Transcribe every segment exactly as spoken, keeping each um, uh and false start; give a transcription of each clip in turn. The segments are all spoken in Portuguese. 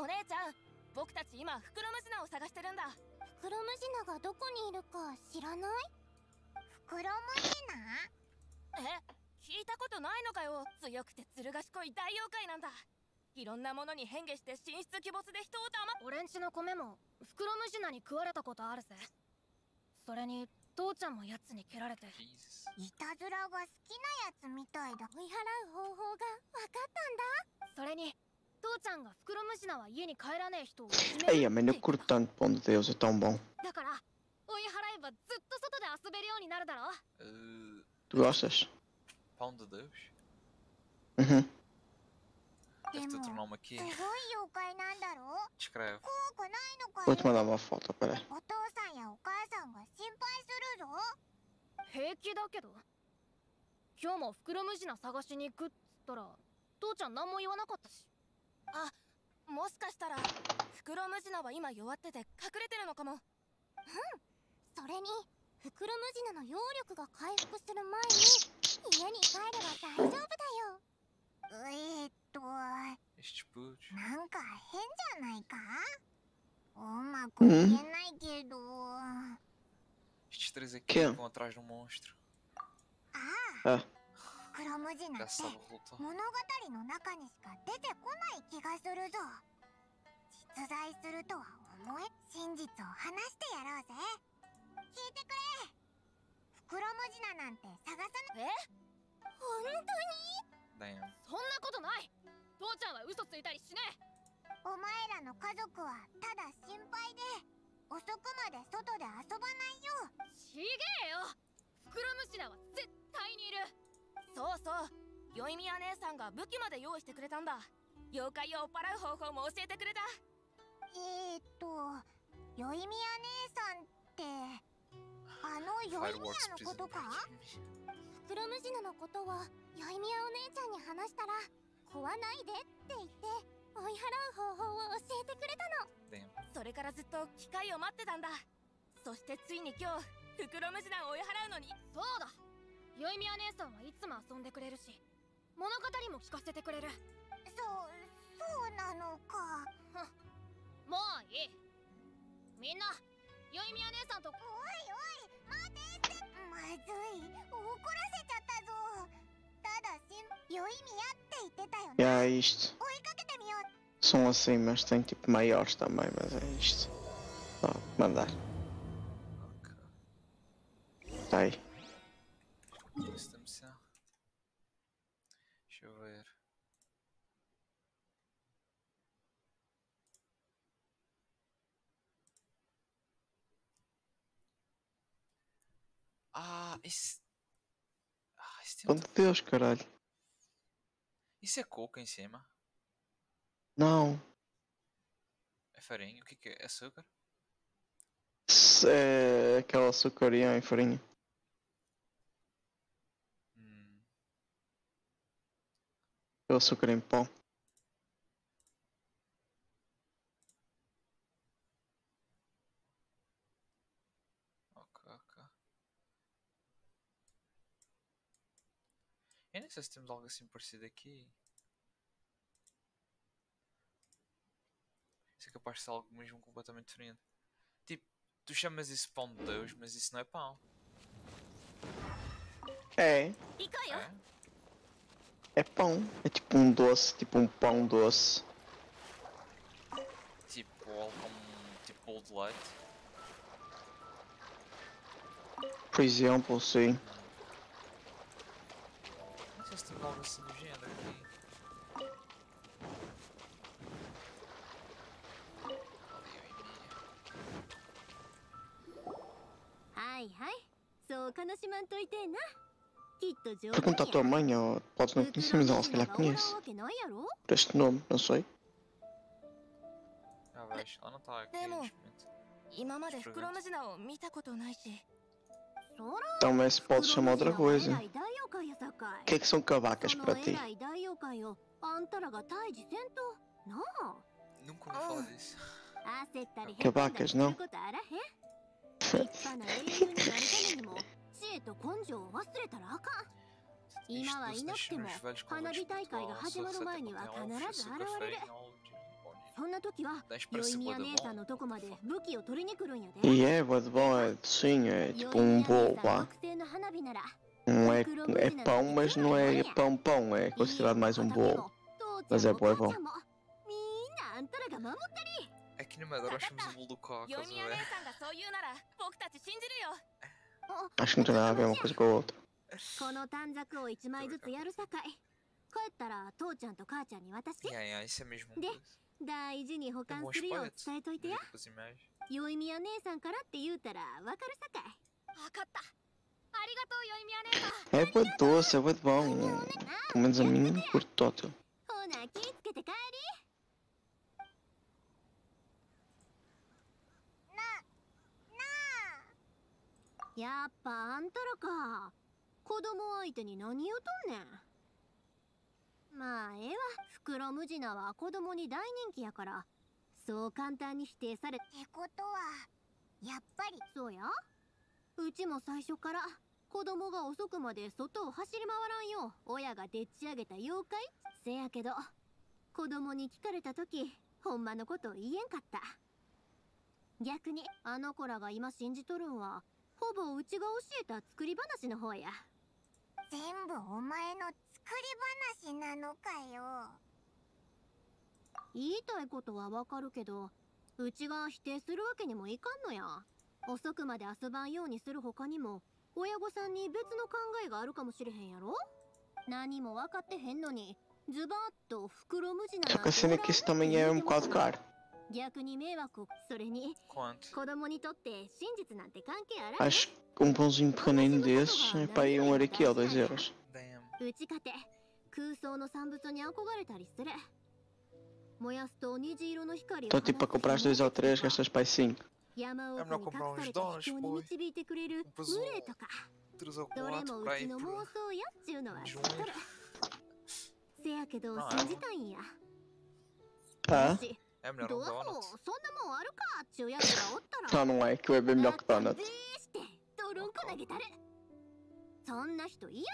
お姉ちゃん、僕たち今フクロムジナを探してるんだ。 フクロムジナがどこにいるか知らない？フクロムジナ？ え、聞いたことないのかよ。強くてずる賢い大妖怪なんだ。いろんなものに変化して神出鬼没で人を騙。 俺んちの米もフクロムジナに食われたことあるぜ。それに父ちゃんもやつに蹴られて。 いたずらが好きなやつみたいだ。追い払う方法が分かったんだ。 それに父ちゃんがフクロムジナは家に帰らねえ人を Ei, mennyt curtando ponto Deus é tão bom. だから追い払えばずっと外で遊べるようになるだろ。 Tu gostas? Pão de Deus? Uhum. Deve ter outro nome aqui. Descreve. Vou-te mandar uma foto, peraí. お父さんやお母さんが心配するぞ。 平気だけど、今日もフクロムジナ探しに行くっつったら父ちゃん何も言わなかったし。 あ、もしかしたらフクロムジナは今弱ってて隠れてるのかも。うん、 それにフクロムジナの揚力が回復する前に家に帰れば大丈夫だよ。えーっと、なんか変じゃないか？うまく言えないけど。 Estes três aqui vão atrás de um monstro. Ah! フクロムジナって Já sabe o resultado. 物語の中にしか出てこない気がするぞ。実在するとは思え。真実を話してやろうぜ。聞いてくれ。フクロムジナなんて探さな。 え？ 本当に？ そんなことない。父ちゃんは嘘ついたりしねえ。 お前らの家族はただ心配で遅くまで外で遊ばないよ。 ちげえよ。フクロムジナは絶対にいる。 そうそう、ヨイミヤ姉さんが武器まで用意してくれたんだ。妖怪を追っ払う方法も教えてくれた。 えーっと、ヨイミヤ姉さんってあのヨイミヤのことか？フクロムジナのことはヨイミヤお姉ちゃんに話したら壊ないでって言って追い払う方法を教えてくれたの。 それからずっと機会を待ってたんだ。そしてついに今日フクロムジナを追い払うのに。 そうだ、ヨイミヤ姉さんはいつも遊んでくれるし物語も聞かせてくれる。 そう、そうなのか。 もういい。みんなヨイミヤ姉さんと。おいおい待てって。まずい、怒らせちゃったぞ。ただしヨイミヤって言ってたよね。 E é isto. 追いかけてみよう。 São assim, mas tem tipo maiores também, mas é isto. Ó, mandar. Tá aí. Esta missão. Deixa eu ver. Ah, isso. Ah, isso tem Pão de Deus, caralho. Isso é coco em cima? Não. É farinha? O que que é? É açúcar? É aquela açucaria em farinha. Hum. É o açúcar em pó. Ok, ok. Eu nem sei se temos algo assim parecido aqui. Isso é capaz de ser algo mesmo completamente diferente. Tipo, tu chamas isso pão de Deus, mas isso não é pão. É. É? É pão. É tipo um doce, tipo um pão doce. Tipo, algo como tipo bolo de leite. Por exemplo, sim. Não sei se tem algo assim do género aqui. Ai, ai. Sou Kanashimanといてな。 Pergunta à tua mãe, ou podes não conhecer, mas ela se calhar conhece. Por este nome, não sei. Ah, vejo, ela não está aqui neste momento. 今までフクロムジナを見たことないし。 Então, mas podes chamar outra coisa. O que é que são cavacas para ti? Nunca ouvi falar disso. Cavacas, não? 今はいなくても花火大会が始まる前には必ず現れる。 Tens para ser bué da bom. E é, bué de bom, é docinho, é tipo um bolo lá. Não é, é pão, mas não é pão pão, é considerado mais um bolo. Mas é bué bom. Aqui no Madeira nós chamamos o bolo do coco, estás a ヨイミヤ姉 ver? さんがそう言うなら僕たち信じるよ。 Acho que não tem nada a ver uma coisa com a outra. この短冊を一枚ずつやるさかい。帰ったら父ちゃんと母ちゃんに渡して。 Yeah, yeah, isso é mesmo uma De- coisa. 大事に保 É 管 bom するよう espalha-te. 伝えといてや。 Diga com as imagens. ヨイミヤ姉さんからって言うたらわかるさかい。 分かった。ありがとうヨイミヤ姉さん。 É bué doce, é bué de bom. Pelo menos a mim, curto total. ほな気ぃつけて帰り。な、なあ。やっぱあんたらか。子供相手に何言うとんねん。まあええわ。袋ムジナは子供に大人気やから、そう簡単に否定され。ってことはやっぱりそうや。うちも最初から子供が遅くまで外を走り回らんよう親がでっち上げた妖怪。せやけど子供に聞かれた時ほんまのことを言えんかった。逆にあの子らが今信じとるんはほぼうちが教えた作り話の方や。全部お前の作り話なのかよ。言いたいことはわかるけど、うちが否定するわけにもいかんのや。遅くまで遊ばんようにする他にも親御さんに別の考えがあるかもしれへんやろ。何も分かってへんのにズバッと袋無地な Porque a cena é que isso também é um bocado caro. 逆に迷惑。それに Quanto? 子供にとって真実なんて関係あらん。 Acho que um pãozinho pequenino desses é para aí um euro aqui ou dois euros. Damn. うちかて空想の産物に憧れたりする。燃やすと虹色の光を Então, tipo, para comprar dois ou três, gastas para aí cinco. 山奥 melhor に comprar 隠さ uns れた donos, 秘境に boy. 導いてくれる Depois 群 um れとか。 três ou どれ quatro も para うち aí の por 妄想やっちゅうのは知っ junho. とる。せやけど Não, 信じたいんや。 Ah? もし É melhor ど um うも donut. そんなもんあるかっちゅうやつがおったら Não, não é, que eu é bem melhor que べー Donut. してドルンコ投げたる。そんな人嫌や。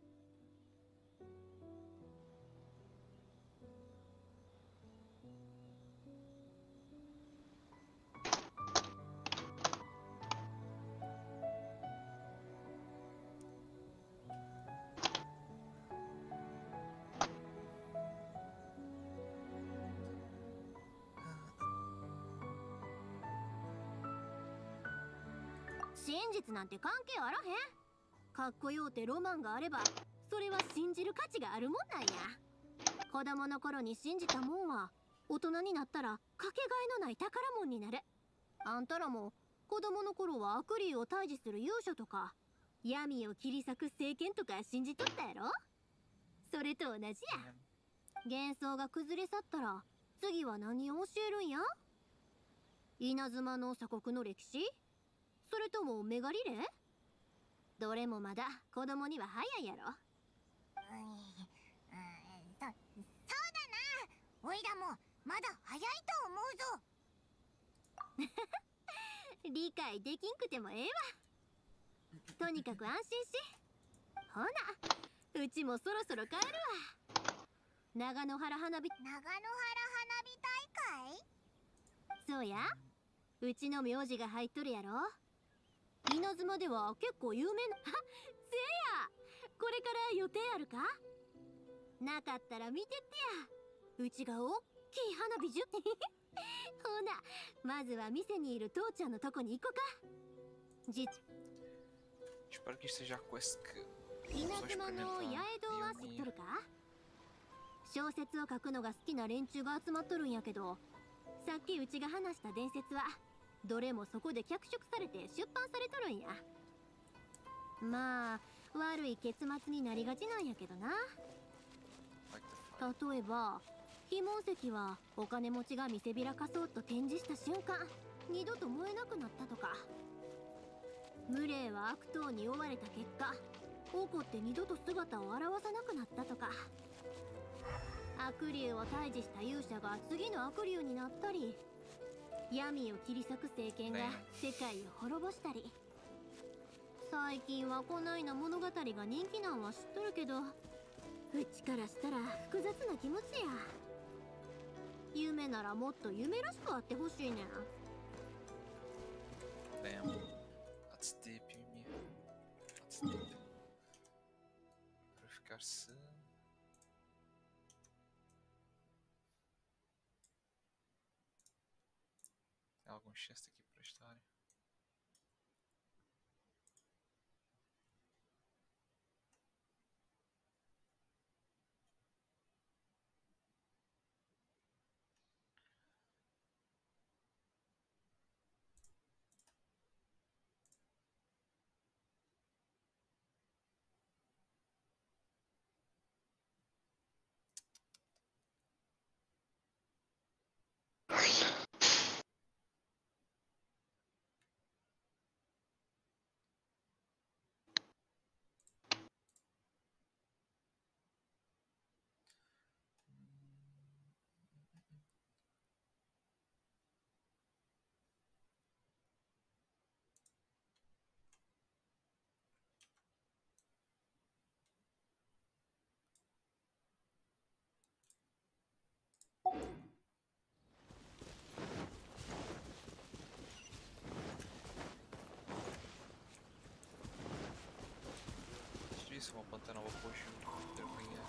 真実なんて関係あらへん。かっこようてロマンがあればそれは信じる価値があるもんなんや。子供の頃に信じたもんは大人になったらかけがえのない宝物になる。あんたらも子供の頃は悪霊を退治する勇者とか闇を切り裂く聖剣とか信じとったやろ。それと同じや。幻想が崩れ去ったら次は何を教えるんや。稲妻の鎖国の歴史、それともメガリレー。どれもまだ子供には早いやろ。うん、うん、そ、そうだな。おいらもまだ早いと思うぞ。理解できんくてもええわ。とにかく安心し。ほな、うちもそろそろ帰るわ。長野原花火、長野原花火大会。そうや、うちの名字が入っとるやろ。稲妻では結構有名な。あ、せや、これから予定あるか。なかったら見てってや。うちがおっきい花火じゅ。ほな、まずは店にいる父ちゃんのとこに行こか。じ Espero que isto seja a quest que 稲 só 妻の experimenta 八重堂は知っとるか。小説を書くのが好きな連中が集まっとるんやけど、さっきうちが話した伝説はどれもそこで脚色されて出版されとるんや。まあ悪い結末になりがちなんやけどな。 like the fire. 例えば非問石はお金持ちが見せびらかそうと展示した瞬間二度と燃えなくなったとか、無霊は悪党に追われた結果怒って二度と姿を現さなくなったとか、悪霊を退治した勇者が次の悪霊になったり、闇を切り裂く聖剣が世界を滅ぼしたり。最近はこないな物語が人気なんは知っとるけど、うちからしたら複雑な気持ちや。 夢ならもっと夢らしくあってほしいねん。 Damn. That's deep, Yoimya. That's deep. Verificar-se. Tem algum chance aqui para a história? Isso, uma planta nova poxa, ter apanhar.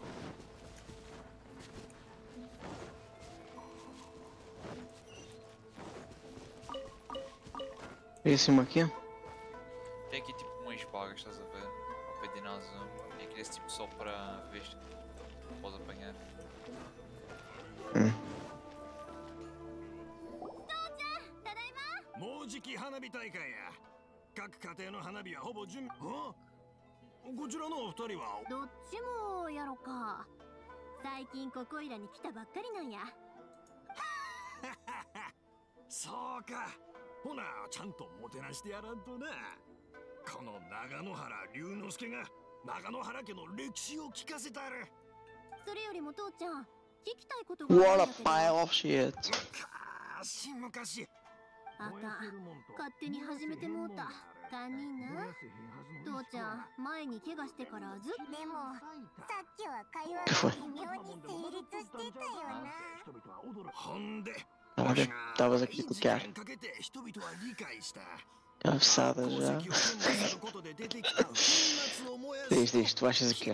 Esse cima aqui? Tem aqui tipo umas vagas, estás a ver? Ao pé de Inazuma. E aquele tipo só para ver se podes apanhar. Hum. もうじき花火大会や。各家庭の花火はほぼ準備。あ、こちらのお二人はどっちもやろか。最近ここいらに来たばっかりなんや。 そうか。ほな、ちゃんともてなしてやらんとな。この長野原龍之介が長野原家の歴史を聞かせたる。 それよりも父ちゃん、聞きたいことがあ What るん a だけど。 pile of shit. 昔昔。 あかん、勝手に始めてもうた。堪忍な。父ちゃん、前に怪我してからずっと。でも、さっきは会話が微妙に成立してたよな。 ほんで、 Olha, estavas aqui com o cara. Cabeçada já. Diz, diz, tu achas aqui?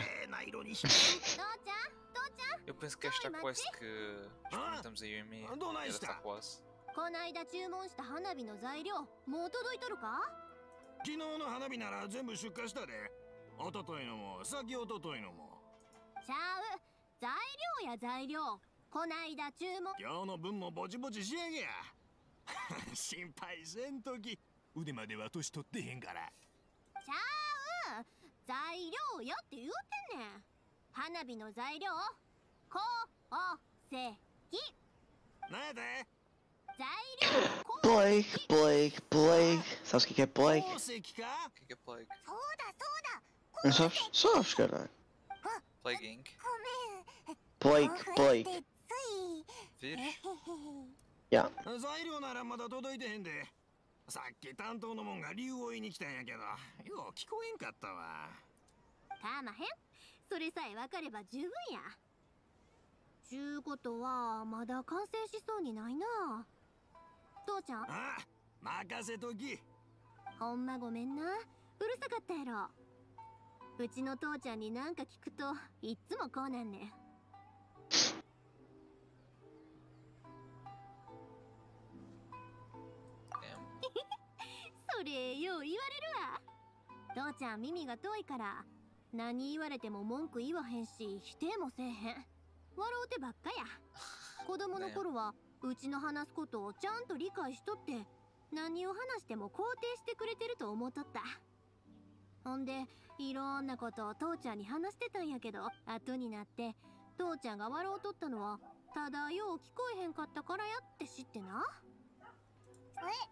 Eu penso que esta quest que experimentamos a Yoimya é desta quase. こないだ注文した花火の材料、もう届いとるか？ 昨日の花火なら全部出荷したで。一昨日のも、先一昨日のも。 ちゃう、材料や材料。こないだ注文。 今日の分もぼちぼち仕上げや。心配せんとき。腕までは年取ってへんから。 ちゃう、材料やって言うてんねん。花火の材料、こうせき。 なんやで？ Blake, Blake, Blake. Sabes o que é Blake? O que é Plague? Não sabes? Sabes, caralho. Plague Inc. Blake, Blake. Vires? Yeah. 材料ならまだ届いてへんで。さっき担当のもんが理由を言いに来たんやけど、よう聞こえんかったわ。 かまへん。それさえ分かれば十分や。ちゅうことはまだ完成しそうにないな。父ちゃん。 あ、任せとき。 ほんまごめんな。うるさかったやろ。うちの父ちゃんになんか聞くといっつもこうなんねん。それよう言われるわ。父ちゃん耳が遠いから何言われても文句言わへんし否定もせえへん。笑うてばっかや。子供の頃はうちの話すことをちゃんと理解しとって何を話しても肯定してくれてると思っとった。ほんでいろんなことを父ちゃんに話してたんやけど、後になって父ちゃんが笑うとったのはただよう聞こえへんかったからやって知ってな。え、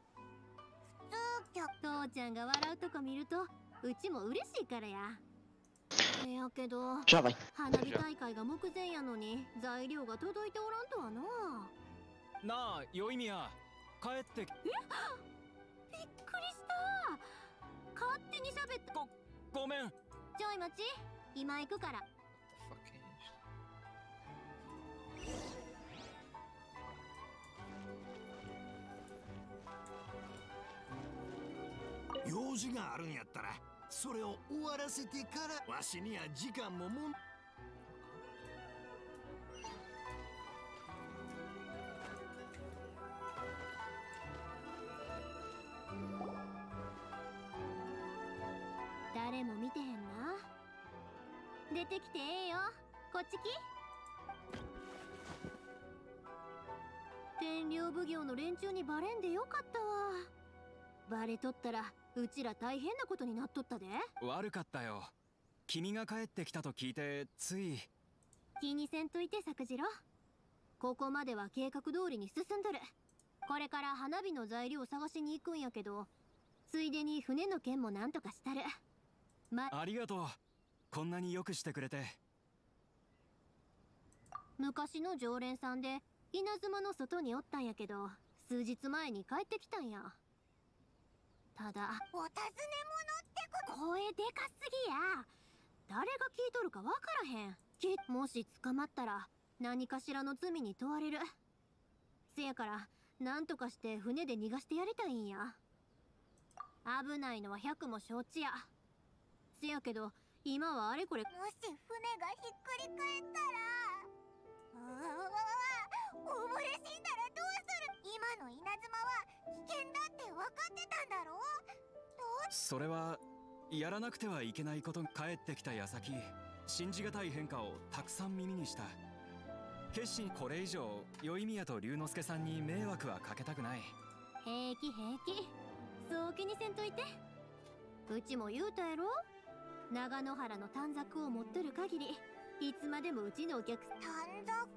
父ちゃんが笑うとこ見るとうちも嬉しいからや。せやけど Já vai. 花火大会が目前やのに材料が届いておらんとはな。 なあ、ヨイミヤ、帰って。え？びっくりした。勝手に喋った。 ご、ごめん。 ちょい待ち、今行くから。 用事があるんやったらそれを終わらせてからわしには時間ももん。 誰も見てへんな。出てきてええよ。こっち来。天領奉行の連中にバレんでよかったわ。バレとったらうちら大変なことになっとったで。 悪かったよ。君が帰ってきたと聞いてつい。 気にせんといて作次郎。ここまでは計画通りに進んどる。これから花火の材料を探しに行くんやけど、ついでに船の件もなんとかしたる。ま、 ありがとう。こんなによくしてくれて。 昔の常連さんで稲妻の外におったんやけど、数日前に帰ってきたんや。ただ、お尋ね者ってこ声でかすぎや。誰が聞いとるかわからへん。きもし捕まったら何かしらの罪に問われる。せやからなんとかして船で逃がしてやりたいんや。危ないのは百も承知や。せやけど今はあれこれ。もし船がひっくり返ったら、溺れ死んだらどうする。今の稲妻は危険だって分かってたんだろう。 それはやらなくてはいけないこと。帰ってきた矢先、信じがたい変化をたくさん耳にした。決心これ以上Yoimyaと龍之介さんに迷惑はかけたくない。 平気平気、そう気にせんといて。うちも言うたやろ。長野原の短冊を持っとる限りいつまでもうちのお客さん。短冊？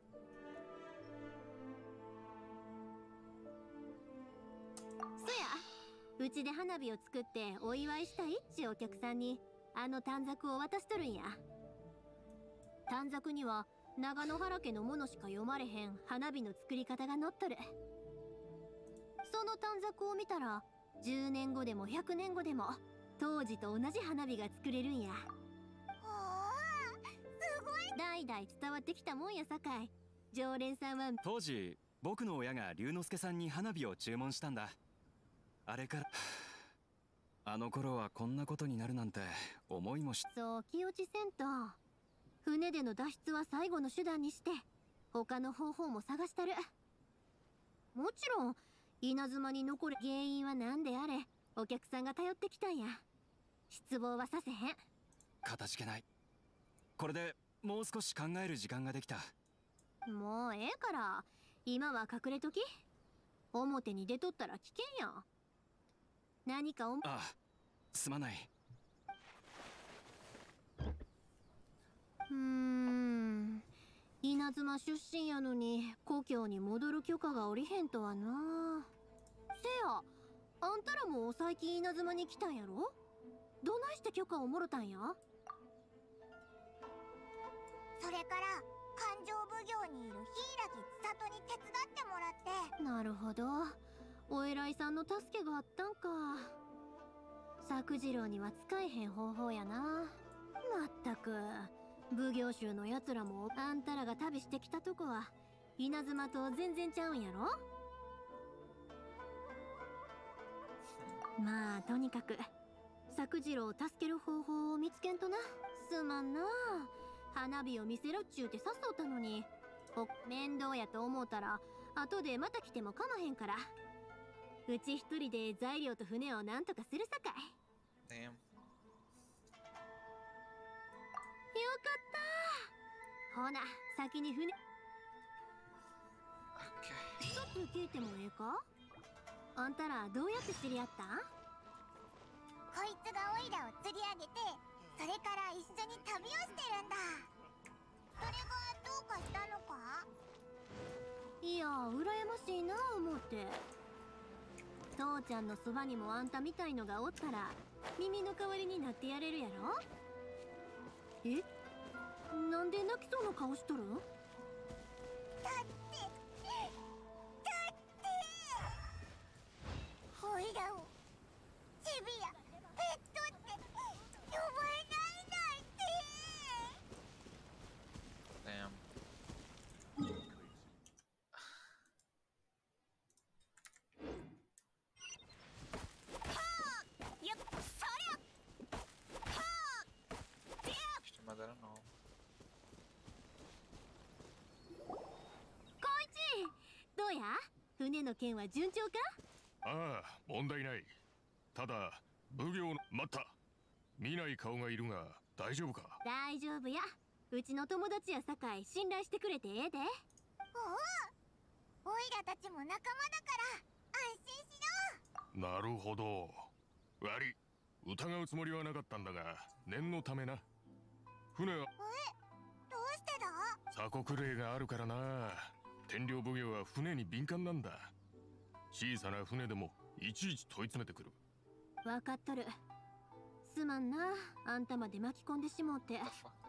そや、うちで花火を作ってお祝いしたいっちお客さんにあの短冊を渡しとるんや。短冊には長野原家のものしか読まれへん花火の作り方が載っとる。その短冊を見たらじゅうねんごでもひゃくねんごでも当時と同じ花火が作れるんや。すごい。代々伝わってきたもんやさかい。常連さんは当時僕の親が龍之介さんに花火を注文したんだ。あれからあの頃はこんなことになるなんて思いもし。 そう気落ちせんと。船での脱出は最後の手段にして他の方法も探したる。もちろん稲妻に残る原因は何であれお客さんが頼ってきたんや。失望はさせへん。 かたじけない。これでもう少し考える時間ができた。 もうええから今は隠れとき。表に出とったら危険や。何かおああ、すまない。 うーん、稲妻出身やのに故郷に戻る許可が下りへんとはな。せや、あんたらも最近稲妻に来たんやろ。どないして許可をもろたんや。それから勘定奉行にいる柊千里に手伝ってもらって。なるほど、お偉いさんの助けがあったんか。作次郎には使えへん方法やな。まったく奉行衆のやつらもあんたらが旅してきたとこは稲妻と全然ちゃうんやろ。まあとにかく作次郎を助ける方法を見つけんとな。すまんな。花火を見せろっちゅうて誘ったのにお面倒やと思うたら後でまた来てもかまへんから、うち一人で材料と船をなんとかするさかい。 Damn. よかった。ほな先に船 Okay. 一つ聞いてもええか。あんたらどうやって知り合ったん。こいつがオイラを釣り上げてそれから一緒に旅をしてるんだ。それがどうかしたのか。いや羨ましいな思って。父ちゃんのそばにもあんたみたいのがおったら耳の代わりになってやれるやろ。え、なんで泣きそうな顔しとるん。だってだってオイラをチビやペットって呼ばれないなんて。 Damn. はあ、 船の件は順調か？ ああ、問題ない。ただ奉行の待った。見ない顔がいるが大丈夫か？ 大丈夫や。うちの友達やさかい信頼してくれてええで。おお、おいらたちも仲間だから安心しろ。 なるほど。悪い。疑うつもりはなかったんだが、念のためな。船は。え、 どうしてだ？ 鎖国令があるからな。天領奉行は船に敏感なんだ。小さな船でもいちいち問い詰めてくる。 わかっとる。すまんな、あんたまで巻き込んでしもうて。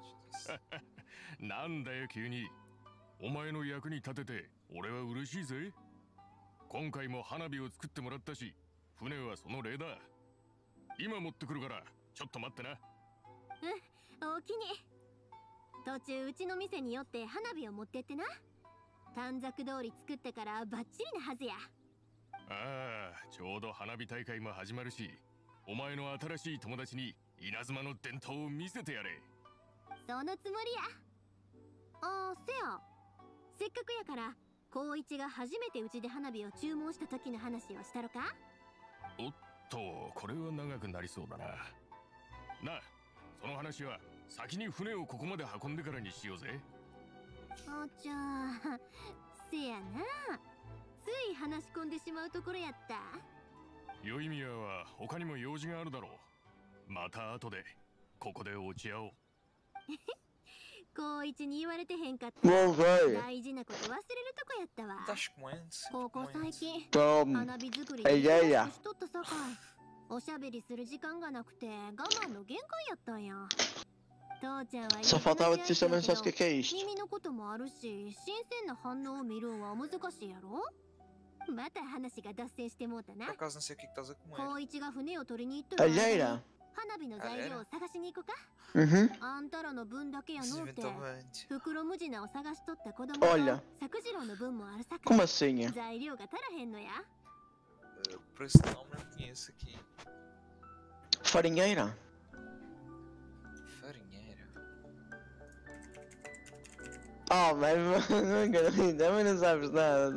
なんだよ急に。お前の役に立てて俺は嬉しいぜ。今回も花火を作ってもらったし、船はその例だ。今持ってくるからちょっと待ってな。 うん、おおきに。途中うちの店に寄って花火を持ってってな。短冊通り作ってからバッチリなはずや。 ああ、ちょうど花火大会も始まるし、お前の新しい友達に稲妻の伝統を見せてやれ。 そのつもりや。ああ、せや。せっかくやから光一が初めてうちで花火を注文した時の話をしたろか？ おっと、これは長くなりそうだな。なあ、その話は先に船をここまで運んでからにしようぜ。 あちゃー、せやな。つい話し込んでしまうところやった。 Yoimyaは他にも用事があるだろう。また後でここで落ち合おう。 光一に言われてへんかった。 Bom, velho. 大事なこと忘れるとこやったわ。 Estás comendo? ここ最近 Tome. 花火作り Ei, で ei, ei. しとったさかい、おしゃべりする時間がなくて我慢の限界やったんや。父ちゃんは Só faltava dizer também, sabes o que é que é isto? 耳のこともあるし、新鮮な反応を見るんは難しいやろ。また話が脱線してもうたな。 Por acaso não sei o que é que estás a comer. 光一が船を取りに行っとる間に Alheira. 花火の材料を探しに行くか。 Uhum. あんたらの分だけやのうて Eventualmente. 袋無地なを探しとった子供 Olha. と作次郎の分もあるさか Como assim? 材料が足らへんのや。 Uh, por esse nome não conheço aqui. Farinheira. Farinheira. Oh, mas não, também não sabes nada.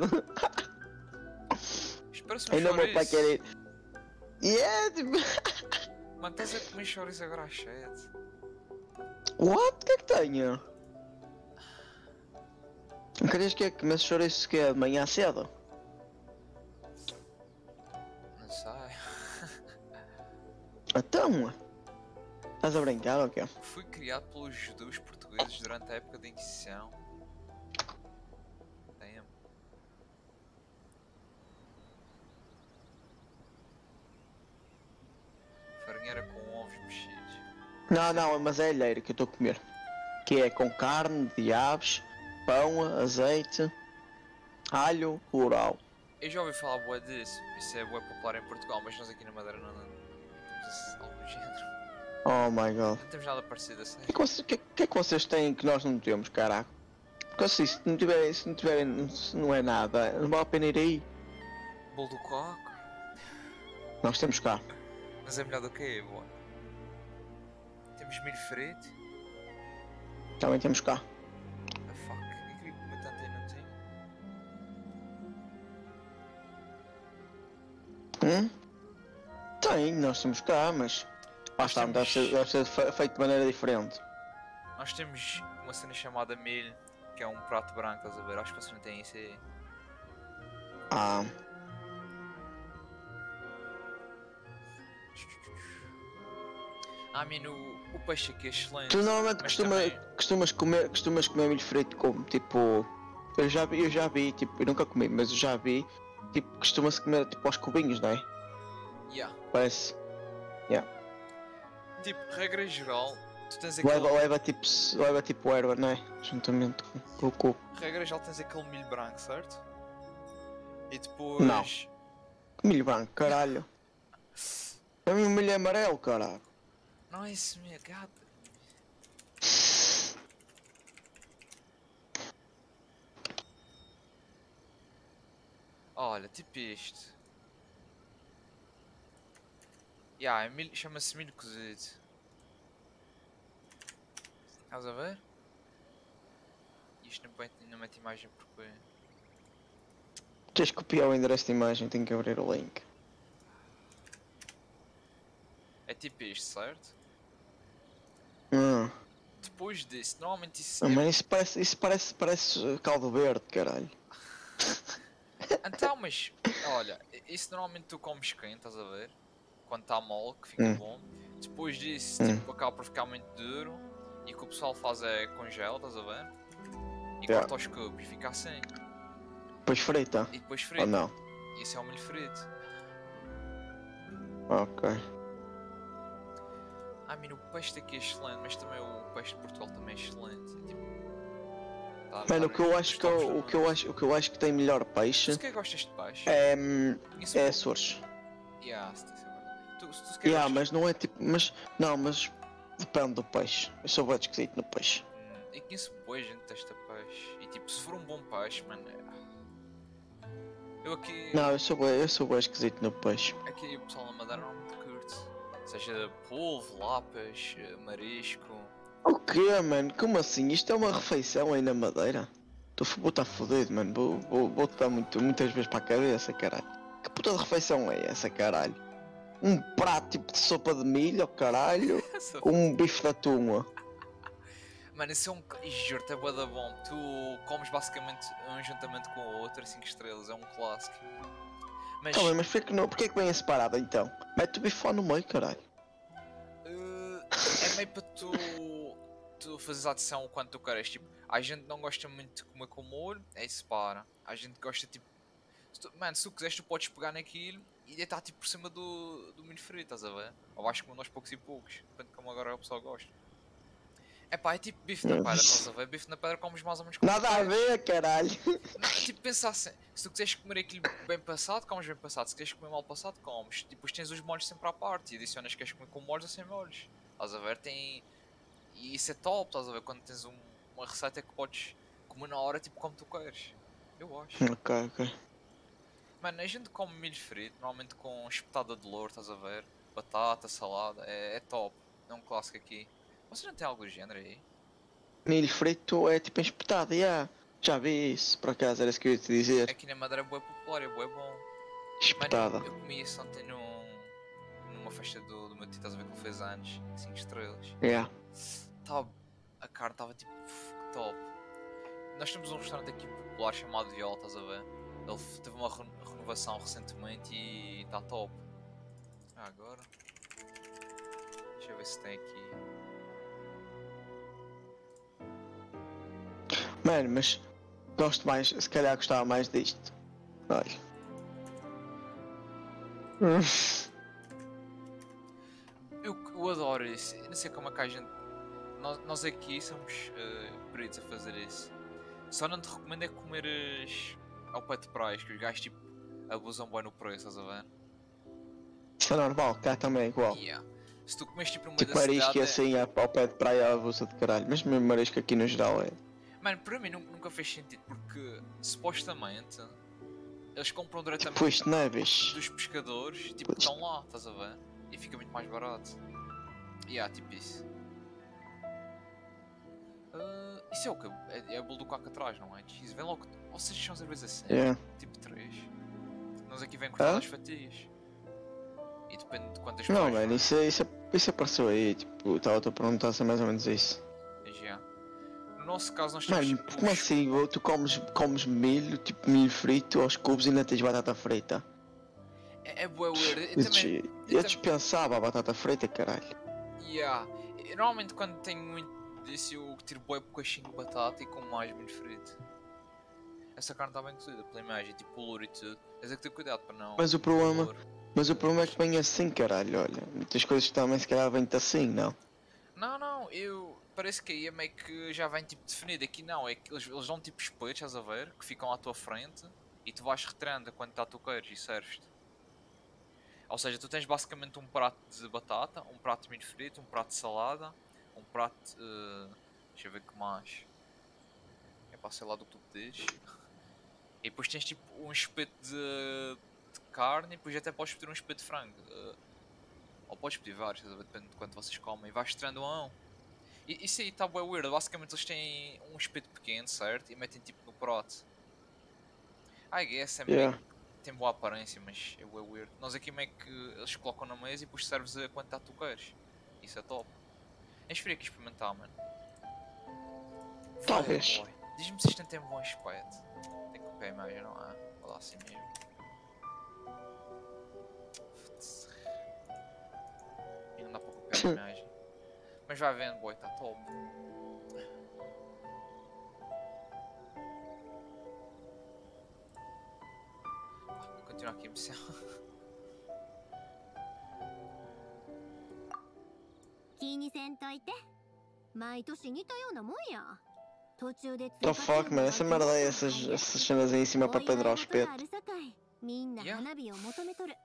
Isto parece um Ainda o meu pai quer chouriço. ir. E é tipo. Mano, estás a comer chouriço agora às sete. What? O que é que tenho? Não querias que é que comece chouriço que é de manhã cedo? Não sei. Então. Estás a brincar ou quê? Fui criado pelos judeus portugueses durante a época da Inquisição. Damn. Farinheira com ovos mexidos. Não, não, mas é alheiro que eu estou a comer. Que é com carne de aves, pão, azeite, alho, rural. Eu já ouvi falar bué disso. Isso é bué popular em Portugal, mas nós aqui na Madeira não, não temos algo do género. Oh my god. Não temos nada parecido assim. O que, é que, você- que, que é que vocês têm que nós não temos, caraca? Porque assim, se não tiverem, se não tiverem, se não é nada, não vale a pena ir aí. Bolo do coco. Nós temos cá. Mas é melhor do que eu, boa. Temos milho frito. Também temos cá. Ah fuck, eu queria comer tanto e não tenho. Hum? Tem, nós temos cá, mas. Lá está, deve ser, deve ser fe- feito de maneira diferente. Nós temos uma cena chamada milho, que é um prato branco, estás a ver? Acho que vocês não têm isso aí. Ah. Ah, mano, o, o peixe aqui é excelente. Tu normalmente mas costuma, também- costumas, comer, costumas comer milho frito como? Tipo. Eu já vi, eu já vi, tipo, eu nunca comi, mas eu já vi. Tipo, costuma-se comer tipo aos cubinhos, não é? Yeah. Parece. Tipo, regra geral, tu tens aquele... Leva, leva tipo. se- Leva tipo erva, não é? Juntamente com, com o cubo. Regra geral tens aquele milho branco, certo? E depois... Não. Que milho branco, caralho. Para mim o milho é amarelo, caralho. Não é isso mesmo, gata. Olha, tipo isto. Yeah, é milho- chama-se milho cozido. Estás a ver? Isto não mete, não mete imagem porque... Tens que copiar o endereço de imagem, tenho que abrir o link. É tipo isto, certo? Hum. Depois disso, normalmente isso Ah, é... mas isso parece, isso parece, parece caldo verde, caralho. Então, mas, olha, isso normalmente tu comes quente, estás a ver? Quando está mole, que fica Hum. bom. Depois disso, Hum. tipo, acaba por ficar muito duro. E o que o pessoal faz é congela, estás a ver? E Yeah. corta aos cubos e fica assim. Depois frita? E depois Ou frita. não? Isso é o milho frito. Ok. Ah, mano, o peixe daqui é excelente, mas também o peixe de Portugal também é excelente. É tipo... Tá, Mano, o tá que eu nos- acho nos que eu, tops o do que eu mundo. acho, o que eu acho que tem melhor peixe Tu sequer gostas de peixe? é hum, Conheço é pouco. Açores. Yeah, se isso é verdade. Tu, se tu sequer Yeah, gostas... mas não é tipo, mas não, mas depende do peixe. Eu sou bem esquisito no peixe. Hum, eu conheço boa gente desta peixe. E tipo, se for um bom peixe, mano... é- Eu aqui... Não, eu sou bem, eu sou bem esquisito no peixe. Aqui o pessoal na Madeira não muito curte. Seja polvo, lápis, eh, marisco... O quê, mano? Como assim? Isto é uma refeição aí na Madeira? Tu vou estar fodido, mano. Vou, vou, vou te dar muito, muitas vezes para a cabeça, caralho. Que puta de refeição é essa, caralho? Um prato tipo de sopa de milho, oh, caralho. Com um bife de atum, ó. Mano, isso é um... Juro-te, é bué da bom. Tu comes basicamente um juntamente com o outro, cinco estrelas, é um clássico. Mas... Tá bem, mas porquê que, não, porquê que vem separado então? Mete o bife lá no meio, caralho. Uh, é meio para tu, tu fazeres a adição o quanto tu queres. Tipo, a gente não gosta muito de comer com molho, aí separa. A gente gosta tipo. Se tu, mano, se tu quiseres, tu podes pegar naquilo e deitar tipo por cima do, do milho frito, estás a ver? Ou vais comendo aos poucos e poucos, depende de como agora o pessoal gosta. É pá, é tipo bife na pedra, estás a ver? Bife na pedra comes mais ou menos como Nada tu a queres. ver, caralho. Não, é tipo pensar assim, se tu quiseres comer aquilo bem passado, comes bem passado. Se quiseres comer mal passado, comes. Depois tens os molhos sempre à parte e adicionas que queres comer com molhos ou sem molhos. Estás a ver? Tem... E isso é top, estás a ver? Quando tens um, uma receita que podes comer na hora, tipo como tu queres. Eu acho. Ok, ok. Mano, a gente come milho frito, normalmente com espetada de louro, estás a ver? Batata, salada, é, é top. É um clássico aqui. Você não tem algo do género aí? Milho frito é tipo espetado, yeah. Já vi isso, por acaso, era isso que eu ia te dizer. Aqui na Madeira é bué popular, é bué bom. Espetada. Mano, eu, eu comi isso ontem num, numa festa do, do meu tio, estás a ver que ele fez anos, cinco estrelas. Yeah. Tava, a carne estava tipo top. Nós temos um restaurante aqui popular chamado Viola, estás a ver? Ele f- teve uma reno- renovação recentemente e está top. Ah, agora. Deixa eu ver se tem aqui. Mano, mas gosto mais, se calhar gostava mais disto. Olha. Hum. Eu, eu adoro isso. Eu não sei como é que a gente. Nós, nós aqui somos uh, peritos a fazer isso. Só não te recomendo é comeres ao pé de praias, que os gajos tipo abusam bem no preço, estás a ver? Isso é normal, cá também é igual. Yeah. Se tu comes tipo no meio Tipo da marisco cidade. e assim, ao ao pé de praia, abusa de caralho. Mas mesmo marisco aqui no geral é. Mano, para mim nun- nunca fez sentido porque supostamente eles compram diretamente Tipo isto, não é, bicho? dos pescadores, tipo, Pois. estão lá, estás a ver? E fica muito mais barato. E yeah, tipo isso. Ah, isso é o que? É, é a bolo do coca atrás, não é? Jeez, vem logo. Vocês são cervejas assim? Yeah. Tipo três. Nós aqui vem cortado Hã? as fatias. E depende de quantas Não, pessoas. mano, isso, é- isso, é- isso apareceu aí. Tipo, estava-te a perguntar se é mais ou menos isso. Já. No nosso caso, nós temos Mano, tipo. como os- assim? Tu comes, comes milho, tipo milho frito aos cubos e ainda tens batata frita? É, é bué weird. Eu Eu, também. des- eu dispensava a batata frita, caralho. Yeah. Eu, normalmente quando tenho muito disso eu tiro bué bocadinho de batata e como mais milho frito. Essa carne está bem cozida pela imagem, tipo o louro e tudo. Tens é que ter cuidado para não. Mas o problema, louro. mas o problema é que vem assim, caralho, olha. Muitas coisas também se calhar vêm-te assim, não? Não, não, eu. Parece que aí é meio que já vem tipo definido. Aqui não, é que eles, eles dão tipo espetos, estás a ver? Que ficam à tua frente e tu vais retirando quando está tu queres e serves-te. Ou seja, tu tens basicamente um prato de batata, um prato de milho frito, um prato de salada, um prato. Uh, deixa eu ver o que mais. É para sei lá do que tu pedires. E depois tens tipo um espeto de, de carne e depois até podes pedir um espeto de frango. Uh, ou podes pedir vários, estás a ver? Depende de quanto vocês comem. E vais tirando um a um. E isso aí está bem weird. Basicamente eles têm um espeto pequeno, certo? E metem tipo no prato. I guess é Yeah. meio... Tem boa aparência, mas é weird. Nós aqui meio que eles colocam na mesa e depois serves a quantidade que tu queres. Isso é top. Tens frio aqui experimentar, mano. Talvez. Boy. Diz-me se isto não tem bom aspecto. Tem que copiar a imagem, não é? Vou lá assim mesmo. E não dá para copiar a imagem. Mas vai vendo, boy, está top. Ah, vou continuar aqui a missão. 気にせんといて。毎年似たようなもんや。途中で The fuck, man, essa merda é essas, essas cenas aí em cima para pedrar ao espeto. みんな花火を求めとる。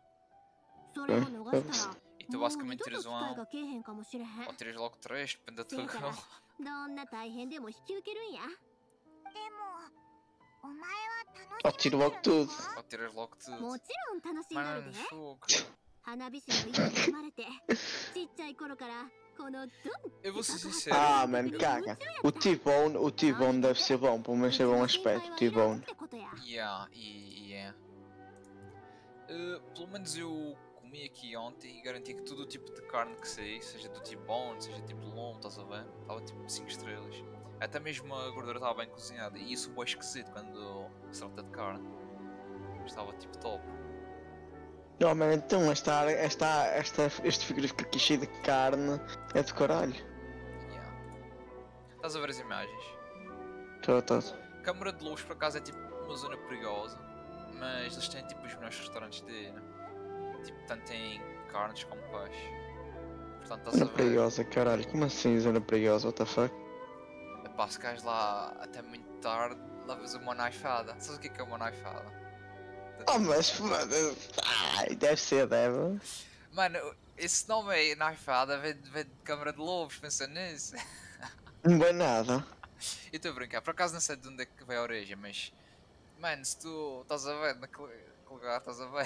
E tu basicamente tiras um ou tiras logo três, depende da tua grão. どんな大変でも引き受けるんや。でも、お前は楽し Ou tiro logo tudo. Ou tiras logo も tudo. ちろん楽しんだる Mano, で。 fogo. 花火師の家に生まれて、ちっちゃい頃からこのドン Eu vou ser sincero. Ah, mano, caga. O T-Bone, o T-Bone deve ser bom, pelo menos ter bom aspecto, o T-Bone. Yeah, e yeah. Uh, pelo menos eu comi aqui ontem e garanti que todo o tipo de carne que sei, seja do tipo bone, seja tipo de lombo, estás a ver? Estava tipo cinco estrelas. Até mesmo a gordura estava bem cozinhada e isso é esquisito quando se trata de carne. Estava tipo top. Não, mano, então esta, esta, esta, este frigorífico aqui cheio de carne é de caralho. Yeah. Estás a ver as imagens? Tô, tô. Câmara de luz por acaso é tipo uma zona perigosa, mas eles têm tipo os melhores restaurantes de, né? Tipo, tanto tem carnes como peixe. Portanto, estás a Zona ver. perigosa, caralho, como assim zona perigosa, what the fuck? Epá, se cais lá até muito tarde, levas uma naifada. Sabes o que é que é uma naifada? Oh, mas foda-se. Ai, deve ser, deve. Mano, esse nome é naifada, vem, vem de câmara de lobos, pensa nisso. Não vai nada. Eu estou a brincar, por acaso não sei de onde é que veio a origem, mas... Mano, se tu estás a ver naquele lugar, estás a ver?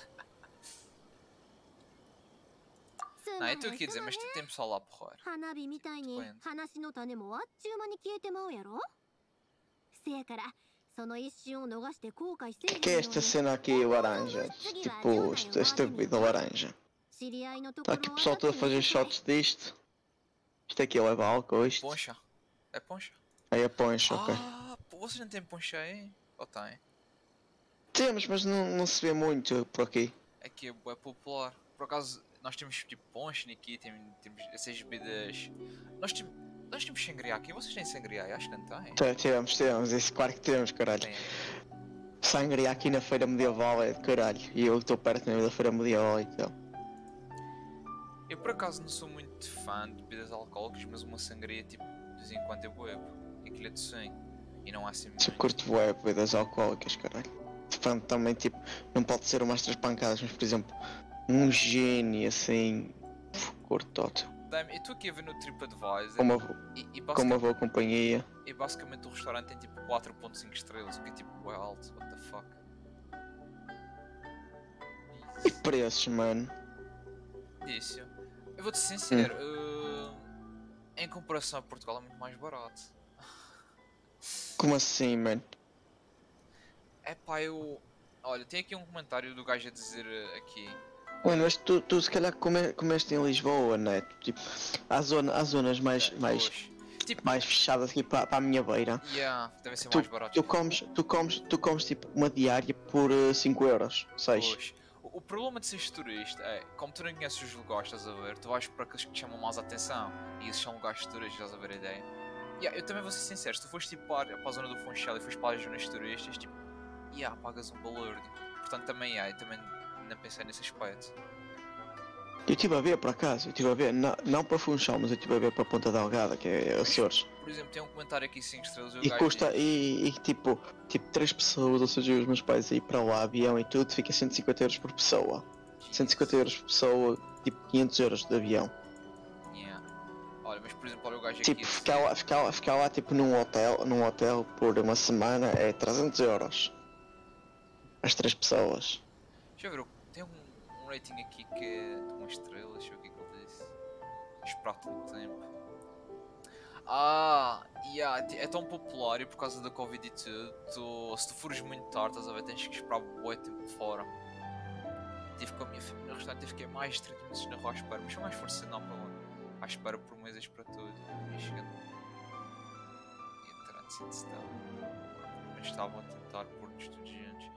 Não, eu estou aqui a dizer, mas tem pessoal lá a porrar. 花火みたいに話の種もあっちゅう間に消えてまうやろ。せやからその一瞬を逃して後悔せえへんように。 Que é esta cena aqui laranja? Tipo, esta, esta bebida laranja. Está aqui o pessoal todo a fazer shots disto. Isto aqui leva álcool, isto. Poncha? É poncha? Aí é poncha, ok. Ah, vocês não têm poncha aí? Ou tem? Temos, mas não, não se vê muito por aqui. Aqui é bué popular. Por acaso, nós temos tipo poncha aqui, temos, temos essas bebidas... Nós temos... Nós temos sangria aqui, vocês têm sangria aí? Acho que não têm. Tem, temos, temos, isso claro que temos, caralho. Tem. Sangria aqui na feira medieval é de caralho. E eu estou perto da feira medieval e tal. Eu por acaso não sou muito fã de bebidas alcoólicas, mas uma sangria tipo, de vez em quando eu bebo. E aquilo é de cem. E não há assim muito. Tipo, curto bué bebidas alcoólicas, caralho. Portanto, também tipo, não pode ser umas três pancadas, mas por exemplo, um gin assim, curto todo. Eu estou aqui a ver no TripAdvisor Como, e, e com uma boa companhia. E basicamente o restaurante tem tipo quatro ponto cinco estrelas, o que é tipo bué alto, what the fuck. E preços, mano? Isso. Eu vou-te ser sincero, Hum. uh, em comparação a Portugal é muito mais barato. Como assim, mano? É pá, eu... Olha, tem aqui um comentário do gajo a dizer uh, aqui. Mano, mas tu, tu se calhar come, comeste em Lisboa, né? Tipo, há, zona, há zonas mais, É, mais, tipo, mais fechadas aqui para, para a minha beira. Yeah, deve ser Tu, mais barato. tu, comes, tu, comes, tu comes tipo uma diária por cinco euros, seis. Pois. O, o problema de seres turista é, como tu não conheces os lugares, estás a ver, tu vais para aqueles que te chamam mais a atenção. E esses são lugares turísticos, estás a ver a ideia. Yeah, eu também vou ser sincero, se tu fores tipo para, para a zona do Funchal e fores para as zonas turísticas, tipo, yeah, pagas um valor. Portanto também, yeah, eu também não pensei nesse aspecto. Eu estive a ver por acaso, eu estive a ver, não, não para Funchal, mas eu estive a ver para a Ponta Delgada, que é Açores. Por exemplo, tem um comentário aqui cinco estrelas E custa, e, e tipo, tipo três pessoas, ou seja, os meus pais aí para lá, avião e tudo, fica cento e cinquenta euros por pessoa. cento e cinquenta euros por pessoa, tipo quinhentos euros de avião. Yeah. Olha, mas por exemplo, olha o gajo Tipo, aqui. ficar lá, ficar, lá, ficar lá tipo num hotel, num hotel por uma semana é trezentos euros. As três pessoas. Deixa eu ver, tem um, um rating aqui que é de uma estrela, deixa eu ver o que é que ele disse. Esperar tanto tempo. Ah, yeah, é tão popular e por causa da Covid e tudo, tu, se tu fores muito tarde, estás a ver, tens que esperar bué tempo fora. Tive com a minha família no restaurante e fiquei mais de trinta minutos na rua à espera, mas foi mais força não para lá. À espera por meses para tudo. E chegando. E trânsito estava. Mas estavam a tentar pôr-nos todos juntos.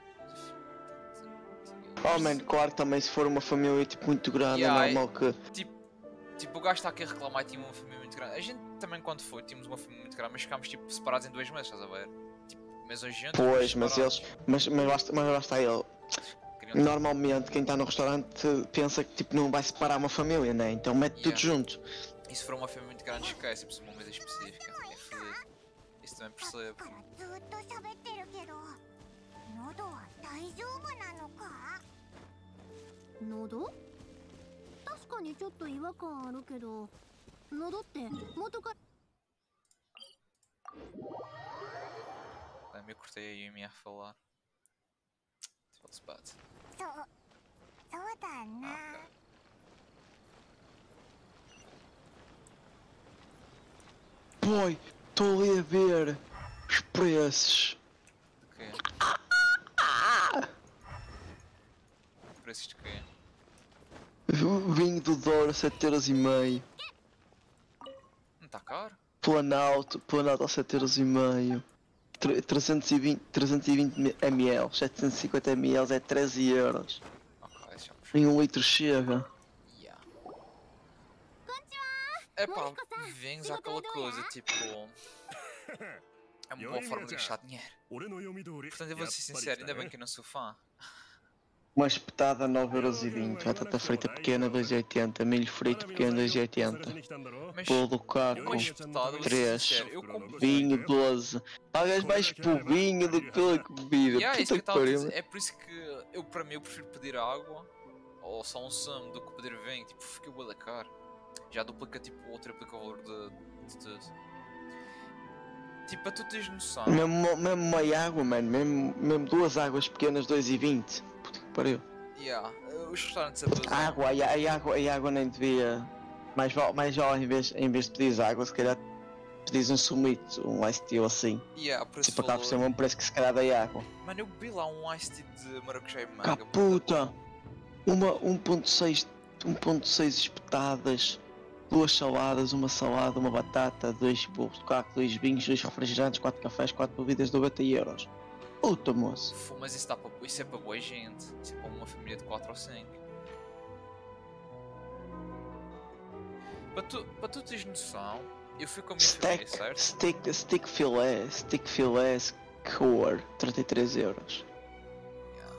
Oh man, claro que também se for uma família tipo muito grande Yeah, é normal que. Tipo, tipo, o gajo está aqui a reclamar e tinha uma família muito grande. A gente também quando foi, tínhamos uma família muito grande, mas ficámos tipo separados em dois meses, estás a ver? Tipo, mês hoje juntos. Pois, mas eles. Mas, mas, basta, mas basta ele. Queriam Normalmente quem está no restaurante pensa que tipo não vai separar uma família, né? Então mete Yeah. tudo junto. E se for uma família muito grande, esquece, por uma mesa específica. É feliz. Isso também percebo. ずっと喋ってるけど、喉は大丈夫なのか？喉？確かにちょっと違和感あるけど、喉って元から Também cortei a Yoimya a falar. Feels bad. そう、そうだな。 Boy, estou ali a ver os preços. De quê? Preços de quê? O vinho do Douro sete euros e meio. Não está caro? Planalto, Planalto a sete euros e meio. trezentos e vinte mililitros, setecentos e cinquenta mililitros é treze euros. Ok, isso já me Nem um litro chega. Yeah. Epá, vinhos aquela coisa, tipo... É uma boa forma de gastar dinheiro. Portanto, eu vou ser sincero, ainda bem que eu não sou fã. Uma espetada nove euros e vinte, batata frita pequena dois e oitenta, milho frito pequeno dois e oitenta, Mas bolo do caco uma espetada, vou ser três, sincero, eu compro vinho doze. Pagas mais por vinho do que pela bebida. Yeah, é isso Puta que eu que estava a pariu. dizer. É por isso que eu, para mim, eu prefiro pedir água ou só um sumo do que pedir vinho. Tipo, fica bué da caro. Já duplica, tipo, ou triplica o valor de, de tudo. Tipo, para tu teres noção. Mesmo, mesmo meia água, mano, mesmo, mesmo duas águas pequenas dois e vinte. Puta que pariu. Yeah, os restaurantes abusam. A água, a, a água, a água nem devia. Mais vale, mais vale em vez, em vez de pedires água, se calhar pedires um sumito, um iced tea ou assim. Yeah, por esse Tipo, acaba por ser o valor. mesmo preço que se calhar da água. Mano, eu bebi lá um iced tea de maracujá e manga. Cá puta! Uma um ponto seis espetadas, duas saladas, uma salada, uma batata, dois bolos de caco, dois vinhos, dois refrigerantes, quatro cafés, quatro bebidas de noventa euros. Puta moço! Fô, mas isso, dá para, isso é para boa gente. Isso é para uma família de quatro ou cinco. Para tu, para tu teres noção, eu fui com a minha Steak, família, certo? steak, stick filé, stick filé, cor, trinta e três euros. Yeah.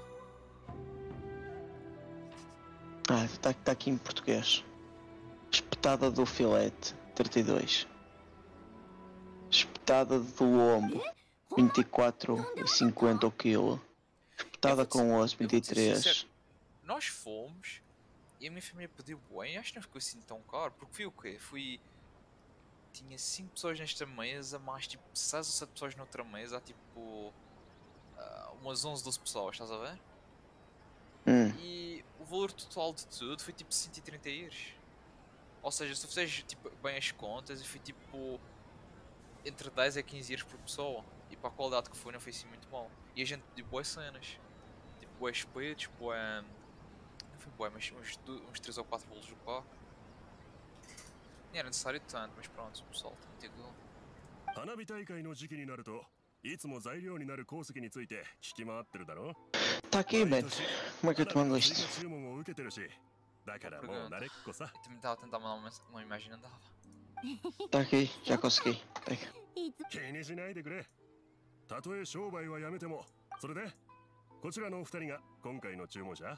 Ah, está tá aqui em português. Espetada do filete, trinta e dois. Espetada do lombo, vinte e quatro e cinquenta o quilo. Espetada com osso, vinte e três. Nós fomos e a minha família pediu bem, acho que não ficou assim tão caro, porque fui o quê? Fui... Tinha cinco pessoas nesta mesa, mais tipo seis ou sete pessoas noutra mesa, há tipo... Uh, umas onze, doze pessoas, estás a ver? Hum. E o valor total de tudo foi tipo cento e trinta euros. Ou seja, se tu fizeres tipo, bem as contas, foi tipo... Entre dez a quinze euros por pessoa. E para a qualidade que foi, não foi assim muito mal. E a gente pediu boas cenas. Tipo, boas espetos, boa... Não foi boa, mas uns, uns três ou quatro bolos do paco. Não era necessário tanto, mas pronto, o pessoal tem muito igual. 花火大会の時期になるといつも材料になる鉱石について聞き回ってるだろ Tá aqui, man. Como é que eu te mando 追 isto? 加注文を受けてるしだからもう慣れっこさ Eu também estava a tentar mandar uma, uma imagem, não dava. Tá aqui, já consegui. Tá aqui. 気にしないでくれたとえ商売はやめてもそれでこちらのお二人が今回の注文者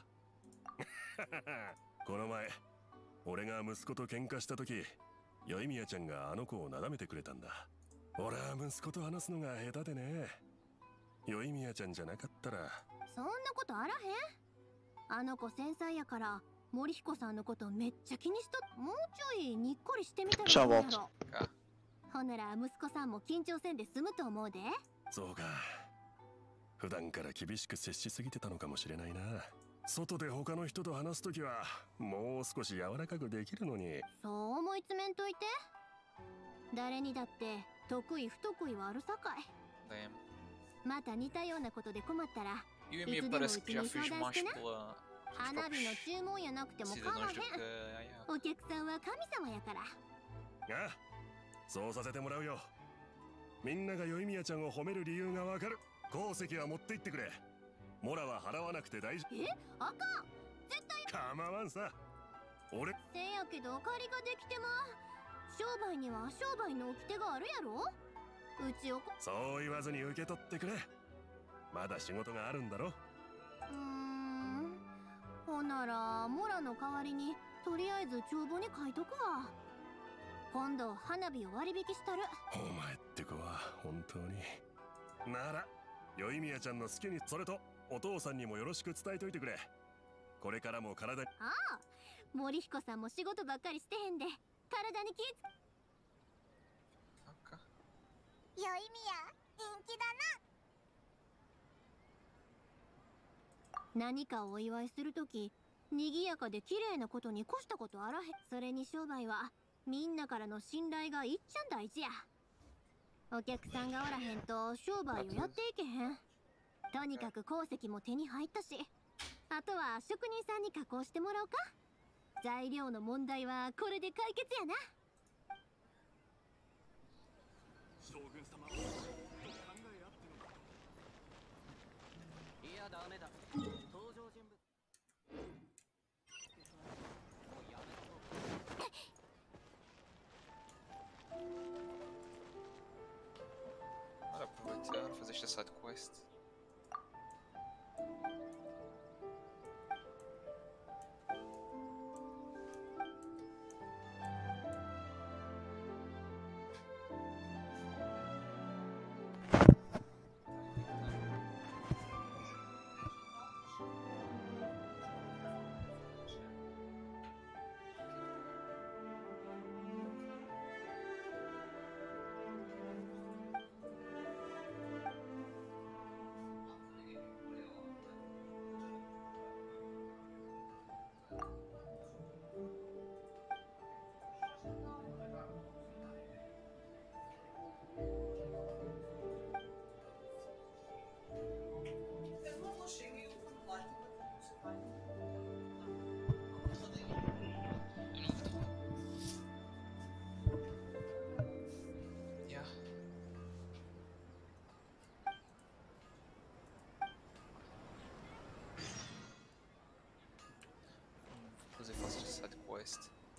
この前俺が息子と喧嘩した時Yoimyaちゃんがあの子をなだめてくれたんだ俺は息子と話すのが下手でねYoimyaちゃんじゃなかったらそんなことあらへん。あの子繊細やから森彦さんのことめっちゃ気にしとっ。もうちょいにっこりしてみたらどうやろ。ほんなら息子さんも緊張せんで済むと思うで。 そうか普段から厳しく接しすぎてたのかもしれないな外で他の人と話すときはもう少し柔らかくできるのに。 そう思い詰めんといて。 誰にだって得意不得意はあるさかい。 Damn. また似たようなことで困ったら Yoimya parece que já fez mais pela. 花火の注文やなくても構わへん。 cidadãos do que a Ayaka. お客さんは神様やから。 ああ、そうさせてもらうよ。みんながYoimiyaちゃんを褒める理由がわかる。鉱石は持って行ってくれ。モラは払わなくて大丈夫。 え、あかん。絶対構わんさ。俺せやけど借りができてま。商売には商売の掟があるやろ。うちをそう言わずに受け取ってくれ。まだ仕事があるんだろ。 うーん、ほならモラの代わりにとりあえず帳簿に書いとくわ。今度花火を割引したる。 お前って子は本当に。ならYoimiyaちゃんの好きに。それとお父さんにもよろしく伝えといてくれ。これからも体に。 ああ、森彦さんも仕事ばっかりしてへんで体に気ぃつ。 Okay. Yoimiya、人気だな。何かをお祝いするとき、賑やかで綺麗なことに越したことあらへん。それに商売はみんなからの信頼がいっちゃん大事や。お客さんがおらへんと商売をやっていけへん。とにかく鉱石も手に入ったし、あとは職人さんに加工してもらおうか。材料の問題はこれで解決やな。将軍様、どう考えあっての。いや、ダメだ。登場人物。 Bora aproveitar, fazer esta side quest. Fazer fácil de side quest.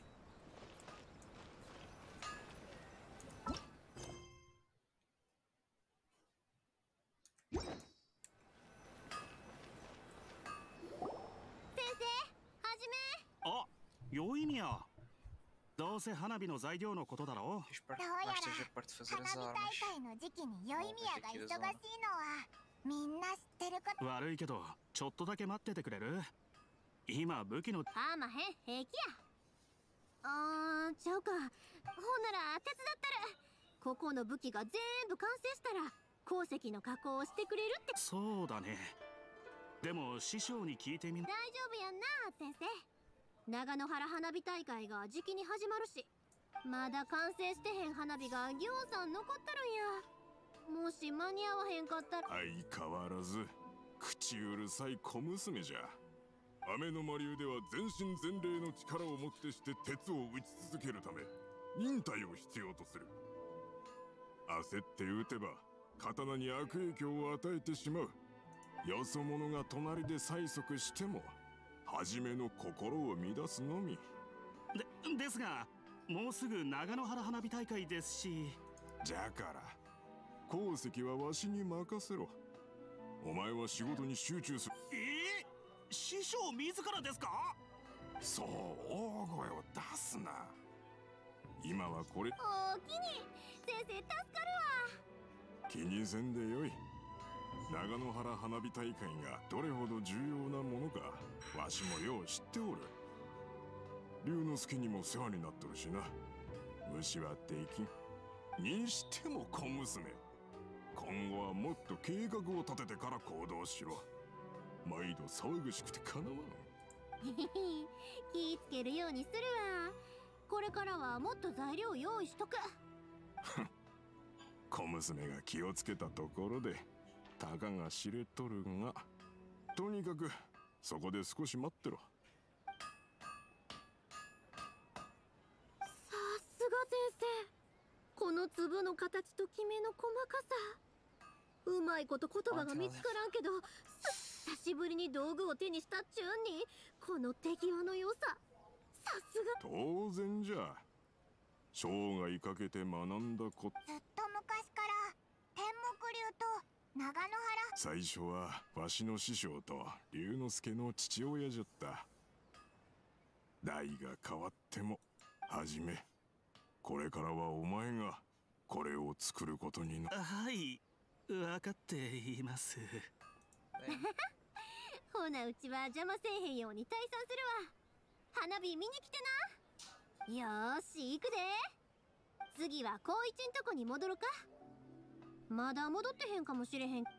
Ah, Yoimya. どうせ花火の材料のことだろう。 Espero que mais esteja perto de fazer as armas. の時期にYoimiyaが忙しいのはみんな知ってること。 悪いけど、ちょっとだけ待っててくれる？今武器の。 あまへん、平気や。あー、ちゃうか。ほんなら手伝ったる。ここの武器が全部完成したら鉱石の加工をしてくれるって。 そうだね。でも師匠に聞いてみ。 大丈夫やんな、先生。長野原花火大会が時期に始まるし、まだ完成してへん花火がぎょうさん残ったるんや。もし間に合わへんかったら。 相変わらず口うるさい小娘じゃ。雨の魔流では全身全霊の力をもってして鉄を打ち続けるため忍耐を必要とする。焦って撃てば刀に悪影響を与えてしまう。よそ者が隣で催促しても初めの心を乱すのみ。 で、ですがもうすぐ長野原花火大会ですし。 じゃから鉱石はわしに任せろ。お前は仕事に集中する。 えー、師匠自らですか？ そう大声を出すな。今はこれ。 おおきに先生助かるわ。 気にせんでよい。長野原花火大会がどれほど重要なものかわしもよう知っておる。龍之介にも世話になっとるしな。虫はできん。にしても小娘、今後はもっと計画を立ててから行動しろ。毎度騒ぐしくてかなわん。 気ぃつけるようにするわ。これからはもっと材料用意しとく。 小娘が気をつけたところでたかが知れとるが、とにかくそこで少し待ってろ。 さすが先生。この粒の形ときめの細かさ、うまいこと言葉が見つからんけど、久しぶりに道具を手にしたっちゅうんに、この手際の良さ、さすが。 当然じゃ。生涯かけて学んだこと。 ずっと昔から天目流と長野原。 最初はわしの師匠と龍之介の父親じゃった。代が変わってもはじめ、これからはお前がこれを作ることにな。 はい、分かっています。 ほな、うちは邪魔せえへんように退散するわ。花火見に来てな。よーし、行くで。次は高一んとこに戻るか。まだ戻ってへんかもしれへん。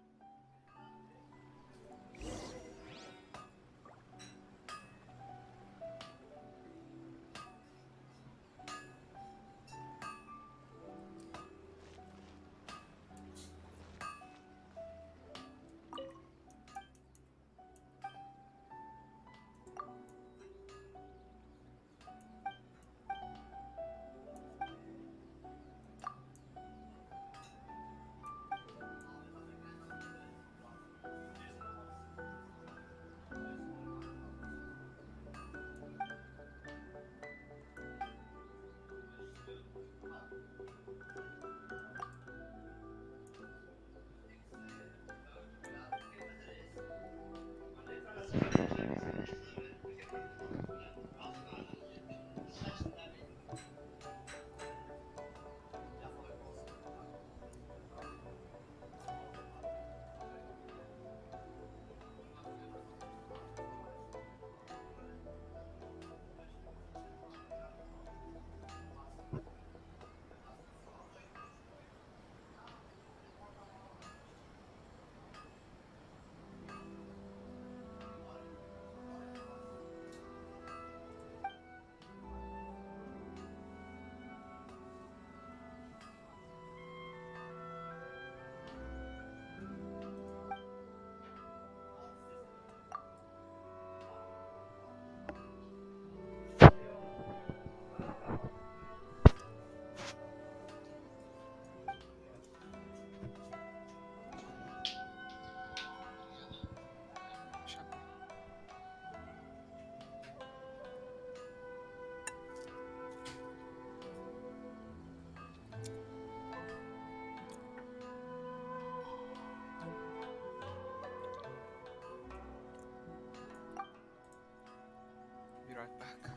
right back.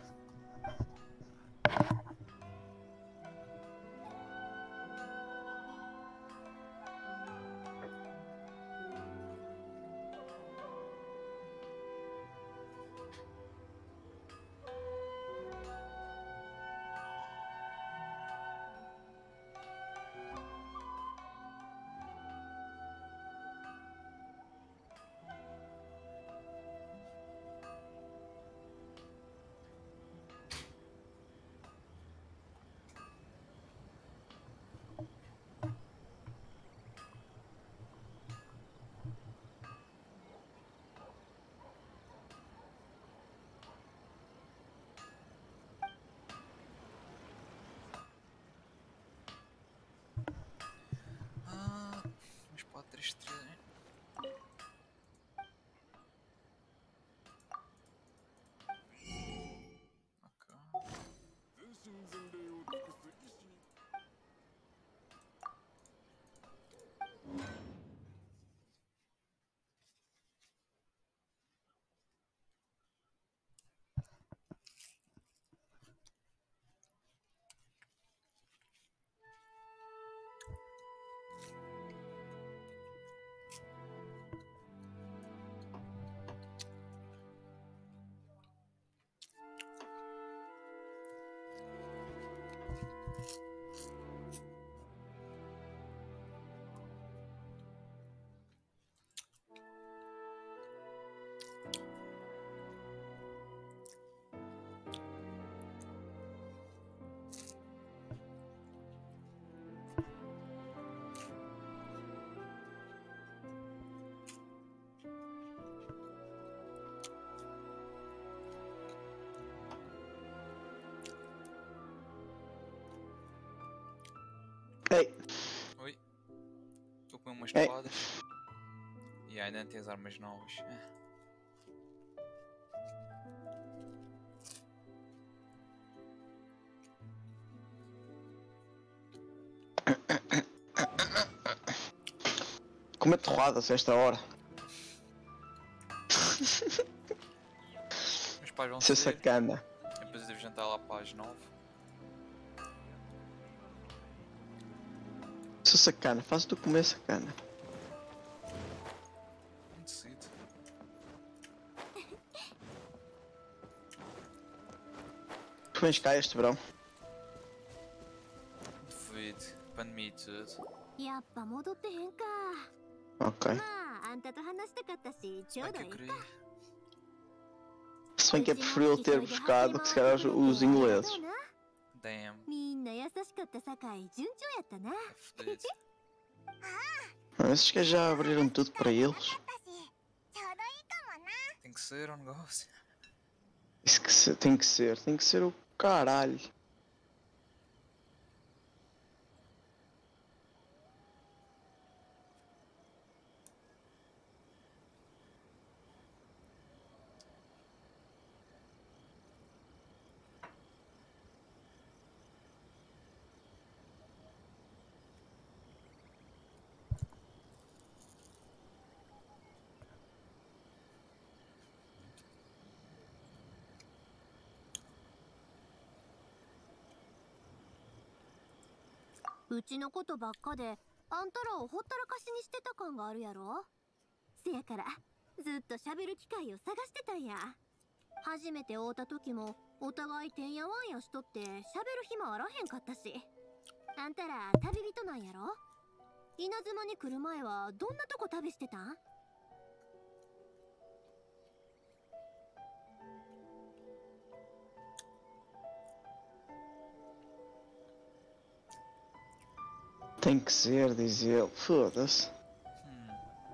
Três, três. umas É. toadas. E ainda não tens armas novas. É. Comer torradas a esta hora. Meus pais vão Seu sair. sacana. Depois eu devo jantar lá para as nove. Seu sacana, faz tu comer sacana. Não decido. Tu vens cá este verão. Duvido. Pandemia e tudo. やっぱ戻ってへんか。 Ok. まああんたと話したかったしちょう Ai ど que い eu いか。 queria. Se bem que é preferível ter buscado que se calhar os, os ingleses. Damn. みんな優しかったさかい順調やったな。 É fodido. Ah, esses gajos já abriram tudo para eles. ちょうどいいかもな。 Tem que ser um negócio. Isso que se, tem que ser, tem que ser o caralho. "うちのことばっかであんたらをほったらかしにしてた感があるやろ。せやからずっと喋る機会を探してたんや。初めて会うた時もお互いてんやわんやしとって喋る暇あらへんかったし。あんたら旅人なんやろ。稲妻に来る前はどんなとこ旅してたん？ Tem que ser, diz ele. Foda-se. Hum.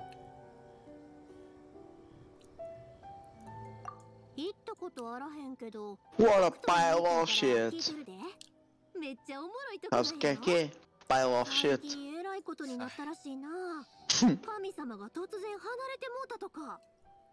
行ったことあらへんけど。 What a pile of shit. めっちゃおもろいとこなんや Sabes ろ。 o que é que é? Pile of 最 shit. 近えらいことになったらしいな。神様が突然離れてもうたとか。ああ、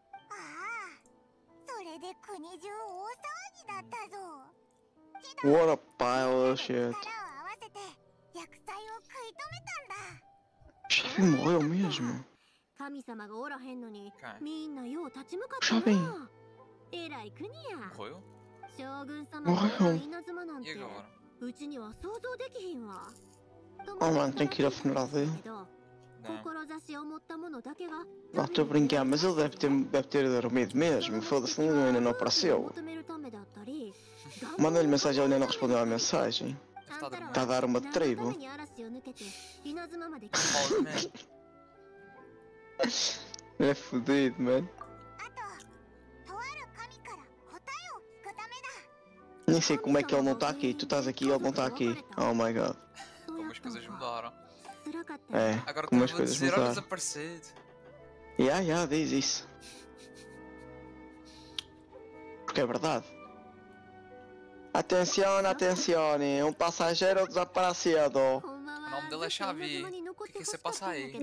それで国中大騒ぎだったぞ。 What a pile of shit. 力を合わせて厄災を食い止めたんだ。 Já vi, morreu mesmo. 神様がおらへんのに Quem? みんなよう立ち向かった Já vi. な。えらい国や。 Morreu? 将軍様がおらん稲妻なん E て agora? うちには想像できひんわ。 Oh mano, tenho que ir ao funeral dele. Não. 志を持った者だけが Não, estou a brincar, mas ele deve ter, deve ter dormido mesmo. Foda-se, ele ainda não apareceu. Manda-lhe mensagem, ele ainda não respondeu à mensagem. Está a dar uma de tribo. É fodido, mano. Nem sei como é que ele não está aqui. Tu estás aqui e ele não está aqui. Oh my god. Como as coisas mudaram. É, Agora como como as vou coisas dizer, olha mudaram. desaparecido. Ya, ya, diz isso. Porque é verdade. Atenção, atenção, um passageiro desaparecido. O nome dele é Xavi. O que é que você passa aí?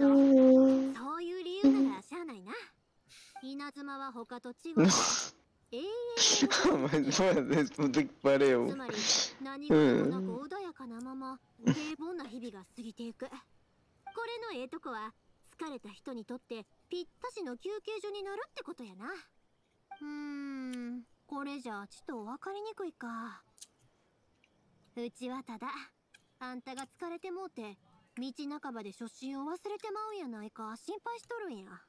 Mas, mas, puta que pariu. 何事もなく穏やかなまま平凡な日々が過ぎていく。これのええとこは疲れた人にとってぴったしの休憩所になるってことやな。うーん、これじゃちと分かりにくいか。うちはただあんたが疲れてもうて道半ばで初心を忘れてまうんやないか心配しとるんや。でも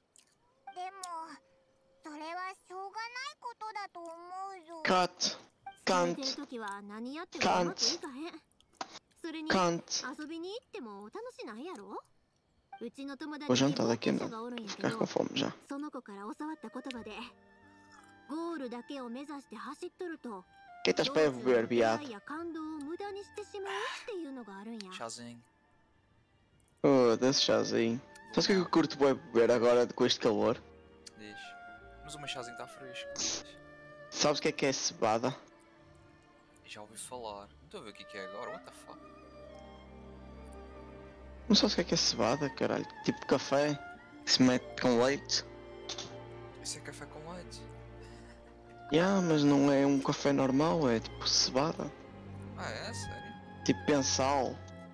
それはしょうがないことだと思うぞ。 Cut. Can't. Can't. それに Can't. 遊びに行っても楽しないやろ。うちの友 Vou 達に jantar 冒 daqui 険 a 者がおるんやけ ficar ど com fome já. その子から教わった言葉でゴールだけを目指して走っとると Que estás para beber, viado? や感動を無駄にしてしまうっていうのがあるんや。 Chazinho. Oh, desse chazinho. Sabes o que é que eu curto bem beber agora com este calor? Diz. Mas o meu chazinho está fresco. Diz. Sabes o que é que é cebada? Já ouvi falar. Não estou a ver o que é que é agora. What the fuck? Não sabes o que é que é cevada, caralho? Tipo café que se mete com leite. Isso é café com leite? Yeah, mas não é um café normal, é tipo cevada. Ah, é? Sério? Tipo pensal.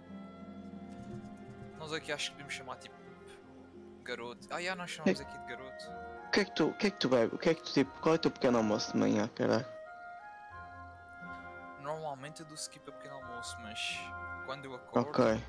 Nós aqui acho que devemos chamar tipo garoto. Ah, já nós chamamos aqui de garoto. O que é que tu, o que é que tu bebes? O que é que tu tipo, qual é o teu pequeno almoço de manhã, caralho? Normalmente eu dou skip a pequeno almoço, mas quando eu acordo. Ok. Uh...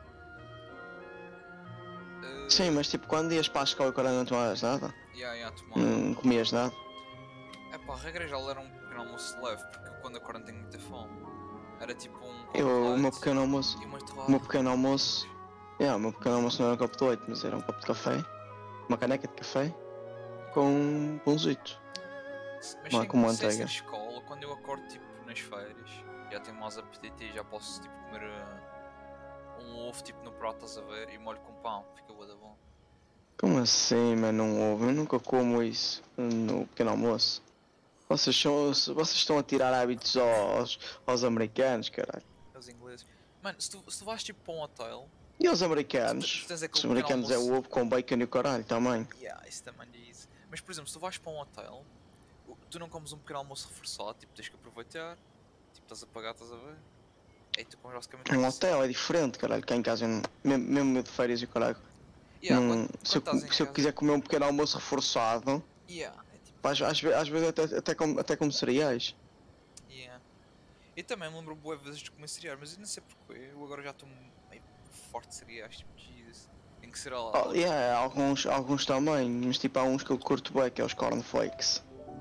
Sim, mas tipo quando ias para a escola e agora não tomavas nada? Yeah, yeah, tomava. Não comias nada? É pá, a regra já era um pequeno almoço leve, porque eu quando acordo tenho muita fome. Era tipo um. Eu, o meu pequeno almoço. E uma O meu pequeno almoço. Yeah, o meu pequeno almoço não era um copo de leite, mas era um copo de café. Uma caneca de café. Com um pãozito. Mas Lá sem, com manteiga. sem ser escola, quando eu acordo tipo nas férias, já tenho mais apetite e já posso tipo comer uh, um ovo tipo no prato, estás a ver? E molho com pão, fica bué da bom. Como assim, mano? Não ovo? Eu nunca como isso no pequeno almoço. Vocês, são, vocês estão a tirar hábitos aos, aos americanos, caralho. Os ingleses. Mano, se tu, se tu vais tipo para um hotel. E os americanos? Tu, tu tens Os americanos é o ovo com bacon e o caralho também. Yeah, isso também diz. Mas por exemplo, se tu vais para um hotel, tu não comes um pequeno almoço reforçado, tipo, tens que aproveitar. Tipo, estás a pagar, estás a ver? Aí tu comes basicamente. Um hotel é diferente, caralho. Cá em casa, mesmo, mesmo de férias e o caralho. Yeah, não, quando, se, quando eu, se eu quiser comer um pequeno almoço reforçado, yeah, é tipo... às, às, às vezes até, até, como, até como cereais. Yeah. Eu também me lembro boas vezes de comer cereais, mas eu não sei porquê. Eu agora já estou meio forte de cereais, tipo, Jesus. Tem que ser lá. Oh, yeah, alguns, alguns também, mas tipo há uns que eu curto bué, que é os cornflakes.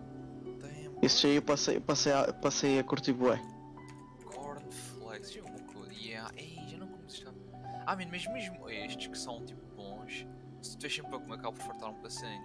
Esse aí eu passei, passei, a, passei a curtir bué. Cornflakes, já é uma coisa. Yeah, ei, já não como isto. Ah, man, mas mesmo estes que são tipo bons, se tu tens sempre a comer, acabo por fartar um pedacinho.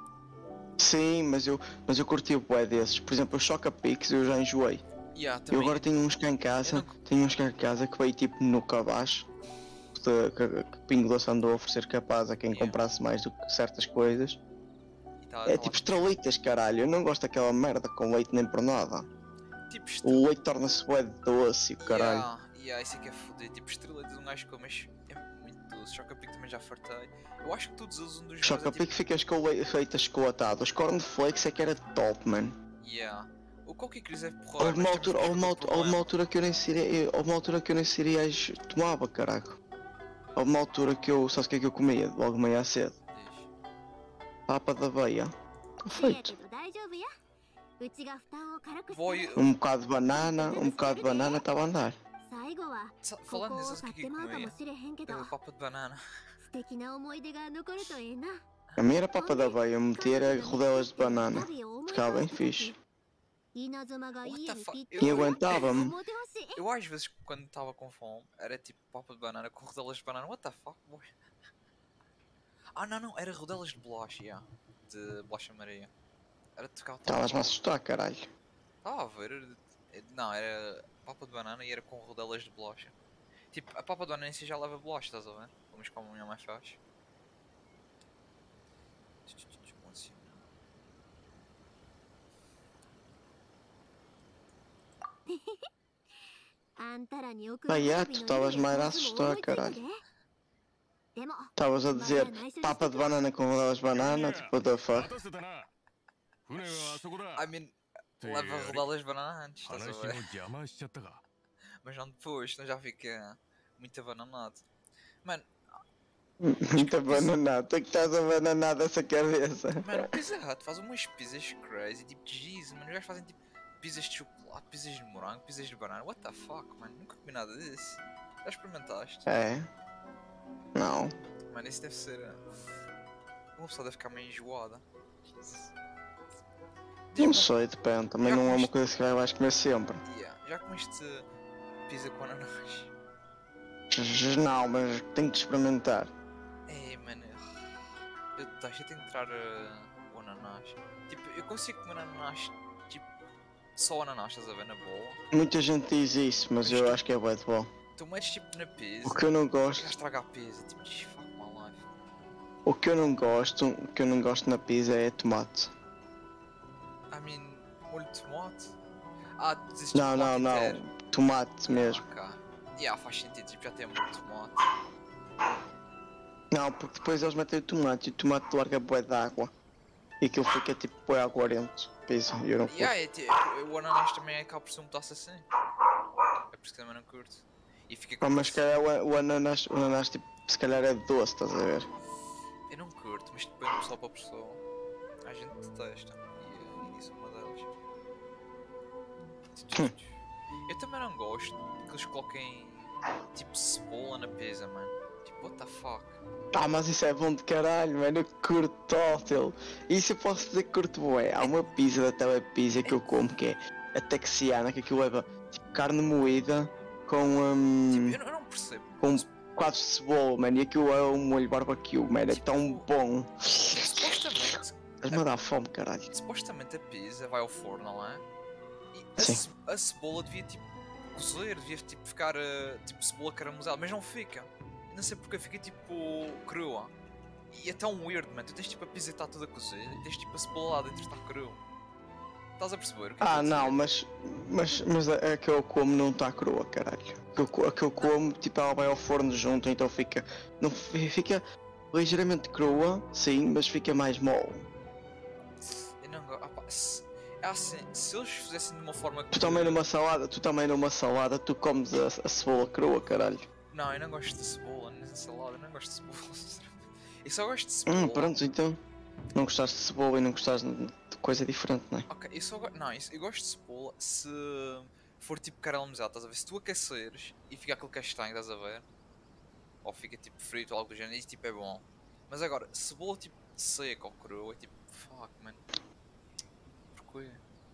Sim, mas eu, mas eu curti bué desses. Por exemplo, os Choca-Pics eu já enjoei. Yeah, eu agora tenho uns cá em casa, não... tenho uns cá em casa que veio tipo no cabaz. Que, que, que Pingo Doce andou a oferecer capaz a quem yeah. comprasse mais do que certas coisas. Tá, é tá tipo estrelitas, caralho. Eu não gosto daquela merda com leite nem por nada. Tipo o leite torna-se bué de doce, caralho. Yeah, yeah, isso é que é foder. Tipo estrelitas, um gajo come, mas é muito doce. Choca-Pic também já fartei. Eu acho que todos eles um dos Choca-Pic é, tipo... ficas com o leite feito chocolatado. Os cornflakes é que era top, man. Yeah. O qualquer coisa é porra. Houve uma altura, houve uma, houve uma altura que eu nem seria, houve uma altura que eu nem cereais tomava, caralho. Houve uma altura que eu, sabes o que é que eu comia? Logo meia cedo. Papa da aveia. Está feito. Um bocado de banana, um bocado de banana estava a andar. Falando nisso, o que é que eu comia? Papa de banana. A minha era papa da aveia, meter rodelas de banana. Ficava bem fixe. E aguentava-me. Eu às vezes quando estava com fome era tipo papa de banana com rodelas de banana. What the fuck, boy? Ah não, não, era rodelas de bolacha, yeah. De bolacha Maria. Era de ficar. Estavas-me a assustar, caralho. Estava a ver. Não, era papa de banana e era com rodelas de bolacha. Tipo, a papa de banana em si já leva bolacha, estás a ver? Vamos como a minha mãe faz. Ah, yeah, tu estavas mais a assustar, caralho. Estavas a dizer papa de banana com rodelas de banana, tipo, what the fuck? I mean, leva rodelas de banana antes, estás a ver? Mas não depois, senão já fica muito abananado. Mano... Muito abananado, tu é que estás abananado essa cabeça. Mano, o Pizza Hut faz umas pizzas crazy, tipo, jeez, mano, os gajos fazem tipo pizzas de chocolate, pizzas de morango, pizzas de banana, what the fuck, mano, nunca comi nada disso. Já experimentaste? É? Não. Mano, isso deve ser... Uma pessoa deve ficar meio enjoada. Não sei, depende, também não é uma coisa que vais comer sempre. Yeah. Já comeste pizza com ananás? Não, mas tenho que experimentar. Ei, mano, eu detesto, eu tenho que entrar uh, o ananás. Tipo, eu consigo comer ananás, tipo, só ananás, estás a ver, na boa. Muita gente diz isso, mas, mas eu tu, acho que é bué de bom. Tu metes tipo na pizza. O que eu não gosto... estragar a pizza, tipo, fuck my life. O que eu não gosto, o que eu não gosto na pizza é tomate. I mean, molho de tomate? Ah, dizes Não, não, não, inteiro. Tomate mesmo. Ah, okay. Yeah, faz sentido, tipo, já tem molho de tomate. Não, porque depois eles metem o tomate e o tomate larga bué de água. E aquilo fica tipo bué aguarento. Pisa, e eu não curto. Yeah, é, tipo, o ananás também acaba por ser um pedaço assim. É por isso que também não curto. E fica com Ah, mas se calhar o, o ananás, o ananás tipo, se calhar é doce, estás a ver? Eu não curto, mas depende de pessoa para pessoa. A gente detesta. E, e isso é uma delas. Eu também não gosto que eles coloquem tipo cebola na pizza, mano. Tipo, what the fuck? Ah, mas isso é bom de caralho, mano. Eu curto tótil. Isso eu posso dizer que curto bué. Há uma pizza da Telepizza que eu como que é a texiana, que aquilo leva tipo carne moída com um. Tipo, eu, não, eu não percebo. Com quadros de cebola, mano. E aquilo é um molho barbecue, mano. É Tipo, tão bom. Supostamente. Estás-me a dar fome, caralho. Supostamente a pizza vai ao forno, não é? E a, Sim. ce a cebola devia tipo cozer, devia tipo ficar uh, tipo cebola caramelizada, mas não fica. Não sei porque fica tipo crua. E é tão weird, mano. Tu tens tipo a pizza está toda cozida e tens tipo a cebola lá dentro está crua. Estás a perceber? O que é que Ah, eu não, dizer? mas, mas, mas a, a que eu como não está crua, caralho. A que, eu, a que eu como, tipo, ela vai ao forno junto, então fica. Não, fica ligeiramente crua, sim, mas fica mais mole. Eu não gosto. Ah, pá, se, é assim, se eles fizessem de uma forma que. Tu também numa salada, tu também numa salada, tu comes a, a cebola crua, caralho. Não, eu não gosto de cebola, nem de salada, eu não gosto de cebola, sinceramente. Eu só gosto de cebola. Hum, pronto, então. Não gostaste de cebola e não gostaste de coisa diferente, não é? Ok, eu só gosto. Não, eu gosto de cebola se for tipo caramelizado, estás a ver? Se tu aqueceres e fica aquele castanho, estás a ver? Ou fica tipo frito ou algo do género, isso tipo é bom. Mas agora, cebola tipo seca ou crua, é tipo, fuck, man. Porquê?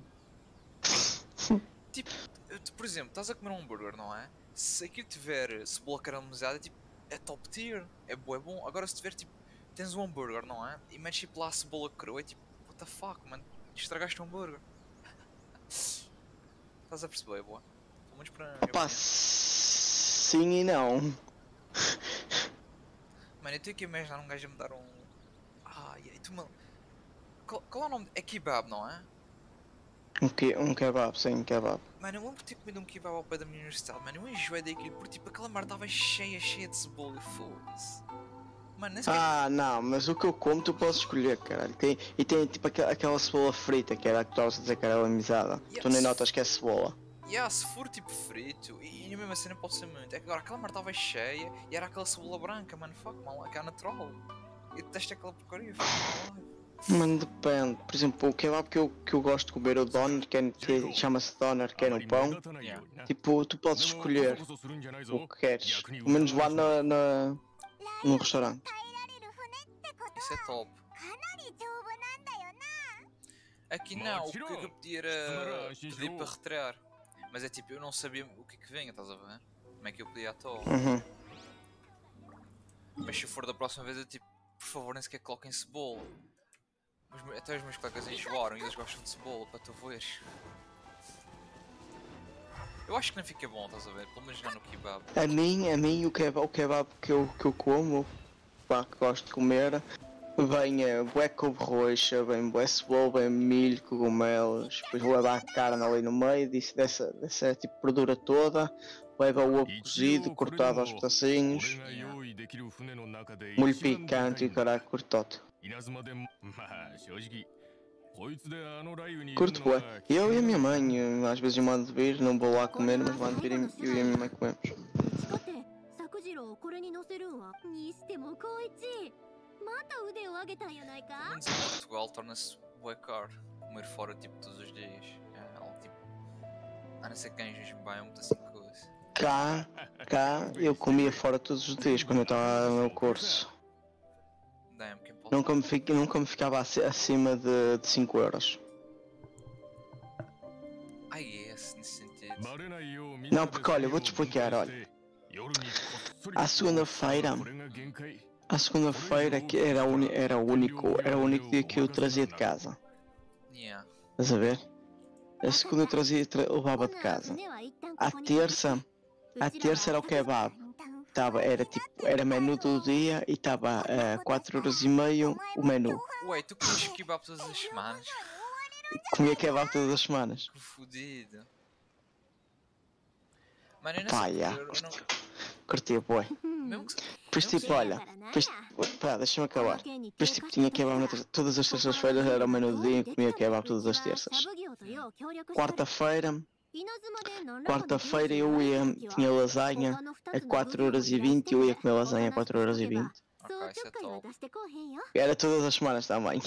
Tipo, tu, por exemplo, estás a comer um hambúrguer, não é? Se aquilo tiver cebola caramelizada, tipo, é top tier, é bom, é bom. Agora se tiver tipo, tens um hambúrguer, não é? E metes tipo lá a cebola crua, é tipo, what the fuck, man, estragaste o hambúrguer. Estás a perceber, é boa? Pelo menos para. Opa, sim e não. Mano, eu tenho que imaginar um gajo a me dar um. Ah, e aí tu me. Qual, qual é o nome? É kebab, não é? Um, que, um kebab, sim, um kebab. Mano, eu lembro de ter comido um kebab ao pé da minha universidade, mano, eu enjoei daquilo porque tipo aquela merda estava cheia, cheia de cebola, foda-se. Mano, nem sequer... Ah, não, mas o que eu como tu podes escolher, caralho. Tem, e tem tipo aquela, aquela cebola frita, que era a que tu estavas a dizer que era lamizada. Yes. Tu nem notas que é cebola. Yeah, se for tipo frito, e, e a mesma cena pode ser muito. É que agora aquela merda estava cheia e era aquela cebola branca, mano, fuck, mal, que é natural. Eu detesto aquela porcaria, fuck, mal. Mano, depende. Por exemplo, o kebab que eu, que eu gosto de comer, o doner, que, é, que chama-se doner, que é no pão. Yeah. Tipo, tu podes escolher o que queres. Pelo menos lá na, na, no restaurante. Isso é top. Aqui não, o que eu pedi era pedir para retirar. Mas é tipo, eu não sabia o que é que vinha, estás a ver? Como é que eu pedia à toa. Uhum. Mas se for da próxima vez, eu tipo, por favor, nem sequer coloquem cebola. Os, até os meus colegas enjoaram e eles gostam de cebola, para tu veres. Eu acho que não fica bom, estás a ver? Pelo menos não no kebab. A mim, a mim o kebab, o kebab que, eu, que eu como, pá, que gosto de comer, vem é, bué couve roxa, vem bué cebola, vem milho, cogumelos, depois leva a carne ali no meio, disso, dessa, dessa tipo verdura toda, leva o ovo cozido, cortado aos pedacinhos, molho picante e o caralho, curto. Curto bué. Eu e a minha mãe, às vezes eu mando vir, não vou lá comer, mas mando vir e eu e a minha mãe comemos. Pelo menos em Portugal torna-se bué caro comer fora tipo todos os dias. É algo tipo. A não ser que ganhes bem um assim de coisa. Cá, cá, eu comia fora todos os dias quando eu estava no meu curso. Damn, quem pode... Nunca me, fico, nunca me ficava acima de, de cinco euros. Ah, yes, nesse sentido. Não, porque olha, vou-te explicar, olha. À segunda-feira, à segunda-feira que era, uni, era, o único, era o único dia que eu trazia de casa. Yeah. Estás a ver? A segunda eu trazia, tra levava de casa. À terça, à terça era o kebab. Tava, era tipo, era menu do dia e estava a quatro euros e meio o menu. Ué, tu comes kebab todas as semanas? Comia kebab todas as semanas. Que fodido. Mano, eu não Pá, sei yeah, porque eu não... curtia, bué. Mesmo que... Depois tipo, olha, depois, pá, deixa-me acabar. Depois tipo, tinha kebab na terça, todas as terças-feiras era o menu do dia e comia kebab todas as terças. Quarta-feira, quarta-feira eu ia, tinha lasanha a quatro euros e vinte e eu ia comer lasanha a quatro euros e vinte. Ok, isso é top. Era todas as semanas também.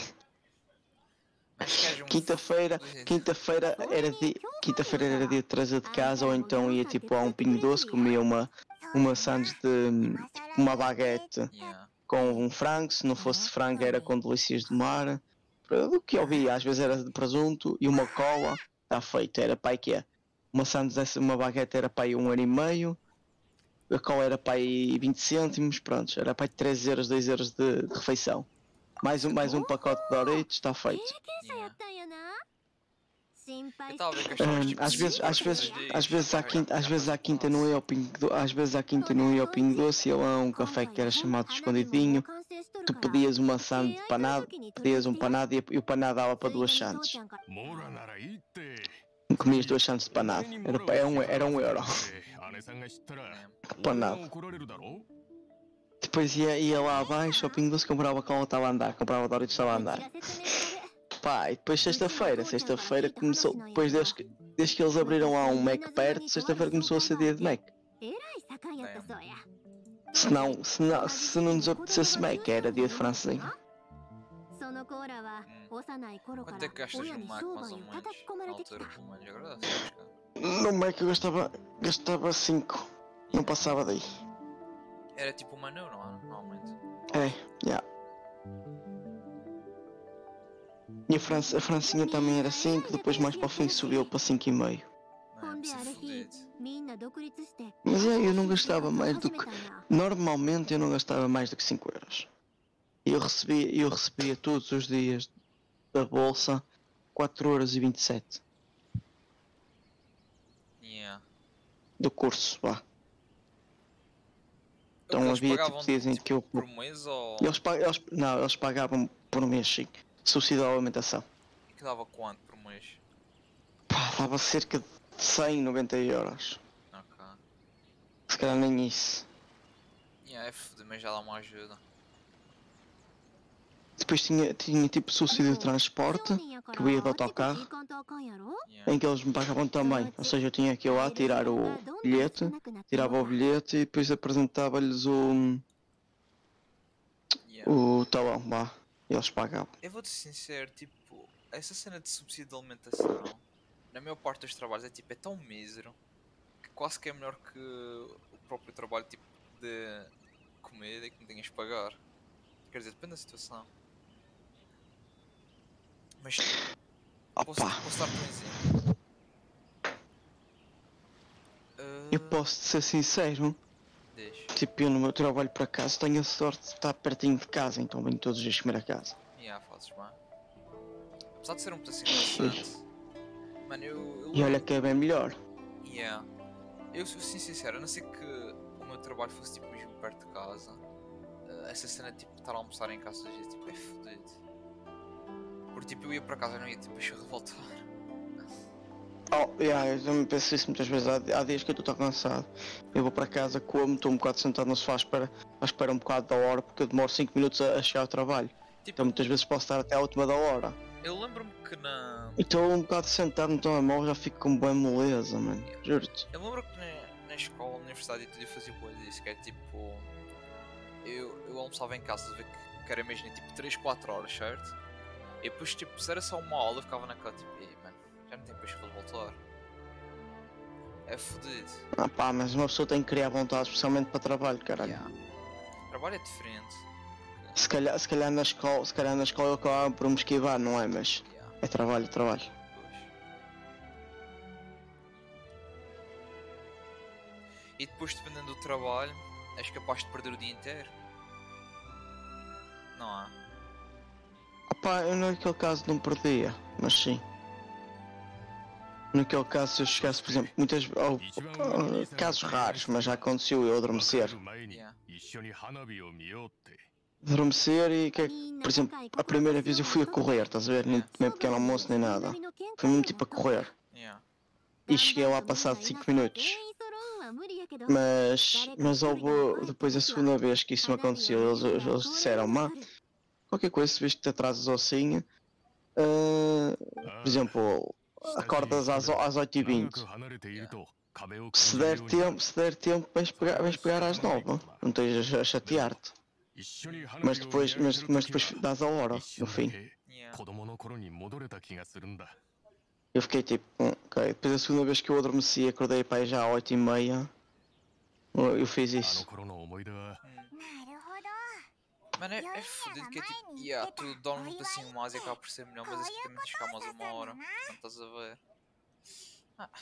Quinta-feira, quinta-feira era dia, quinta-feira era dia de trazer de casa ou então ia tipo a um Pingo Doce, comia uma, uma sandes de tipo, uma baguete Yeah. com um frango, se não fosse frango era com delícias de mar. Do que eu vi, às vezes era de presunto e uma cola, está feito, era pai que é. Uma sandes dessa, uma baguete era pai um euro e meio, a cola era pai vinte cêntimos, pronto, era pai três euros, dois euros de, de refeição. Mais um, mais um pacote de Auratus, está feito. Yeah. Eu Eu estava a ver que as Hum, histórias, tipo, às vezes, às cinco vezes, dias, às vezes à pá, quinta, às já vezes à faz quinta massa. não ia ao Pingo Doce, às vezes à quinta não ia ao Pingo Doce, ia lá a um café que era chamado Escondidinho. Tu pedias uma sandes de panado, pedias um panado e, e o panado dava para duas sandes. Comias duas sandes de panado, era, pa- era, um, era um euro. Panado. Depois ia, ia lá abaixo ao Pingo Doce, comprava cola, estava a andar, comprava Doritos, estava a andar. Pá, e depois sexta-feira, sexta-feira começou, depois desde que, desde que eles abriram lá um Mac perto, sexta-feira começou a ser dia de Mac. Se não, se não, se não nos apetecesse Mac, era dia de francesinha. Quanto é que gastas no Mac, mais ou menos? Na altura, pelo menos, agora dá se buscar. No Mac eu gastava, gastava cinco, não passava daí. Era tipo um menu, não é? Normalmente. É, já. Yeah. E a, França, a francinha também era cinco, depois mais para o fim subiu para cinco e meio. Mano, isso é fodido. Mas é, eu não gastava mais do que... Normalmente eu não gastava mais do que cinco euros. E eu recebia, eu recebia todos os dias da bolsa quatro euros e vinte e sete. Yeah. Do curso, vá. O que Então eles havia pagavam, tipo dias em tipo, que eu... por mês ou... Eles, pag... eles, não, eles pagavam por mês, sim. Subsídio à alimentação. E que dava quanto por mês? Pá, dava cerca de cem, noventa euros. Ok. Se calhar nem isso. Yeah, é fodido, mas já dá uma ajuda. Depois tinha, tinha tipo subsídio de transporte, que eu ia de autocarro, Yeah. em que eles me pagavam também. Ou seja, eu tinha que ir lá tirar o bilhete, tirava o bilhete e depois apresentava-lhes o... Yeah. o talão lá. E eles pagavam. Eu vou-te ser sincero, tipo, essa cena de subsídio de alimentação, na maior parte dos trabalhos é tipo, é tão mísero, que quase que é melhor que o próprio trabalho tipo de comida que não tenhas que pagar. Quer dizer, depende da situação. Mas posso, Opa, posso dar-te um exemplo? eu Uh, posso ser sincero. Deixa. Tipo, eu no meu trabalho por acaso tenho a sorte de estar pertinho de casa, então venho todos os dias comer a casa. Yeah, fazes bem. Apesar de ser um pedacinho interessante, mano, eu, eu E olha que é bem melhor. Yeah. Eu sou assim sincero, a não ser que o meu trabalho fosse tipo mesmo perto de casa, uh, essa cena tipo de estar a almoçar em casa às tipo, é fodido. Porque tipo eu ia para casa e não ia tipo deixar de voltar. Oh, yeah, eu também penso isso muitas vezes. Há, há dias que eu estou cansado. Eu vou para casa, como, estou um bocado sentado no sofá à espera, à espera um bocado da hora, porque eu demoro cinco minutos a, a chegar ao trabalho. Tipo, Então muitas vezes posso estar até à última da hora. eu lembro-me que na. E estou um bocado sentado no telemóvel, já fico com boa moleza, mano. Juro-te. Eu lembro que na, na escola, na universidade e tudo eu fazia boa disso, que é tipo. Eu, eu almoçava em casa, ver que, que era mesmo tipo três, quatro horas, certo? E depois tipo, se era só uma aula, eu ficava naquela tipo, ei, mano, já não tenho depois que voltar. É fodido. Ah pá, mas uma pessoa tem que criar vontade, especialmente para trabalho, caralho. Yeah. Trabalho é diferente. Se calhar, se calhar na escola, se calhar na escola eu acabava por me esquivar, não é? Mas Yeah. é trabalho, é trabalho. Pois. E depois, dependendo do trabalho, és capaz de perder o dia inteiro. Não há? Ah pá, eu naquele caso não perdia, mas sim. Naquele caso, se eu chegasse, por exemplo, muitas oh, oh, casos raros, mas já aconteceu eu adormecer. Yeah. Adormecer e, que, por exemplo, a primeira vez eu fui a correr, estás a ver? Nem tomei pequeno almoço nem nada. Fui mesmo tipo a correr. Yeah. E cheguei lá passado cinco minutos. Mas, mas houve, depois a segunda vez que isso me aconteceu, eles, eles disseram, mas qualquer coisa, se vês que te atrasas assim, uh, por exemplo, acordas às, às oito e vinte. Se der tempo, se der tempo, vais pegar, vais pegar às nove. Não estejas a chatear-te. Mas depois, mas, mas depois dás a hora, no fim. Eu fiquei tipo, ok. Depois a segunda vez que eu adormeci, acordei para aí já às oito e meia. Eu fiz isso. Mano, é, é fodido que é tipo, yeah, tu dormes um pedacinho mais e acaba por ser melhor, mas assim também tens de ficar mais uma hora. Não estás a ver? Ah.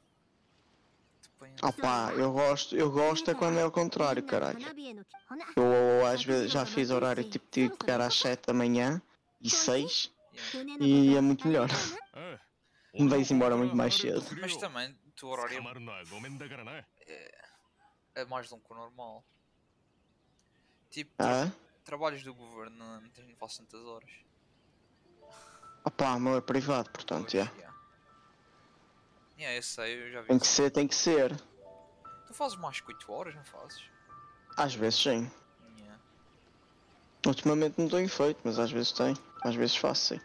Opa, eu gosto, eu gosto é quando é ao contrário, caralho. Eu às vezes já fiz horário tipo de pegar às sete da manhã e seis e é muito melhor. Me vais embora muito mais cedo. Mas também, o teu horário é, é mais longo que o normal. Tipo, tra ah? trabalhos do governo não, não, não faço tantas horas. Opa, meu é privado, portanto, já. Yeah. Yeah, eu sei, eu já vi. Tem que ser, tem que ser. Tu fazes mais que oito horas, não fazes? Às vezes sim. Yeah. Ultimamente não tenho feito, mas às vezes tenho. Às vezes faço sim.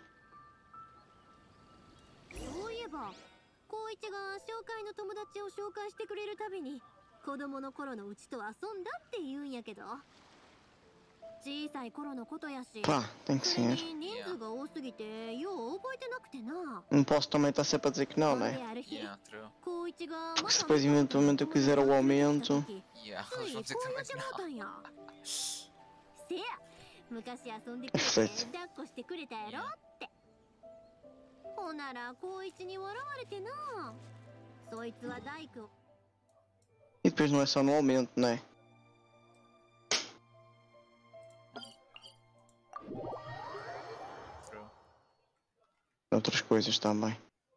Pá, tem que ser. Yeah. Não posso também estar sempre a dizer que não, né? Yeah, true. Porque se depois eventualmente eu quiser o aumento. Yeah, eles vão dizer que também que não. Perfeito. E depois não é só no aumento, né? Outras coisas também.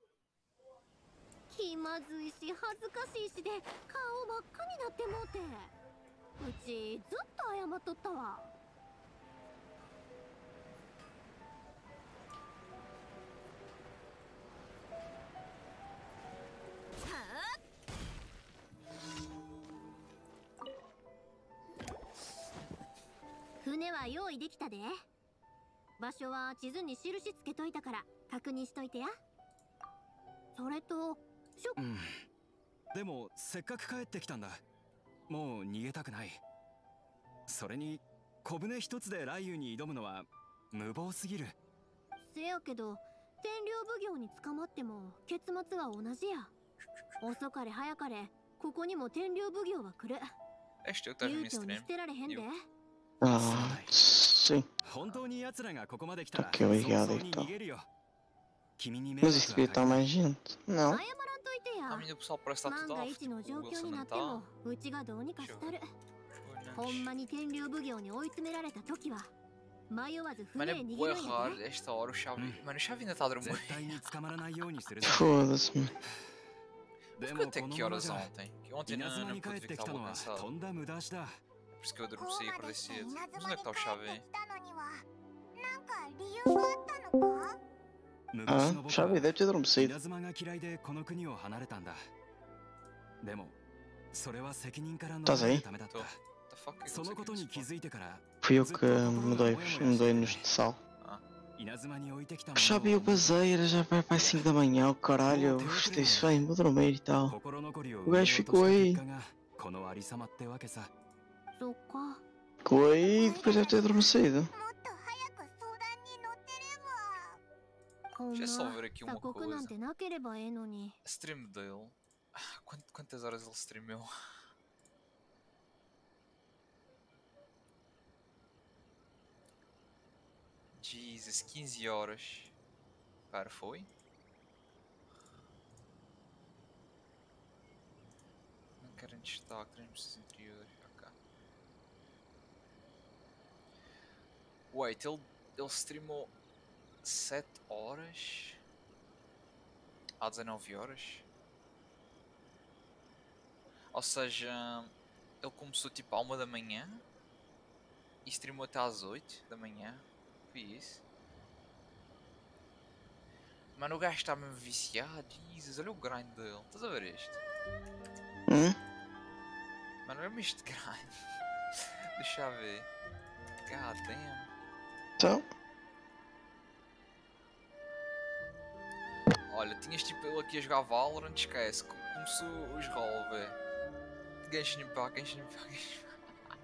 Hum. でもせっかく帰ってきたんだ。もう逃げたくない。それに小舟一つで雷雨に挑むのは無謀すぎる。 せやけど天領奉行に捕まっても結末は同じや。遅かれ早かれここにも天領奉行は来る。悠長に捨てられへんで。 Ah, sim. 本当に奴らがここまで来たら Ok, obrigado então. Mas isto devia estar mais gente. Não. A minha pessoal parece estar tudo off. Tipo, o Wilson não está. Mano, é bué raro esta hora o Xavi. Mano, o Xavi ainda está a dormir. Foda-se-me. Ficou até que horas ontem? Que ontem não, não pude ver que estava cansado. Por isso que eu adormeci e acordei cedo. Mas onde é que está o Xavi? Ah, Xavi deve ter adormecido. Estás aí? Fui eu que mudei, mudei-nos de sal. Xavi, eu basei, era já para as cinco da manhã, o caralho, isso bem, vou dormir e tal. O gajo ficou aí. Ficou aí e depois deve ter adormecido. Deixa eu só ver aqui uma coisa. A stream dele. Quant, quantas horas ele streamou? Jesus, quinze horas. Cara, foi? Não quero em destaque, transmissões interiores. Ok. Wait, ele, ele streamou sete horas? Há dezanove horas? Ou seja, ele começou tipo à uma da manhã e streamou até às oito da manhã. Foi isso? Mano, o gajo está mesmo viciado. Jesus, olha o grind dele. Estás a ver isto? Hum? Mano, era misto de grande. Deixa eu ver. God damn. Então? Olha, tinhas tipo ele aqui a jogar Valorant, esquece. Começou os roll, velho. Genshin Impact, Genshin Impact, Genshin Impact.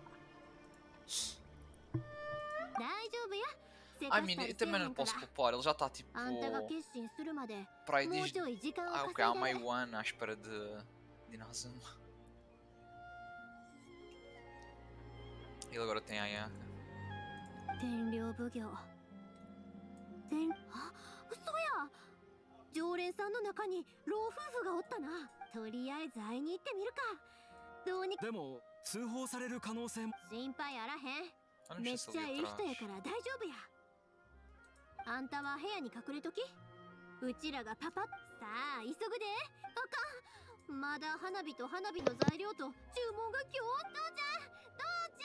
Ai, menina, eu também não posso culpar, ele já está tipo. Para aí desde. Ah, ok, há meio ano à espera de. de Inazuma. Ele agora tem a Ayaka. Deも通報される可能性も。 心配あらへん。めっちゃ生きとやから大丈夫や。あんたは部屋に隠れとき。うちらがパパッ。さあ急ぐで。あかん。まだ花火と花火の材料と注文が今日。父ちゃん、父ち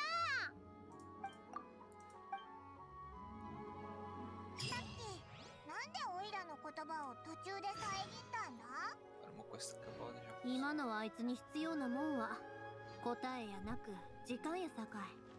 ゃん。さっきなんでオイラの言葉を途中で遮ったんだ？今のはあいつに必要なもんは答えやなく時間やさかい。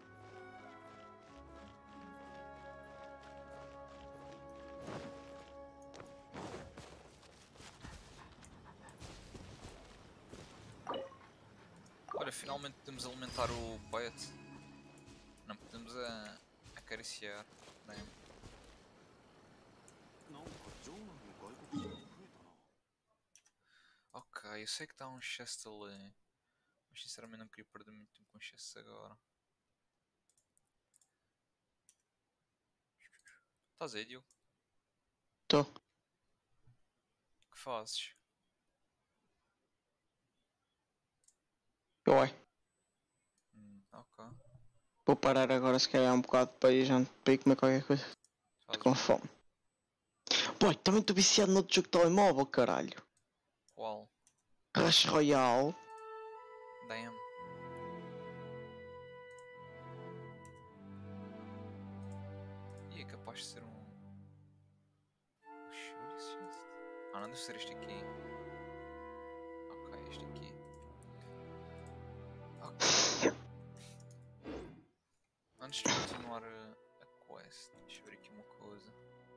Olha, finalmente podemos alimentar o pet. Não podemos a, acariciar. Bem. Ok, eu sei que está um chest ali. Mas sinceramente não queria perder muito tempo com chests agora. Estás aí, Diogo? Tô. O que fazes? Ué. Hum, ok. Vou parar agora se calhar um bocado para ir já para ir comer qualquer coisa. Estou com fome. Boy, também estou viciado no outro jogo de telemóvel, caralho. Qual? Rush Royale. Damn. E é capaz de ser um... Ah, não deve ser este aqui. Ok, este aqui. Ok. Antes de continuar a, a quest, deixa eu ver aqui uma coisa.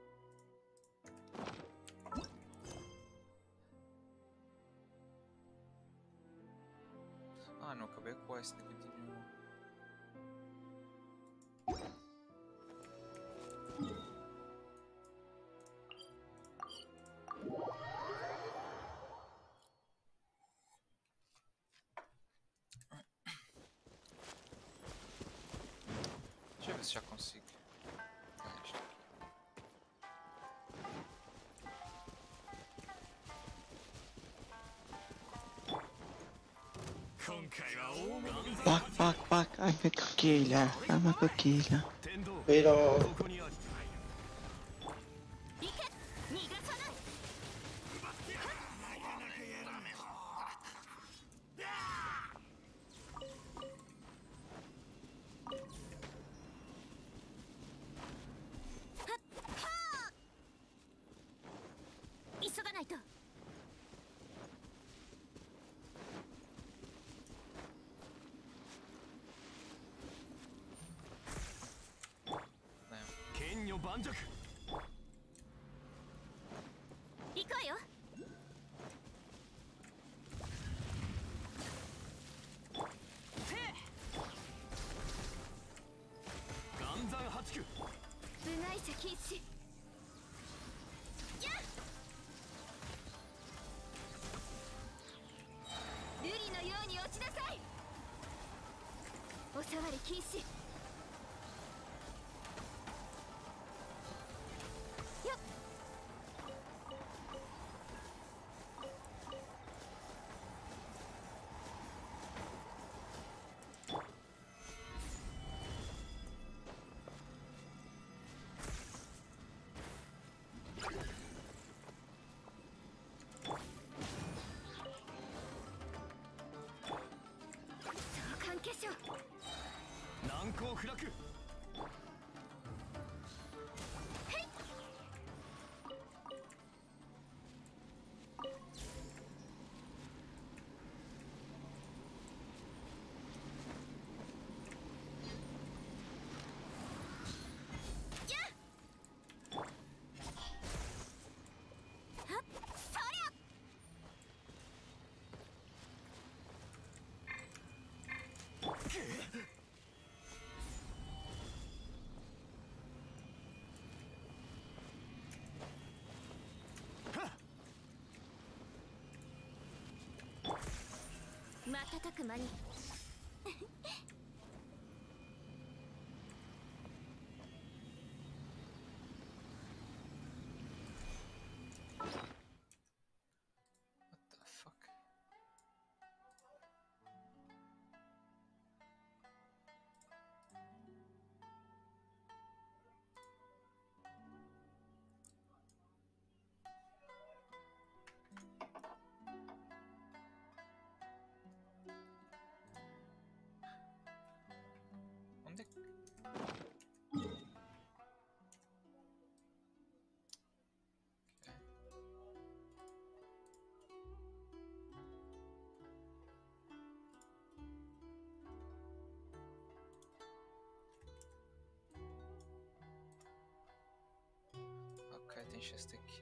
Ah, não acabei a quest, ainda continuo. Deixa eu ver se já consigo. Ah, este aqui. Back, back, back. I'm a coquilha. I'm a coquilha. Pero... 瞬く間に Ok, tens este aqui.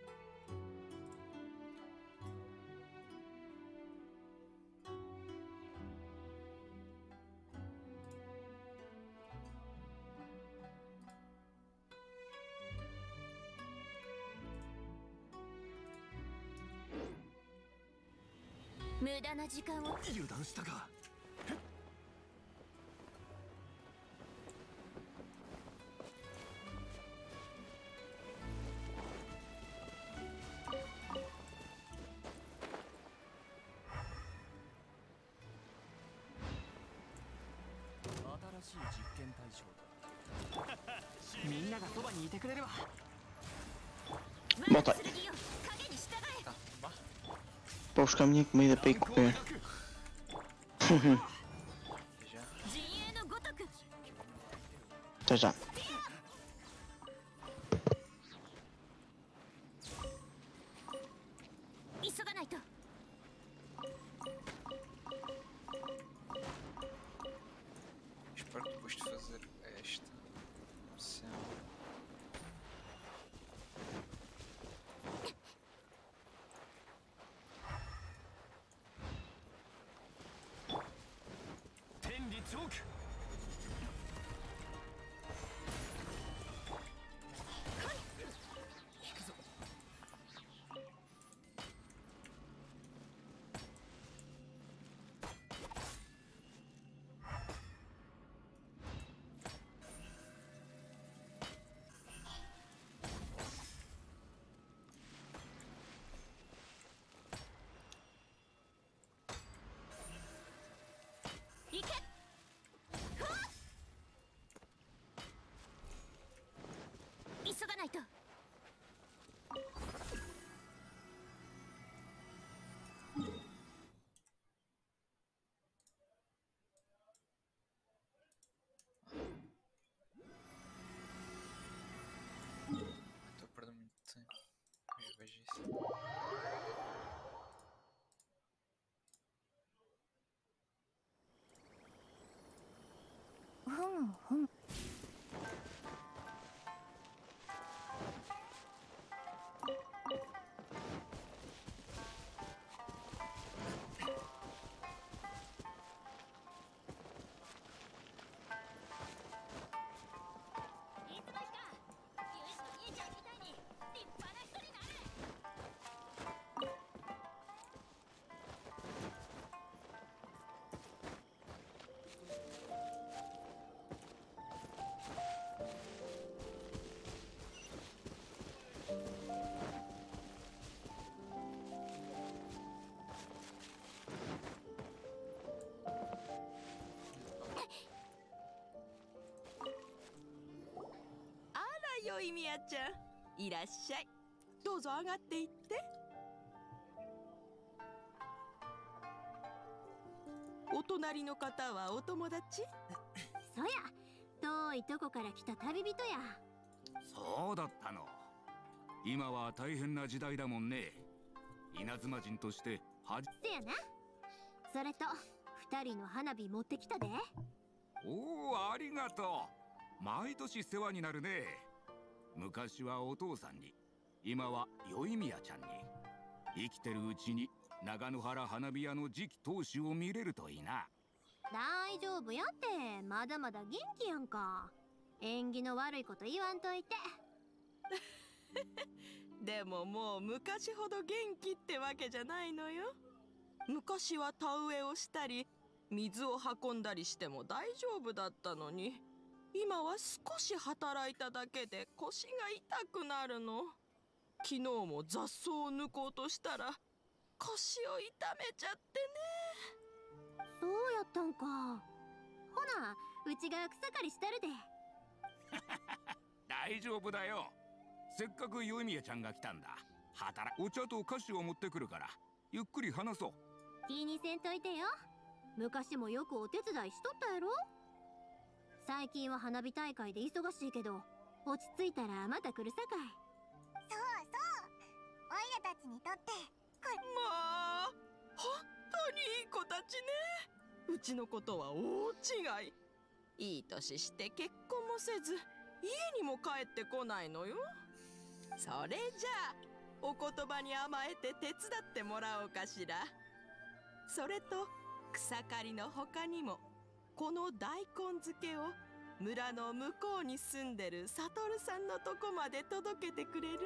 無駄な時間を油断したか。新しい実験対象だ。みんながそばにいてくれれば。 Volta aí. Vou buscar a minha comida para ir comer. Até já. Espero que depois de fazer esta missão. Estou a perder muito tempo. Eu vejo isso. Hum, hum. Yoimyaちゃん、いらっしゃい。どうぞ上がっていって。お隣の方はお友達？ そや、遠いとこから来た旅人や。 そうだったの。今は大変な時代だもんね。稲妻人としてはじせやな。それと二人の花火持ってきたで。 おお、ありがとう。毎年世話になるね。昔はお父さんに、今はYoimyaちゃんに。生きてるうちに長野原花火屋の次期当主を見れるといいな。 大丈夫やって、まだまだ元気やんか。縁起の悪いこと言わんといて。 でももう昔ほど元気ってわけじゃないのよ。 昔は田植えをしたり水を運んだりしても大丈夫だったのに、今は少し働いただけで腰が痛くなるの。昨日も雑草を抜こうとしたら腰を痛めちゃってね。 そうやったんか。ほな、うちが草刈りしたるで。 大丈夫だよ。せっかくヨイミヤちゃんが来たんだ。働お茶と菓子を持ってくるからゆっくり話そう。 気にせんといてよ。昔もよくお手伝いしとったやろ。最近は花火大会で忙しいけど、落ち着いたらまた来るさかい。そうそう、おいらたちにとってこれまあ本当にいい子たちね。うちのことは大違い。いい年して結婚もせず家にも帰ってこないのよ。それじゃあお言葉に甘えて手伝ってもらおうかしら。それと草刈りの他にもこの大根漬けを村の向こうに住んでるサトルさんのとこまで届けてくれる？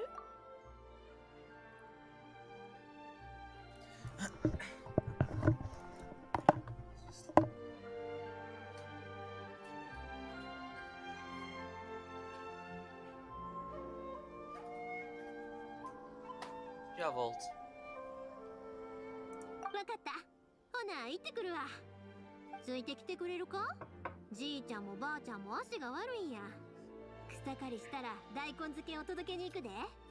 じゃあボルト。 わかった。ほな行ってくるわ。ついてきてくれるか？じいちゃんもばあちゃんも足が悪いんや。草刈りしたら大根漬けを届けに行くで。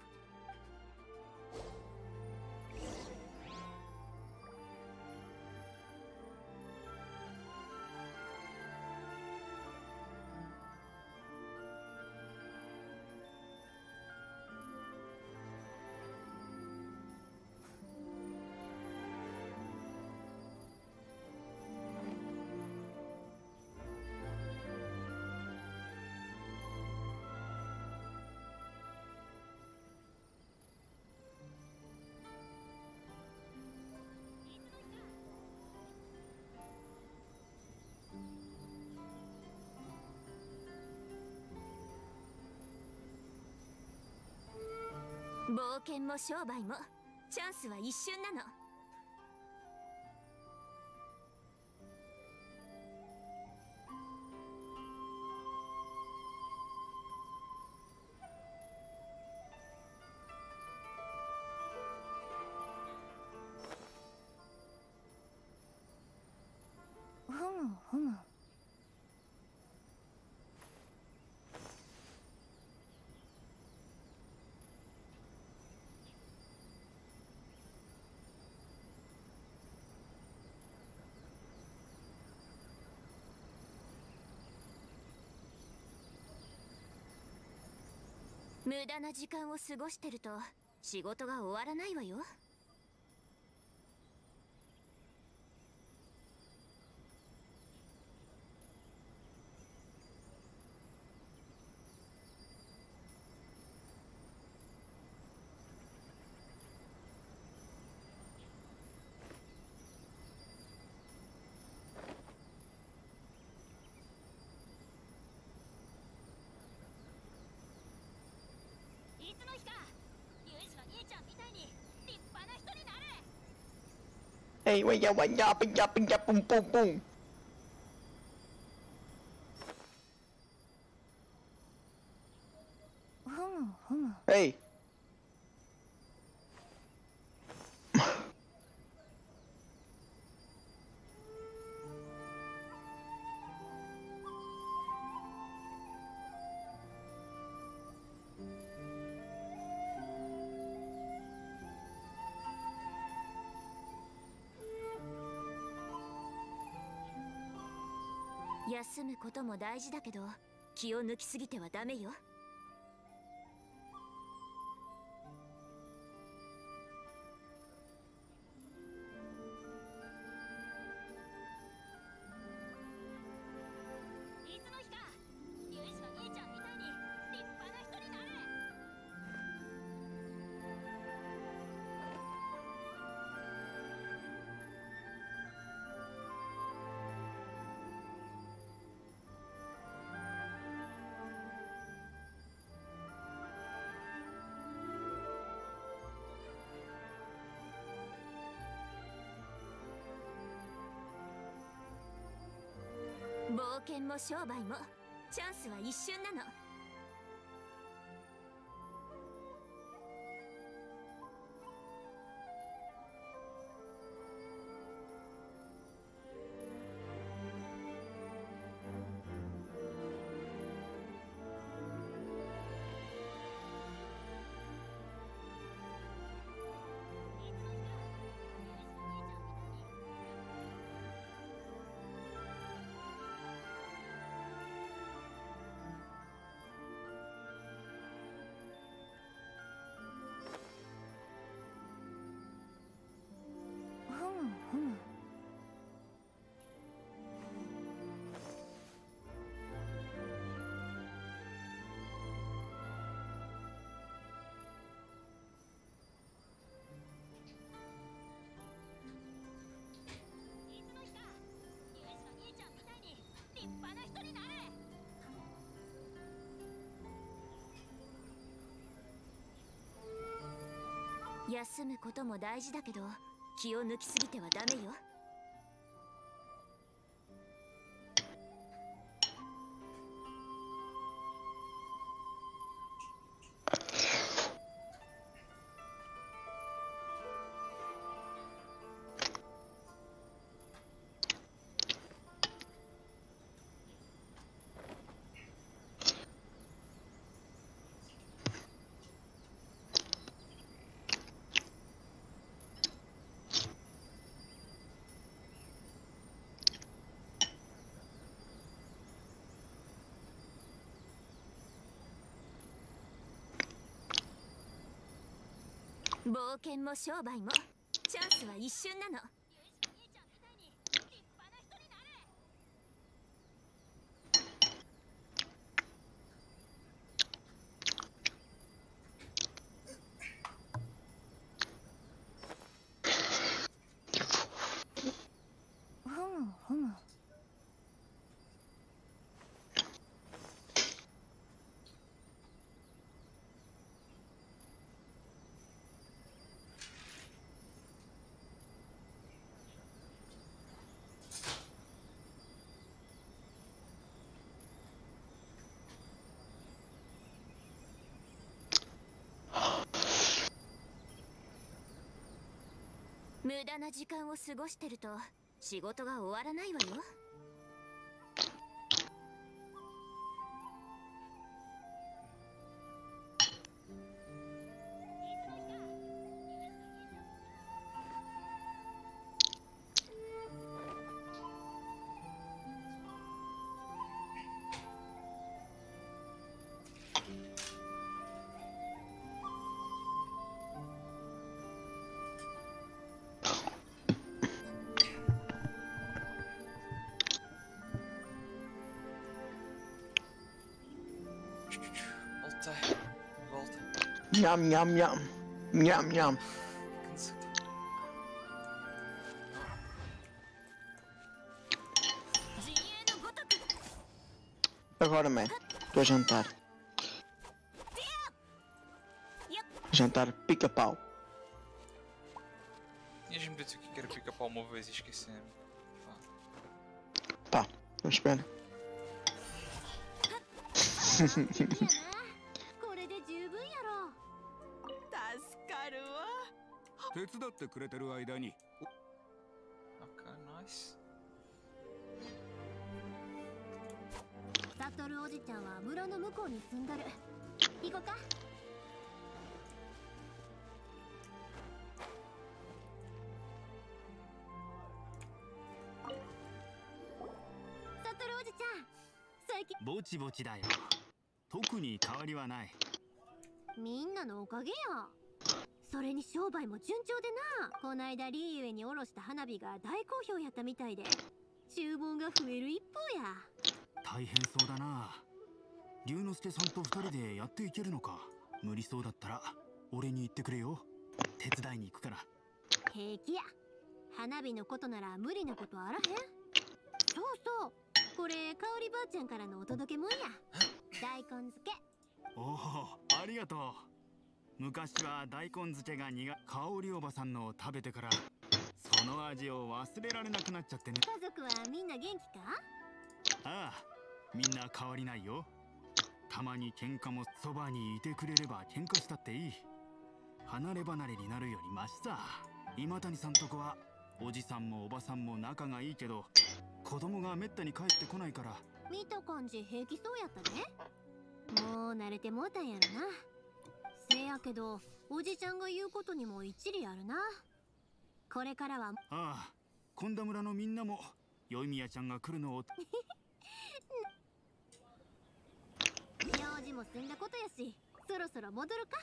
冒険も商売もチャンスは一瞬なの。 ふむふむ。 無駄な時間を過ごしてると仕事が終わらないわよ。いつの日かユイジの兄ちゃんみたいに立派な人になる。 Hey, wait, yeah, what, yeah, yeah, yeah, boom, boom, boom. Hey. 休むことも大事だけど気を抜きすぎてはダメよ。いつの日かユイジの兄ちゃんみたいに立派な人になる。 冒険も商売もチャンスは一瞬なの。休むことも大事だけど、気を抜きすぎてはダメよ。冒険も商売もチャンスは一瞬なの。ふむふむ。無駄な時間を過ごしてると仕事が終わらないわよ。 Nham nham nham nham nham. Agora, man, estou a jantar. Jantar pica-pau. Tinhas-me dito que era pica-pau uma vez e esqueci-me. Pá, estou à espera. 手伝ってくれてる間に。 Okay, nice. サトルおじちゃんは村の向こうに住んどる。行こうか。サトルおじちゃん、最近ぼちぼちだよ。特に変わりはない。 みんなのおかげや。それに商売も順調でな。こないだリーユエにおろした花火が大好評やったみたいで、注文が増える一方や。 大変そうだな。龍之介さんと二人でやっていけるのか。無理そうだったら俺に言ってくれよ。手伝いに行くから。 平気や。花火のことなら無理なことあらへん。そうそう、これ香りばあちゃんからのお届けもんや。大根漬け。 おお、ありがとう。昔は大根漬けが苦い香りおばさんのを食べてからその味を忘れられなくなっちゃってね。 家族はみんな元気か？ ああ、みんな変わりないよ。たまに喧嘩もそばにいてくれれば喧嘩したっていい。離れ離れになるよりマシさ。今谷さんとこはおじさんもおばさんも仲がいいけど、子供がめったに帰ってこないから。 見た感じ平気そうやったね。もう慣れてもうたんやろな。せやけどおじちゃんが言うことにも一理あるな。これからは。 ああ、今田村のみんなもよいみやちゃんが来るのを用事も済んだことやし、そろそろ戻るか。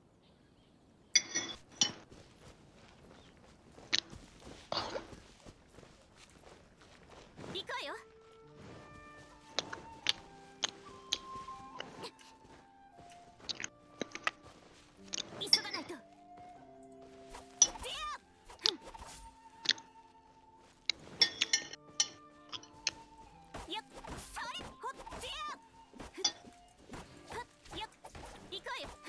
行こうよ。急がないと。よっ、それ、ほっ、ぜや。はっ、よっ、行こうよ。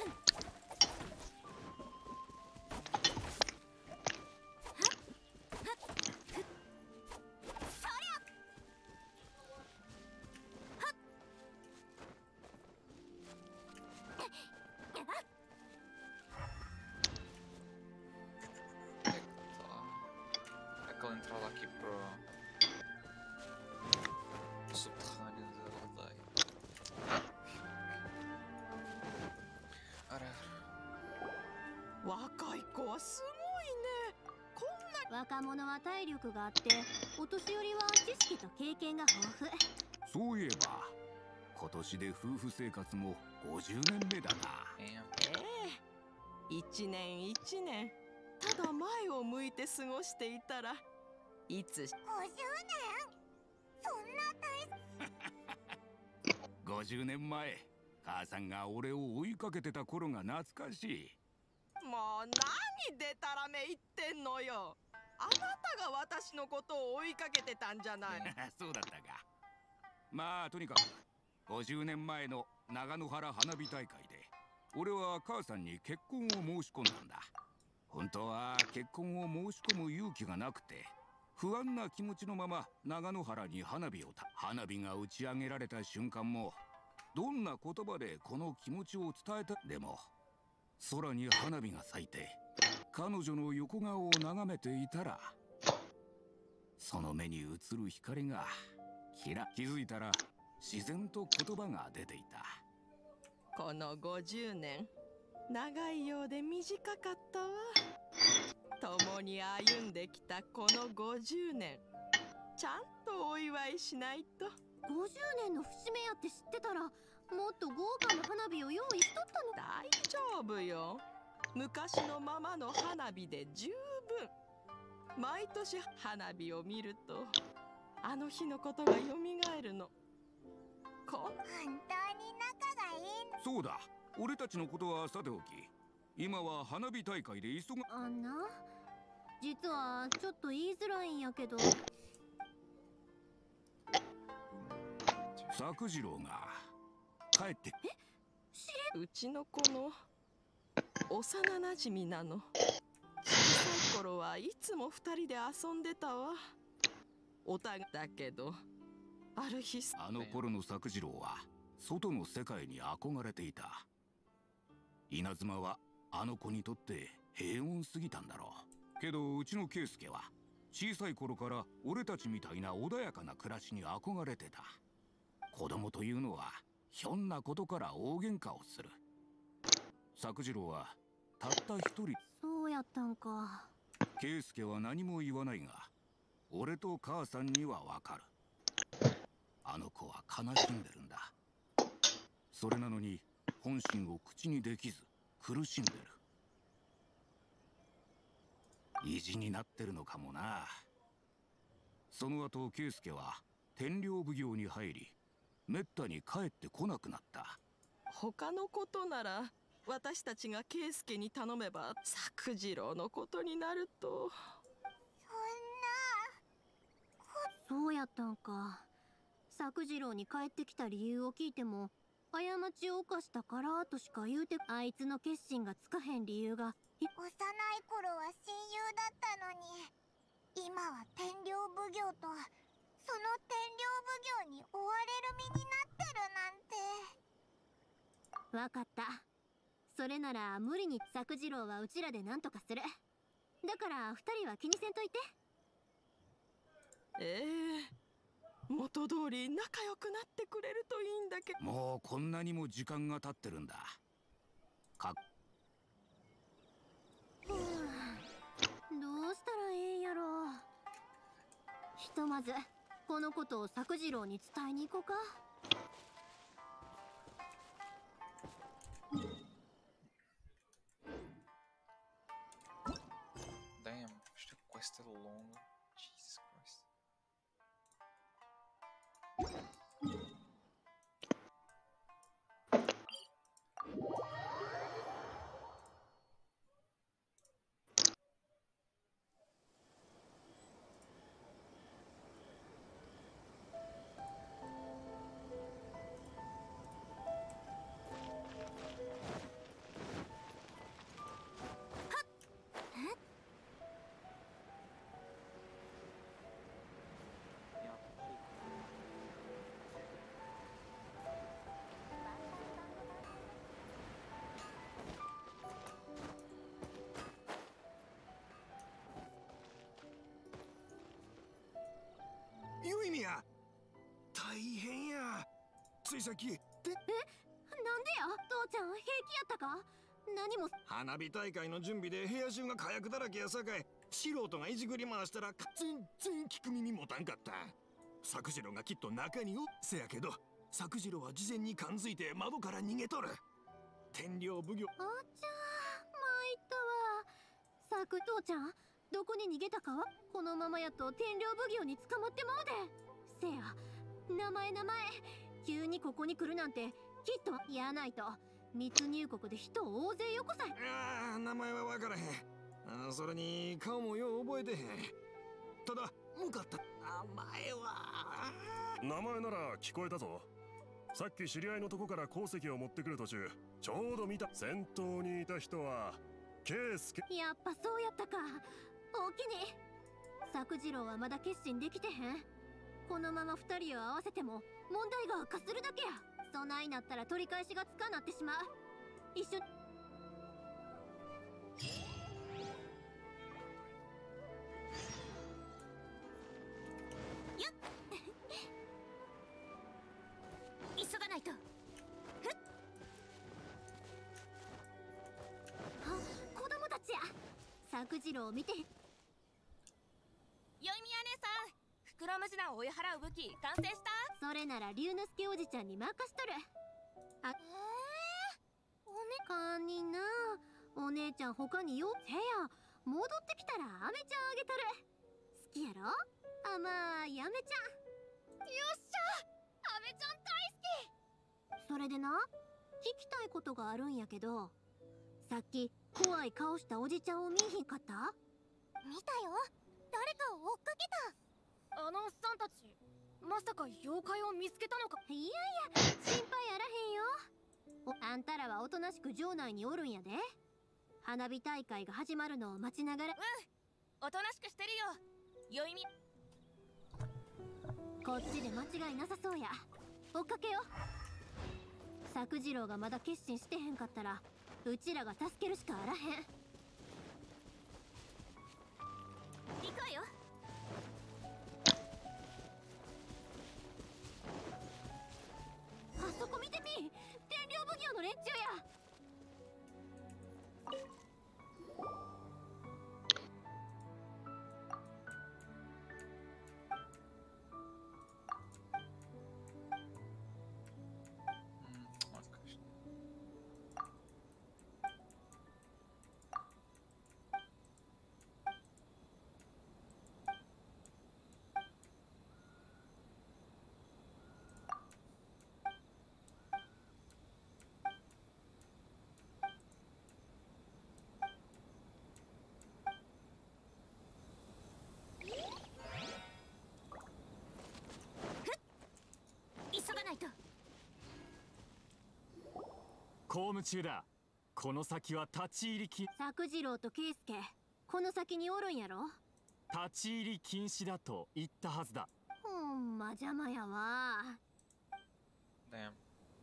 Aquela entrada aqui para o subterrâneo da aldeia. Ora, 若い子はすごいね。こんな。 若者は体力があって、お年寄りは知識と経験が豊富。 そういえば今年で夫婦生活もごじゅうねんめだな。 ええ、一年一年ただ前を向いて過ごしていたら、いつごじゅうねん、そんな大ごじゅうねんまえ、母さんが俺を追いかけてた頃が懐かしい。 もう何でたらめ言ってんのよ。あなたが私のことを追いかけてたんじゃない。 そうだったか。まあとにかくごじゅうねんまえの長野原花火大会で俺は母さんに結婚を申し込んだんだ。本当は結婚を申し込む勇気がなくて不安な気持ちのまま長野原に花火をた花火が打ち上げられた瞬間もどんな言葉でこの気持ちを伝えた。でも空に花火が咲いて彼女の横顔を眺めていたら、その目に映る光がキラ。気づいたら自然と言葉が出ていた。 このごじゅうねん長いようで短かったわ。共に歩んできたこのごじゅうねん、ちゃんとお祝いしないと。 ごじゅうねんの節目やって知ってたら、もっと豪華な花火を用意しとったの。 大丈夫よ。昔のままの花火で十分。毎年花火を見るとあの日のことがよみがえるの。こん本当に仲がいいの。そうだ、俺たちのことはさておき、今は花火大会で忙が。 あんな、実はちょっと言いづらいんやけど、 作次郎が帰って。 え、うちの子の幼なじみなの。小さい頃はいつも二人で遊んでたわ。お互いだけど、ある日、 あの頃の作次郎は外の世界に憧れていた。稲妻はあの子にとって平穏すぎたんだろう。けどうちの圭介は小さい頃から俺たちみたいな穏やかな暮らしに憧れてた。子供というのはひょんなことから大喧嘩をする。作次郎はたった一人。 そうやったんか。 圭介は何も言わないが、俺と母さんにはわかる。あの子は悲しんでるんだ。それなのに本心を口にできず苦しんでる。意地になってるのかもな。その後圭介は天領奉行に入り、めったに帰ってこなくなった。 他のことなら私たちが圭介に頼めば作次郎のことになると。 そんな。そうやったんか。作次郎に帰ってきた理由を聞いても、過ちを犯したからとしか言うて、あいつの決心がつかへん理由が。幼い頃は親友だったのに、今は天領奉行とその天領奉行に追われる身になってるなんて。わかった。それなら無理に作次郎はうちらで何とかする。だから二人は気にせんといて。 ええー、元通り仲良くなってくれるといいんだけど。 もうこんなにも時間が経ってるんだ。かどうしたらええんやろ。ひとまずこのことを作次郎に伝えに行こうか。 Damn, esta quest é longa. Jesus Christ. Yoimya! 大変や。ついさっき。え、 なんでや？父ちゃん平気やったか？何も。 花火大会の準備で部屋中が火薬だらけやさかい、素人がいじくり回したら全然聞く耳持たんかった。作次郎がきっと中におせやけど、作次郎は事前に感づいて窓から逃げとる。天領奉行。 あちゃー、参ったわ。作父ちゃんどこに逃げたかは？このままやと天領奉行に捕まってまうで。せや、名前名前。急にここに来るなんてきっとやないと密入国で人を大勢よこさい。 ああ、名前は分からへん。あ、それに顔もよう覚えてへん。ただ向かった名前は。 名前なら聞こえたぞ。さっき知り合いのとこから鉱石を持ってくる途中ちょうど見た。先頭にいた人は圭介。 やっぱそうやったか。おおきに。作次郎はまだ決心できてへん。このまま二人を合わせても問題が悪化するだけや。そないなったら取り返しがつかなってしまう。一緒に。よっ急がないと。ふっ。あ、子供たちや。作次郎を見て。 よいみや姉さん、袋ムジナを追い払う武器完成した？ それなら龍之介おじちゃんに任しとる。あ、えー、おねかんにな。お姉ちゃん他によせや。戻ってきたらアメちゃんあげたる。好きやろ甘いアメちゃん。よっしゃ、アメちゃん大好き。それでな、聞きたいことがあるんやけど、さっき怖い顔したおじちゃんを見えへんかった？見たよ。誰かを追っかけた。 あのおっさんたちまさか妖怪を見つけたのか？ いやいや、心配あらへんよ。あんたらはおとなしく城内におるんやで。花火大会が始まるのを待ちながら。 うん、おとなしくしてるよ。よいみ。 こっちで間違いなさそうや。追っかけよ。作次郎がまだ決心してへんかったらうちらが助けるしかあらへん。行くわよ。あそこ見てみ。天領奉行の連中や。急がないと。 公務中だ。この先は立ち入り禁作次郎と圭介、この先におるんやろ。 立ち入り禁止だと言ったはずだ。 ほん Damn.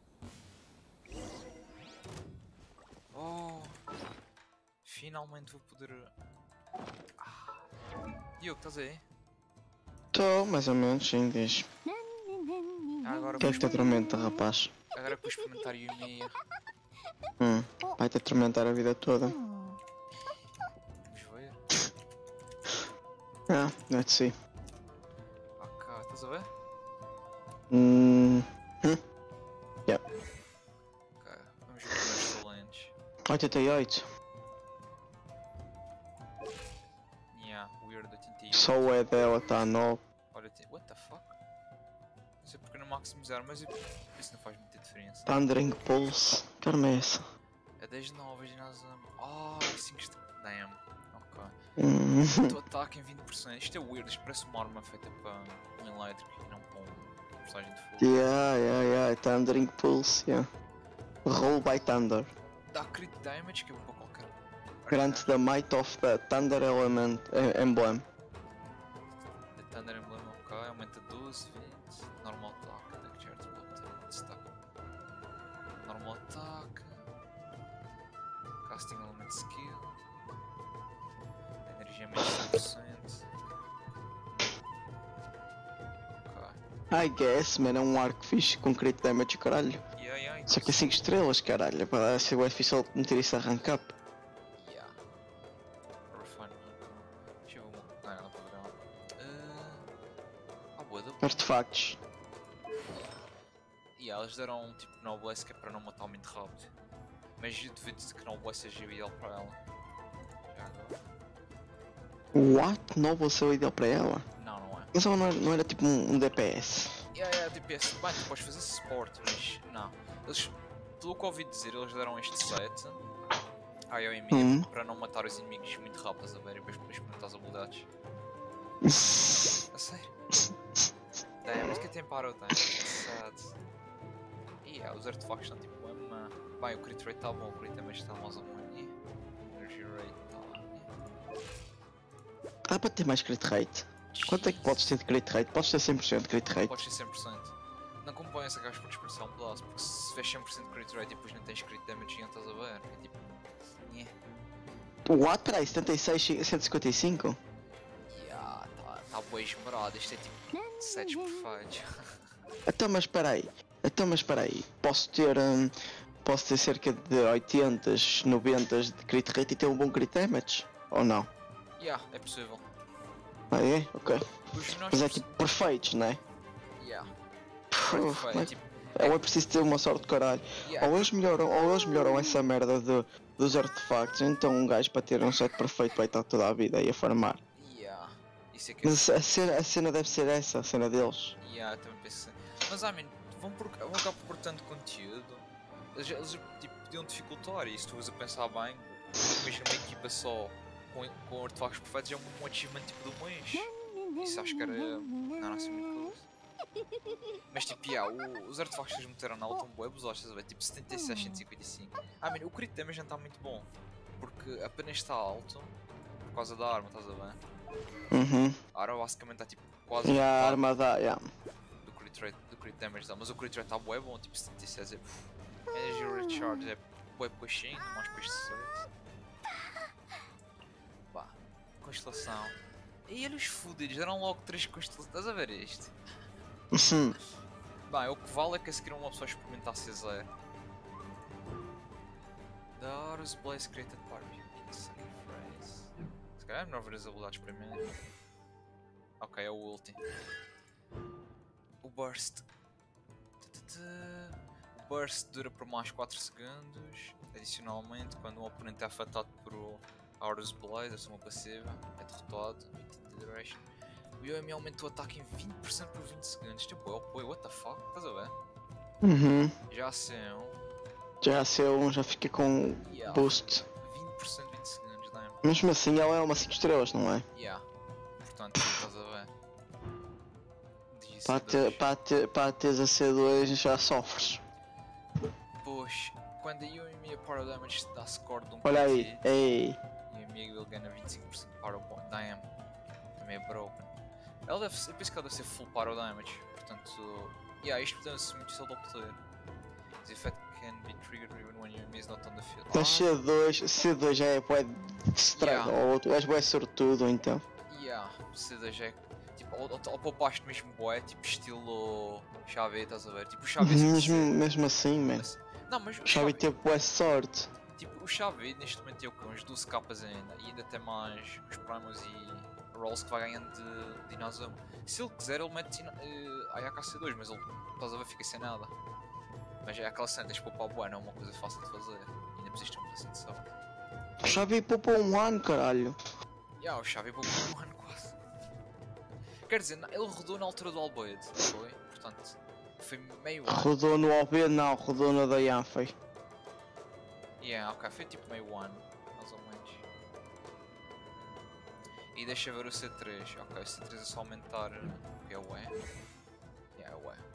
Oh, finalmente vou poder. Ah. Diogo, estás aí? Tô, mais ou menos, sim, diz. Ah, agora O que é que te atormenta, rapaz? Agora vou experimentar Yoimya. Hum, vai-te atormentar a vida toda. Vamos ver. Ah, let's see. Ok, estás a ver? Hum. Hum. Yeah. Ok, vamos ver os meus talentos. oitenta e oito. Yeah, weird oitenta e oito. Só o E dela está a nove. Olha, tem... what the fuck? Não sei porque não maximizar, mas eu... isso não faz muita diferença. Thundering Pulse. Que arma é essa? É das novas de Inazuma. Ah, cinco estrelas. Damn. Ok. Hum. O ataque em vinte por cento. Isto é weird, isto parece uma arma feita para um elétrico e não para um personagem de fogo. Yeah, yeah, yeah. Thundering Pulse, yeah. Roll by Thunder. Dá crit damage que é bom para qualquer. Grant the might of the Thunder Element eh, Emblem. The Thunder Emblem, ok. Aumenta doze, vinte. Normal attack. Deck charitable attack. Destaque. Normal attack. Casting element skill. Energia menos cem por cento. Ok. I guess, man, é um arco fixe com crit damage, caralho. Yeah, yeah, Só que é cinco estrelas, caralho. Para ser o difícil meter isso a rank up. Yeah. Refine. Deixa eu ver uma. Ah, não dá para ver ela. Uh... Ah, boa da. Artefactos. Yeah, eles deram tipo Noblesse que é para não matar muito rápido. Mas eu duvido que Noblesse seja o ideal para ela. Já agora. What? Não vou ser o ideal para ela? Não, não é. Mas ela não era, não era tipo um, um D P S. Yeah, yeah, D P S. Bem, tu podes fazer suporte, mas não. Eles, pelo que ouvi dizer, eles deram este set à Yoimya Hum. para não matar os inimigos muito rápido, a ver, e depois para experimentar as habilidades. A sério? Damn, mas que tem para o tempo? Sad. E yeah, os artefactos estão tipo uma. Bem, o crit rate está bom, o crit damage está mais ou menos. Yeah. Energy rate está lá. Yeah. Dá para ter mais crit rate? Quanto é que podes ter de crit rate? Podes ter cem por cento de crit rate? Podes ter cem por cento. Não compensa que acho por desperdiçar um pedaço, porque se tiveres cem por cento de crit rate e depois não tens crit damage, não estás a ver. É tipo. Yeah. What? Peraí, setenta e seis, cento e cinquenta e cinco? Yeah, tá, tá boa esmerado, isto é tipo sets perfeitos. Então, mas peraí. Então, mas peraí. Posso ter. Hum, posso ter cerca de oitenta, noventa de crit rate e ter um bom crit damage? Ou não? Yeah, é possível. Ah, é? Ok. Os Mas é tipo perfeitos, não é? Yeah. Uf, Perfeito, mas tipo, eu é preciso ter uma sorte de caralho. yeah. Ou eles melhoram, ou eles melhoram essa merda de, dos artefactos, então um gajo para ter um set perfeito vai estar toda a vida aí a farmar. Yeah. Isso é que Mas a cena, a cena deve ser essa, a cena deles. Yeah, eu também penso assim. Mas, I mean, vão, por, vão acabar por tanto conteúdo. Eles, eles tipo, podiam dificultar e se tu vas a pensar bem, imagina uma equipa só com, com artefactos perfeitos é um, um achievement tipo do mês. Isso acho que era. Não era assim muito coisa. Mas tipo, yeah, o, os artefactos que eles meteram na alta estão bué busados, estás a ver? Tipo setenta e seis, cento e cinquenta e cinco. I mean, o crit damage não está muito bom. Porque apenas está alto por causa da arma, estás a ver? Uhum. A arma basicamente está tipo quase. E a arma dá, yeah. Do crit rate, do crit damage dá, mas o crit rate está bué bom, tipo setenta e seis é. Energy recharge é bué baixinho, mais para este set. Pá, constelação. E eles fudidos, deram logo três constelações, estás a ver isto? Uhum. Bem, o que vale é que a seguir uma pessoa experimentar C zero. The Auratus Blaze created by second phrase. Se calhar é melhor ver as habilidades primeiro. Ok, é o ulti. O Burst. O Burst dura por mais quatro segundos. Adicionalmente, quando um oponente é afetado por o Auratus Blaze, a sua passiva, é derrotado. Duration. O Yoimya aumentou o ataque em vinte por cento por vinte segundos. Tipo, é o apoio, what the fuck? Estás a ver? Uhum. Já são Já se eu já fiquei com yeah. boost. vinte por cento vinte segundos, não é? Mesmo assim ela é uma cinco estrelas, não é? Yeah. Portanto, estás a ver? Para, ter, para, ter, para teres a C dois já sofres. Pois, quando a Yoimya Power Damage dá score de um Olha aí, ei. Yoimya will ganha vinte e cinco por cento Power Point. Damn. Também é broken. Ela deve ser, eu penso que ela deve ser full pyro damage, portanto... Yeah, isto deve-se muito só double player. The effect can be triggered even when your enemy is not on the field. Mas C dois, C dois já é bué de estrada, Yeah. ou tu és bué sortudo então. Yeah, C dois é... Tipo, ou, ou, ou poupaste mesmo bué, tipo estilo... Xavi, estás a ver? Tipo o Xavi... Mesmo, mesmo assim, man. Não, mas o Xavi Xavi... teve bué sorte. Tipo, o Xavi neste momento tem o quê? Uns doze capas ainda, e ainda tem mais os primos e rolls que vai ganhando de, de Inazuma. Se ele quiser ele mete uh, a A K C dois, mas ele, estás a ver, fica sem nada. Mas é aquela cena, tens de poupar bué, não é uma coisa fácil de fazer. E ainda precisas ter um assim de sorte. O Xavi poupou um ano, caralho. Yeah, o Xavi poupou um ano quase. Quer dizer, ele rodou na altura do Alboed, foi? Portanto, foi meio ano. Rodou no O B, não, rodou no da Yanfei. Yeah, ok, foi tipo meio ano, mais ou menos. E deixa ver o C três, ok, o C três é só aumentar o que é o E. Yeah, o E.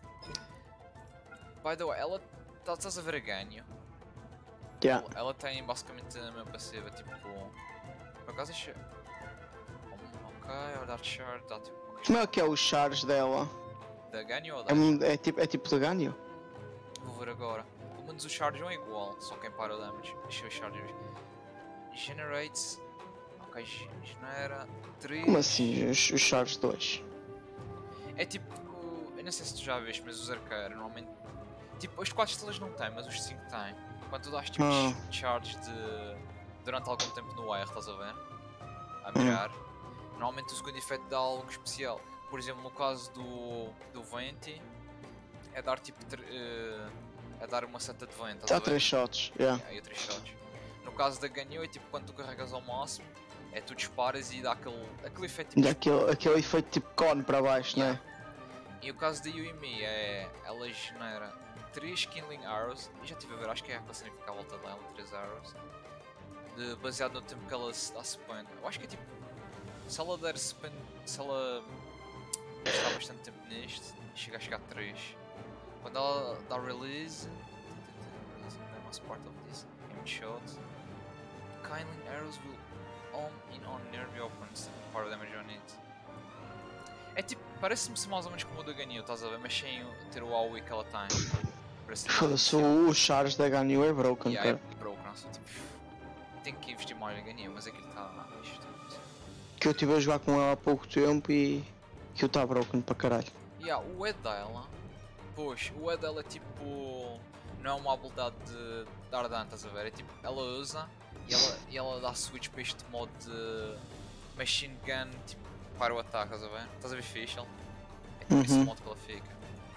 By the way, ela, tá, estás a ver a ganho? Yeah. Ela, ela tem basicamente a mesma passiva, tipo... Por acaso deixa... Ok, olhar chart, dá tipo... Como é que é os chars dela? Da ganho ou da? É, muito- é tipo, é tipo de ganho? Vou ver agora. Pelo menos o charge é igual, só quem para o damage. Deixa eu ver chargers. Generates. Ok, genera. três. Como assim, os, os chars dois? É tipo. Eu não sei se tu já viste, mas os arqueiros normalmente. Tipo, os quatro estrelas não têm, mas os cinco têm. Quando tu dás tipo Ah. charge de. Durante algum tempo no R, estás a ver? A mirar. Normalmente o segundo efeito dá algo especial. Por exemplo, no caso do. do vinte, é dar tipo. tr- eh, é dar uma seta de vento. Tá três shots, yeah. Yeah, e três shots. No caso da ganhou é tipo quando tu carregas ao máximo, é tu disparas e dá aquele, aquele efeito tipo. Dá aquele, aquele efeito tipo cone para baixo, Yeah. né? E o caso da Yoimya é. Ela genera três Kindling Arrows. E já estive a ver, acho que é a que significa à volta dela, três Arrows. De, baseado no tempo que ela se dá spam. Eu acho que é tipo. Se ela der spam. Se ela. Está bastante tempo neste, chega a chegar a três. Quando ela dá release. I must part of this aim shot. Kindling arrows will on in on near the opponents and part damage on it. É tipo, parece-me ser mais ou menos como o da Ganyu, estás a ver? Mas sem ter o A O E que ela tem. Parece Foda-se, o- os chars da ganho é broken, yeah, cara. é broken, não sei, tipo. Tenho que investir mais na Ganyu, mas aquilo está. Que eu estive a jogar com ela há pouco tempo e que eu tá broken para caralho. Yeah, o E dela. Pois, o E dela é tipo. Não é uma habilidade de dar dano, estás a ver? É tipo, ela usa e ela, e ela dá switch para este modo de machine gun, tipo, para o ataque, estás a ver? Estás a ver facial? É tipo esse Uhum. modo que ela fica.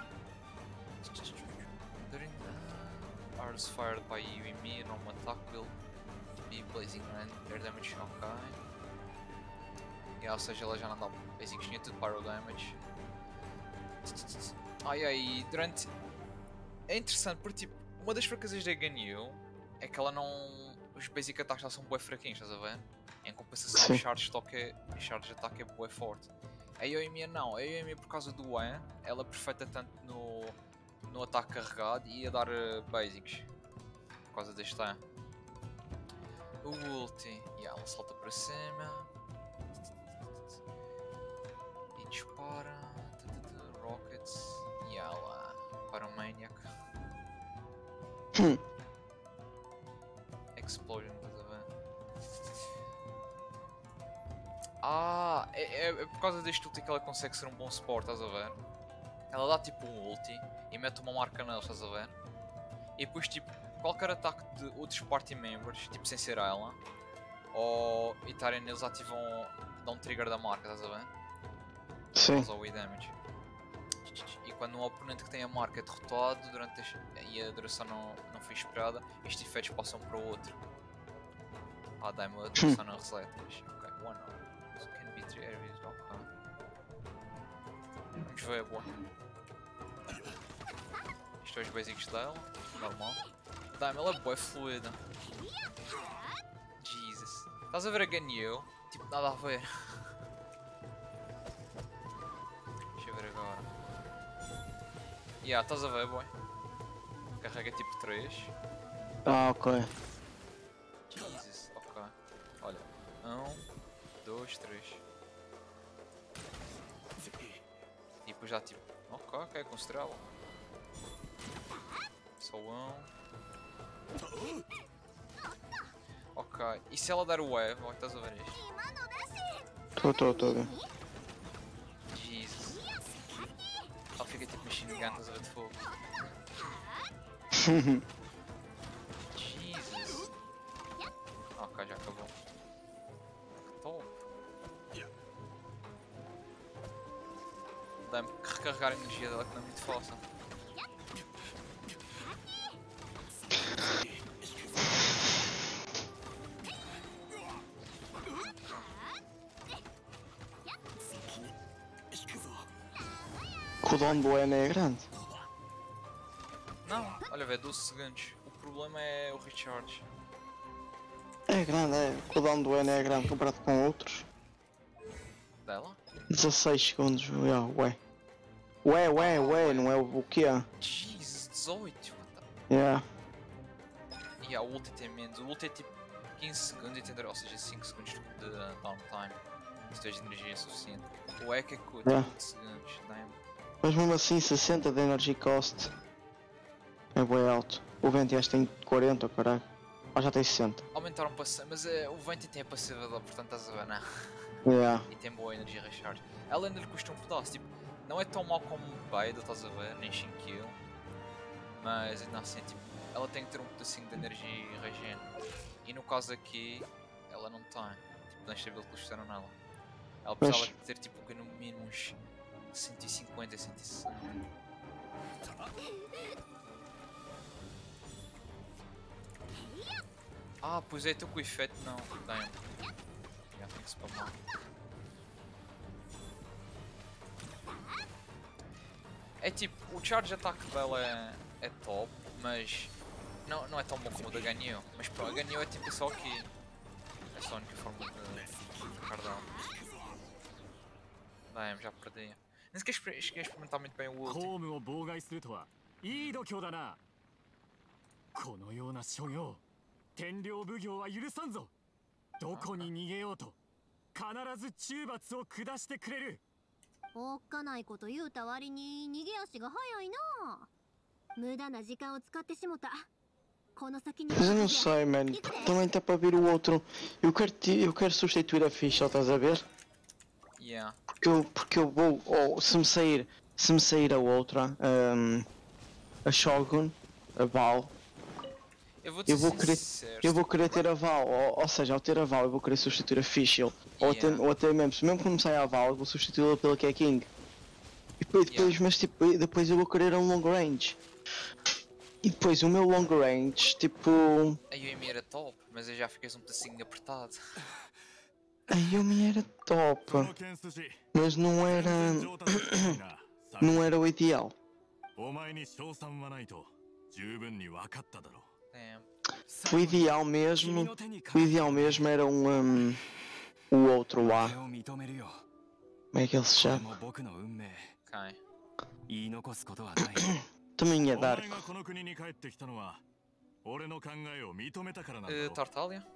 During the arrows fired by you and me, normal attack will be blazing and their damage, ok. Yeah, ou seja, ela já não dá basics, tinha tudo pyro damage. Ai ai, e durante. É interessante porque tipo, uma das fraquezas da Ganyu é que ela não. Os basic attacks já são bué fraquinhos, estás a ver? Em compensação, Sim. o charge de ataque é, charge de ataque é bué forte. A Yoimya não, a Yoimya por causa do E, ela é perfeita tanto no, no ataque carregado e a dar uh, basics. Por causa deste E. O ulti, e ela salta para cima. E dispara. Rockets. E ela para o Maniac. Hum. Explosion, estás a ver? Ah, é, é, é por causa deste ulti que ela consegue ser um bom suporte, estás a ver? Ela dá tipo um ulti e mete uma marca neles, estás a ver? E depois tipo, qualquer ataque de outros party members, tipo sem ser ela, ou estarem neles ativam, dão um trigger da marca, estás a ver? Sim. Causa o E damage. E quando um oponente que tem a marca é derrotado durante este, e a duração não, não foi esperada, estes efeitos passam para o outro. Ah, dá-me a duração não reseta, mas ok, one hour. So can be three areas, ok. Vamos ver a boa. Isto é os basics dela, normal. Dá-me, ela é boa, é fluida. Jesus. Estás a ver a Ganyu? Tipo, nada a ver. Deixa eu ver agora. Yeah, estás a ver, boy? Carrega tipo três. Ah, ok. Jesus, ok. Olha, um, dois, três. depois dá tipo. Ok, ok, é considerável. Só um. Ok, e se ela der o web, olha, estás a ver isto? Tô, tô, tô a ver. Jesus. Ela fica tipo machine gun, estás a ver de fogo. Jesus. Ok, já acabou. Que top. Dá-me que recarregar a energia dela que não é muito fácil. O cooldown do N é grande. Não, olha, velho, doze segundos. O problema é o recharge. É grande, é. O cooldown do N é grande comparado com outros. Dela? dezasseis segundos, yeah, ué. Ué, ué, ué, não é o, o que é? Jesus, dezoito, what the... Yeah. E yeah, o ult tem menos. O ult é tipo quinze segundos e tem, ou seja, cinco segundos de uh, downtime. Se tens energia suficiente. O E que é que custa Yeah. vinte segundos, damn. Mas mesmo assim, sessenta de energy cost é bem alto. O vinte acho que tem quarenta, caralho. Ou já tem sessenta. Aumentaram o passivo, mas uh, o vinte tem a passiva dela, portanto estás a ver, não. Yeah. E tem boa energia recharge. Ela ainda lhe custa um pedaço, tipo, não é tão mal como o Baido, estás a ver, nem cinco kill. Mas ainda assim, tipo, ela tem que ter um pedacinho de energia e regen. E no caso aqui, ela não tem. Tipo, nesta build que custaram nela. Ela precisava de ter tipo no mínimo uns cento e cinquenta, cento e sessenta. Ah, pois é, estou com o efeito não. Damn. Já tem que spamar. É tipo, o charge attack dela é, é top, mas não, não é tão bom como o da Ganyu. Mas pronto, a Ganyu é tipo só aqui. É só a única forma de ficar down. Damn, já perdi. Nem sequer cheguei a experimentar muito bem o ulti. このような所業、天領奉行は許さんぞ。どこに逃げようと、必ず中罰を下してくれる。 おっかないこと言うた割に逃げ足が早いな。無駄な時間を使ってしもた。この先に Mas eu não sei, mano. Também está para vir o outro. Eu quero, te, eu quero substituir a ficha, estás a ver? Yeah. Porque eu, porque eu vou. Oh, se me sair. Se me sair a outra. Um, a Shogun. A Val. Eu vou, eu vou querer, eu vou querer ter a Val, ou, ou seja, ao ter a Val eu vou querer substituir a Fischl, ou, yeah. até, ou até mesmo, mesmo que não saia a Val, eu vou substituí-la pela que é King. E depois, depois yeah. mas tipo, depois eu vou querer um long range. E depois o meu long range, tipo... A Yoimya era top, mas eu já fiquei um pedacinho apertado. A Yoimya era top, mas não era... não era o ideal. O ideal mesmo, o ideal mesmo era um, um o outro lá. Como é que ele se chama? Também é Dark. Uh, Tartaglia?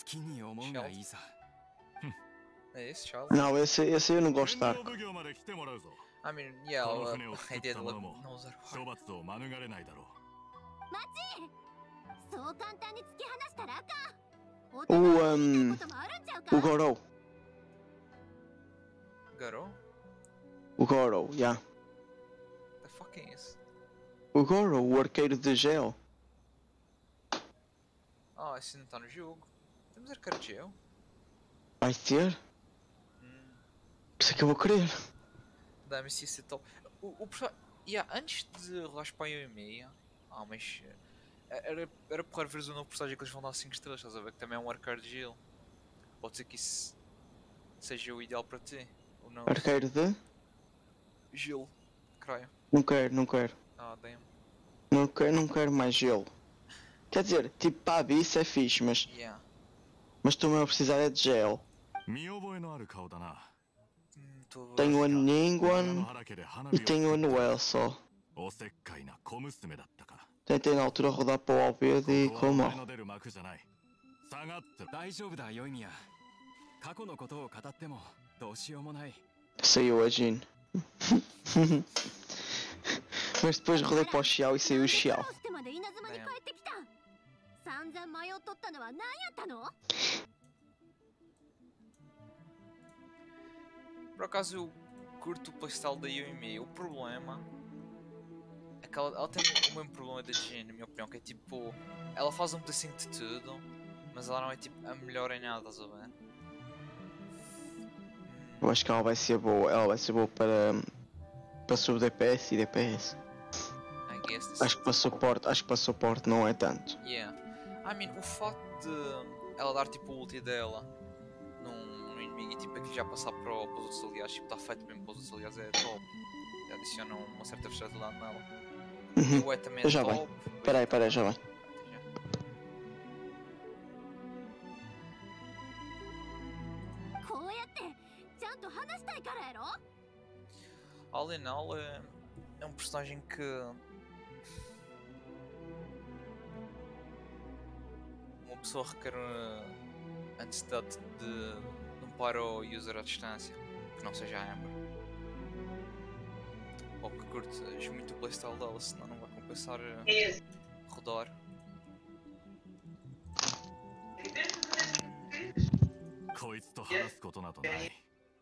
É esse, Charles? Não, esse, esse eu não gosto de Dark. I mean, yeah, uh, a ideia dele não usar o ar. O, um, o Goro. Goro? O Goro, yeah. The fuck é isso? O Goro, o arqueiro de gel. Ah, esse não está no jogo. Temos arqueiro de gel? Vai ter? Hum. Por isso é que eu vou querer. Dá-me isso ser top. O, o yeah, antes de raspar a Yoimya, ah, mas era, era porra ver o novo personagem que eles vão dar cinco estrelas, estás a ver? Que também é um arqueiro de gelo. Pode ser que isso seja o ideal para ti, ou não? Arqueiro de? Gelo, creio. Não quero, não quero. Ah, damn. Não quero, não quero mais gelo. Quer dizer, tipo, pá, isso é fixe, mas... Yeah. Mas estou-me a precisar é de gel. Tenho a Ningguang e tenho a Noel só. Tentei na altura rodar para o Albedo e como? Saiu a Jin. Mas depois rodei para o Xiao e saiu o Xiao. Por acaso eu curto o playstyle da Yoimya. O problema é que ela, ela tem o mesmo problema da Jin, na minha opinião, que é tipo, ela faz um pedacinho de tudo, mas ela não é tipo a melhor em nada, estás a ver? Eu acho que ela vai ser boa, ela vai ser boa para, para sub D P S e D P S. I guess Acho que para suporte, acho que para suporte não é tanto. Yeah. I mean, o facto de ela dar tipo o ulti dela num, num inimigo e tipo aquilo já passar para, o, para os outros aliados, tipo está feito mesmo para os outros aliados, é top. Adiciona uma certa versatilidade nela. Uhum. E o E também é Já top. vai. Peraí, peraí, já vai. All in all, é, é um personagem que uma pessoa requer a necessidade de, de um paro user à distância, que não seja a Amber. Ou que curtes muito o playstyle dela, senão não vai compensar uh, rodar. こいつと話すことなどない。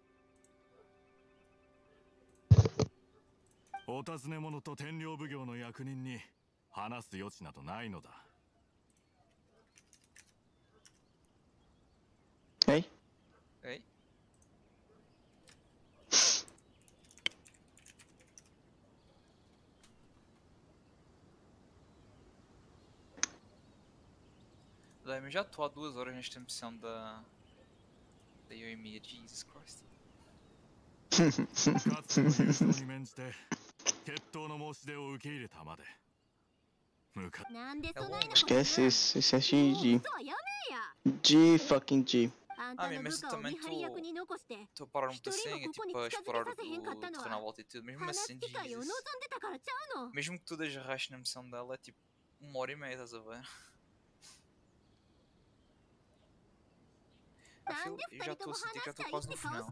お尋ね者と天領奉行の役人に話す余地などないのだ。 Ei? Ei? Daí, já estou há duas horas nesta missão da da Yoimya, Jesus Christ. かつての優勝に免じて決闘の申し出を受け入れたまで。むか Esquece isso, isso é G G. G fucking G. Ah, mas eu também estou a parar um pedacinho, tipo, a explorar o terreno à volta e tudo, mesmo assim, Jesus. Mesmo que tu deixes racho na missão dela, é tipo uma hora e meia, estás a ver? Feel, eu já estou a sentir que já estou quase no final.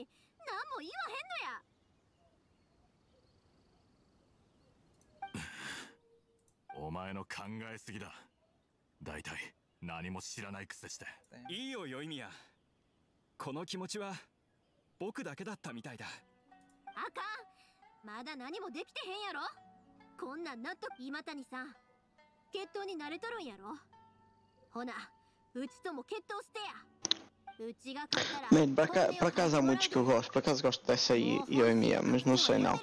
お前の考えすぎだ。だいたい何も知らないくせして。 いいよ、ヨイミヤ。この気持ちは僕だけだったみたいだ。 あかん。まだ何もできてへんやろ。こんなんなっと今谷さん。決闘に慣れとるんやろ。ほな、うちとも決闘してや。 Man, por acaso, por acaso há muitos que eu gosto, por acaso gosto dessa aí e Yoimya, mas não sei não.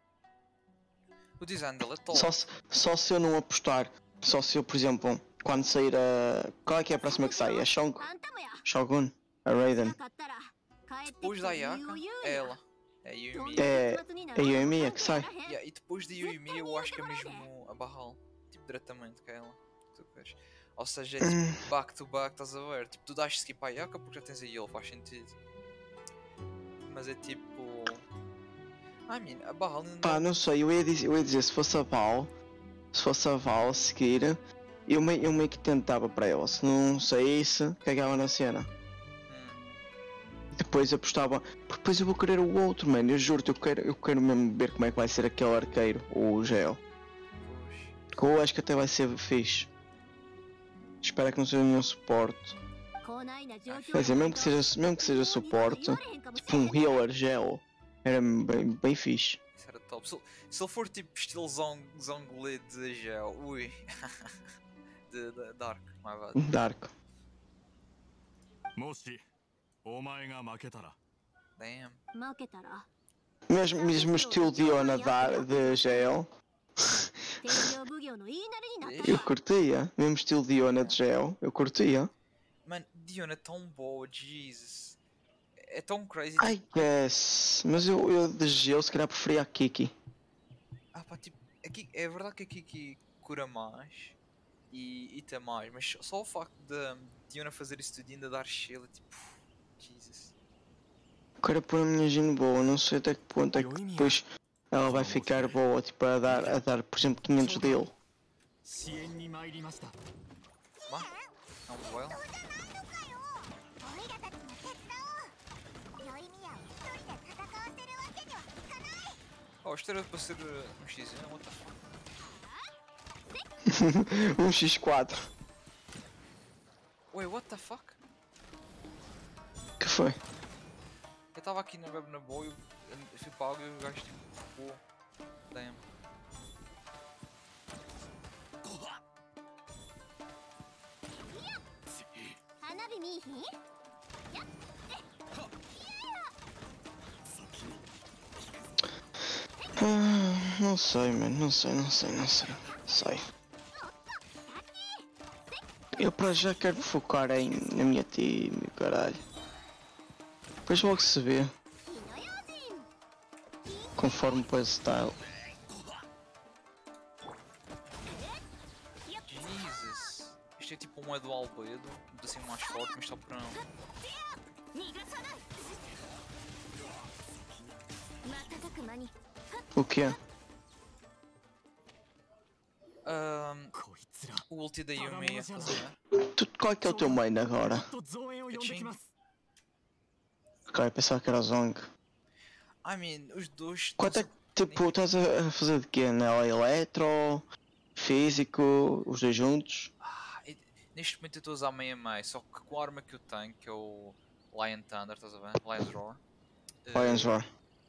O design dela é top. Só se, só se eu não apostar, só se eu, por exemplo, quando sair a... Qual é que é a próxima que sai? A Shog... Shogun? A Raiden? Depois da Ayaka, é ela. É a Yoimya. É a Yoimya que sai. Yeah, e depois da Yoimya eu acho que é mesmo a Barral. Tipo, diretamente com ela. Tu queres. Ou seja, é tipo back to back, estás a ver? Tipo, tu dás skip à Ayaka porque já tens a ele, faz sentido. Mas é tipo... I mean, a Barral ainda... Pá, não sei, eu ia dizer, eu ia dizer se fosse a Val, se fosse a Val a seguir, eu meio, eu meio que tentava para ela, se não saísse, cagava na cena. Hum. Depois apostava, porque depois eu vou querer o outro, mano, eu juro-te, eu quero, eu quero mesmo ver como é que vai ser aquele arqueiro, o Gel. Que eu acho que até vai ser fixe. Espero que não seja nenhum suporte. Quer dizer, mesmo que seja, mesmo que seja suporte, tipo um healer gel, era bem, bem fixe. Isso era top. Se, se ele for tipo estilo Zong, Zongli de gel, ui. de, de Dark, my bad. Dark. Damn. Mesmo, mesmo estilo Diona de gel. Eu curtia, mesmo estilo Diona de gel, eu curtia. Mano, Diona é tão boa, Jesus. É tão crazy. I guess, mas eu, eu de gel se calhar preferia a Kiki. Ah pá, tipo, aqui, é verdade que a Kiki cura mais e ita mais, mas só o facto de Diona fazer isso tudo e ainda dar shield, tipo, Jesus. Eu quero pôr a minha Jin boa, não sei até que ponto é que depois ela vai ficar boa, tipo a dar, a dar por exemplo quinhentos dele. Bah, é um well. Oh, isto era para ser uh, um X, não? What the fuck? um xis quatro. Wait, what the fuck? Que foi? Eu estava aqui na web na boa e eu fui para algo e o gajo tipo, pô, damn. Ah, não sei, mano, não sei, não sei, não sei. Sei. Eu para já quero focar em, na minha time, caralho. Depois logo se vê. Conforme o playstyle. Jesus. Isto é tipo um Edo Albedo, muito assim mais forte, mas só para não. O que é? Um, o ulti da Yoimya, estás a ver? Tu, qual é que é o teu main agora? Genshin. Ok, pensava que era Zong. I mean, os dois. Quanto é que tipo, estás a fazer de quê? Nela eletro, físico, os dois juntos? Ah, neste momento eu estou a usar meia meia, só que com a arma que eu tenho, que é o Lion Thunder, estás a ver? Lion's Roar. Lion's Roar.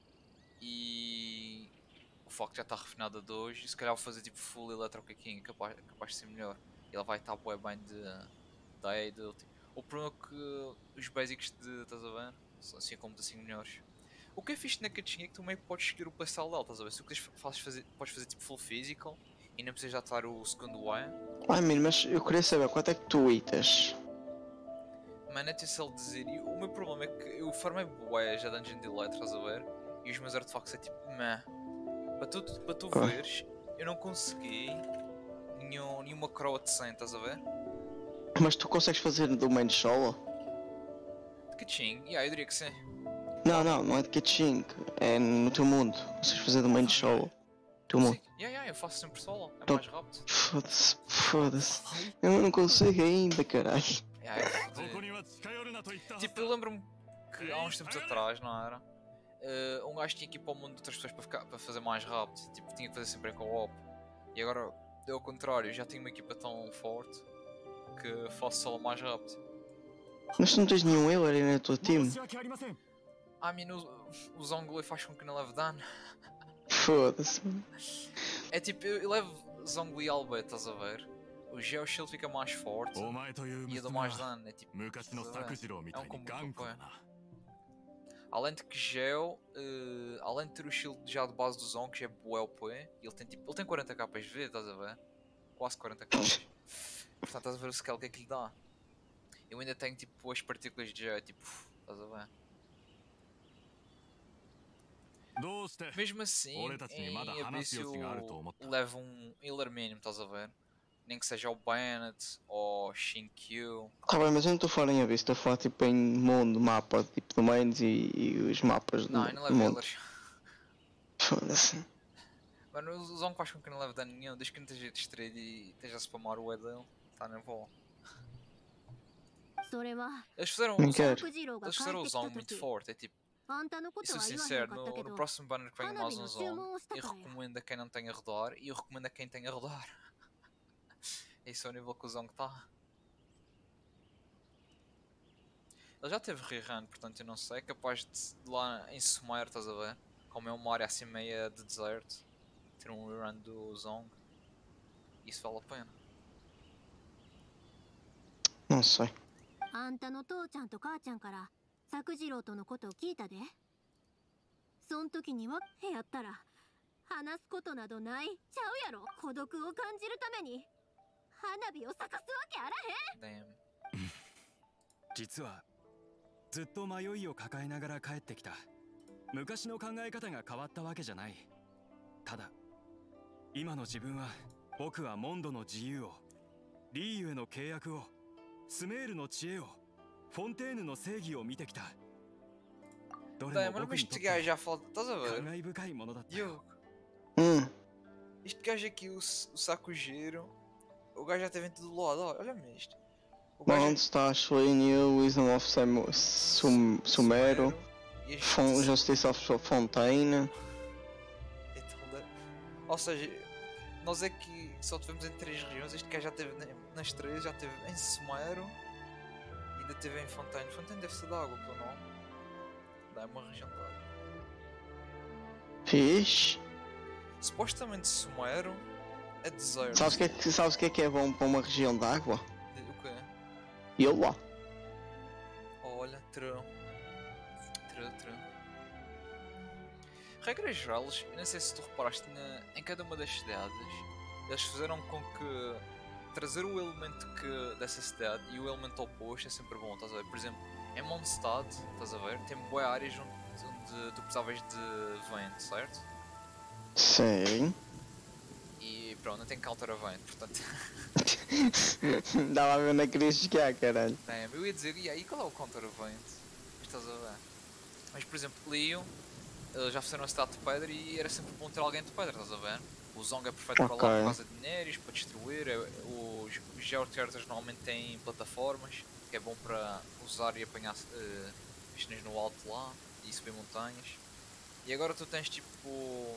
E o foco já está refinado a dois, e se calhar vou fazer tipo full electro kicking, capaz, capaz de ser melhor. Ele vai estar bué bem de da A e de ulti. O problema é que os basics de, estás a ver? São assim como de assim melhores. O que é fixe na caixinha é que tu meio que podes seguir o playstyle dela, estás a ver? Se tu quiseres fazes fazer, podes fazer tipo full physical e não precisas já ativar o segundo way. Ai, mano, mas eu queria saber quanto é que tu itas? Mano, é se ele dizer, e o meu problema é que eu farmei bué já Dungeon de Electro, estás a ver? E os meus artefactos é tipo, meh. Para tu, para tu ah. veres, eu não consegui nenhum, nenhuma croa decente, estás a ver? Mas tu consegues fazer do main solo? De Kaching? Yeah, eu diria que sim. Não, não, não é de Kaching, é no teu mundo. Consegues fazer do main solo. Teu mundo. Yeah, yeah, eu faço sempre solo, é Tô... mais rápido. Foda-se, foda-se. Eu não consigo ainda, caralho. Yeah, é tipo, eu lembro-me que há uns tempos atrás, não era? Uh, um gajo tinha que ir para o mundo de outras pessoas para, ficar, para fazer mais rápido. Tipo, tinha que fazer sempre em co-op. E agora, é o contrário, já tenho uma equipa tão forte que faço solo mais rápido. Mas tu não tens nenhum healer aí na tua team? Ah, mim, o, o Zhongli faz com que não leve dano. Foda-se. É tipo, eu, eu levo Zhongli Albeit, estás a ver? O Geo Shield fica mais forte e eu dou mais dano. É tipo, é um combo que é. Além de que Geo, uh, além de ter o shield já de base do Zong, que é bué O P, ele tem tipo, ele tem quarenta K P V, estás a ver? Quase quarenta K. Portanto, estás a ver o scale que é que lhe dá. Eu ainda tenho tipo as partículas de Geo, tipo, estás a ver? Mesmo assim, em Abyss eu levo um healer mínimo, estás a ver? Nem que seja o Bennett ou Shinkyu. Ah bem, mas eu não estou a falar em Abyss, estou a falar tipo em mundo, mapa, tipo domains e, e os mapas do mundo. Não, eu não levo healers. Foda-se. Mano, o Zong faz com que não leve dano nenhum, desde que não esteja distraído e esteja a spamar o E dele, está na boa. Eles fizeram o Zong, eles fizeram o Zong muito forte, é tipo... E sou sincero, no, no próximo banner que venha mais um Zong, eu recomendo a quem não tenha redor e eu recomendo a quem tenha redor. Esse é o nível que o Zong está. Ele já teve rerun, portanto eu não sei, é capaz de, de lá em Sumer, estás a ver? Como é uma área assim meia de deserto, ter um rerun do Zong, isso vale a pena. Não sei. 作次郎とのことを聞いたで。そん時にはやったら話すことなどないちゃうやろ。孤独を感じるために花火を咲かすわけあらへん。 実はずっと迷いを抱えながら帰ってきた。昔の考え方が変わったわけじゃない。ただ今の自分は僕はモンドの自由を、リーユへの契約を、スメールの知恵を、フォンテーヌの正義を見てきた。どれも僕にとって感慨深いものだった。 Hum. Este gajo aqui, o, o saco giro, o gajo já teve em todo lado, olha-me isto. Mondstadt, Lineu, Wisdom of Sum, Sum, Sumero, Justice of Fontaine. Ou seja, nós aqui só tivemos em três regiões, este gajo já teve nas três, já teve em Sumero e ainda teve em Fontaine. Fontaine deve ser de água pelo nome. Dá uma região de água. Fixe. Supostamente Sumero é deserto. Sabes o que, é que, sabes que é que é bom para uma região de água? O quê? Eu lá. Olha, true. True, true. Regras gerais, eu não sei se tu reparaste, na, em cada uma das cidades, eles fizeram com que trazer o elemento que, dessa cidade e o elemento oposto é sempre bom, estás a ver? Por exemplo, em Mondstadt, estás a ver? Tem boas áreas onde, onde tu precisavas de vento, certo? Sim. E pronto, não tem counter a vento, portanto... Dava a ver onde é que querias chegar, caralho. Tem, eu ia dizer, e aí qual é o counter a vento? Estás a ver? Mas por exemplo, Leon, já fizeram a cidade de pedra e era sempre bom ter alguém de pedra, estás a ver? O Zong é perfeito okay. para lá por causa de minérios, para destruir, é, os, os geoterras normalmente têm plataformas, que é bom para usar e apanhar uh, piscinas no alto lá e subir montanhas. E agora tu tens tipo...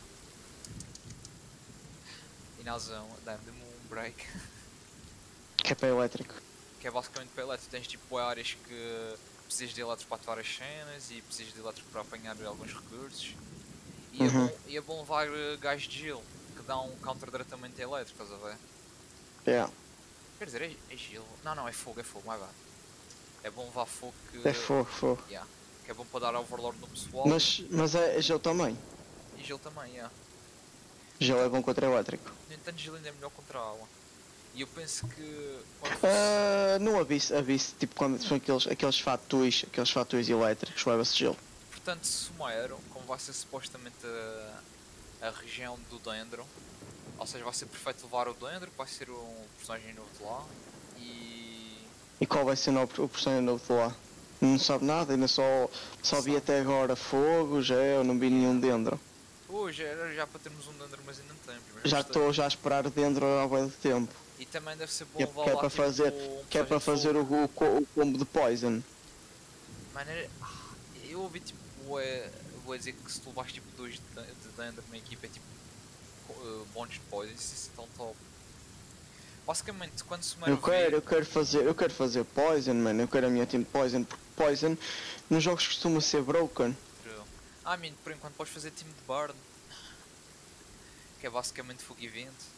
Inazuma, dá-me um break. Que é para elétrico. Que é basicamente para elétrico, tens tipo áreas que precisas de elétrico para atuar as cenas e precisas de elétrico para apanhar alguns recursos. E, uhum. é, bom, e é bom levar gás de gelo, que dá um counter diretamente elétrico, estás a ver? Yeah. Quer dizer, é, é gelo? Não, não, é fogo, é fogo, my bad. É bom levar fogo que... É fogo, fogo. Yeah. Que é bom para dar overlord no pessoal. Mas, mas é, é gelo também? E gelo também, yeah. Gelo é bom contra elétrico. No entanto, gelo ainda é melhor contra a água. E eu penso que... Uh, no aviso, aviso, tipo quando são aqueles, aqueles fatores, aqueles fatores elétricos, leva-se gelo. Portanto, Sumero, como vai ser supostamente a, a região do Dendro, ou seja, vai ser perfeito levar o Dendro, que vai ser um personagem novo de lá, e... E qual vai ser o personagem novo de lá? Não sabe nada, ainda só, só vi até agora fogo, gel, não vi nenhum Dendro. Hoje era já para termos um Dendro, mas ainda não temos. Já estou já a esperar Dendro há bem tempo. E também deve ser bom que é, levar que é lá, para tipo, fazer, um que é para fazer o, o, o combo de Poison. Mano, eu ouvi tipo, vou, vou dizer que se tu levas tipo dois de, de Dendro na equipa é tipo uh, bons de Poison, isso é tão top. Basicamente, quando se eu quero, eu quero fazer, eu quero fazer Poison, mano, eu quero a minha team de Poison, porque Poison nos jogos costuma ser broken. Ah, mano, por enquanto podes fazer time de Burn, que é basicamente fogo e vento.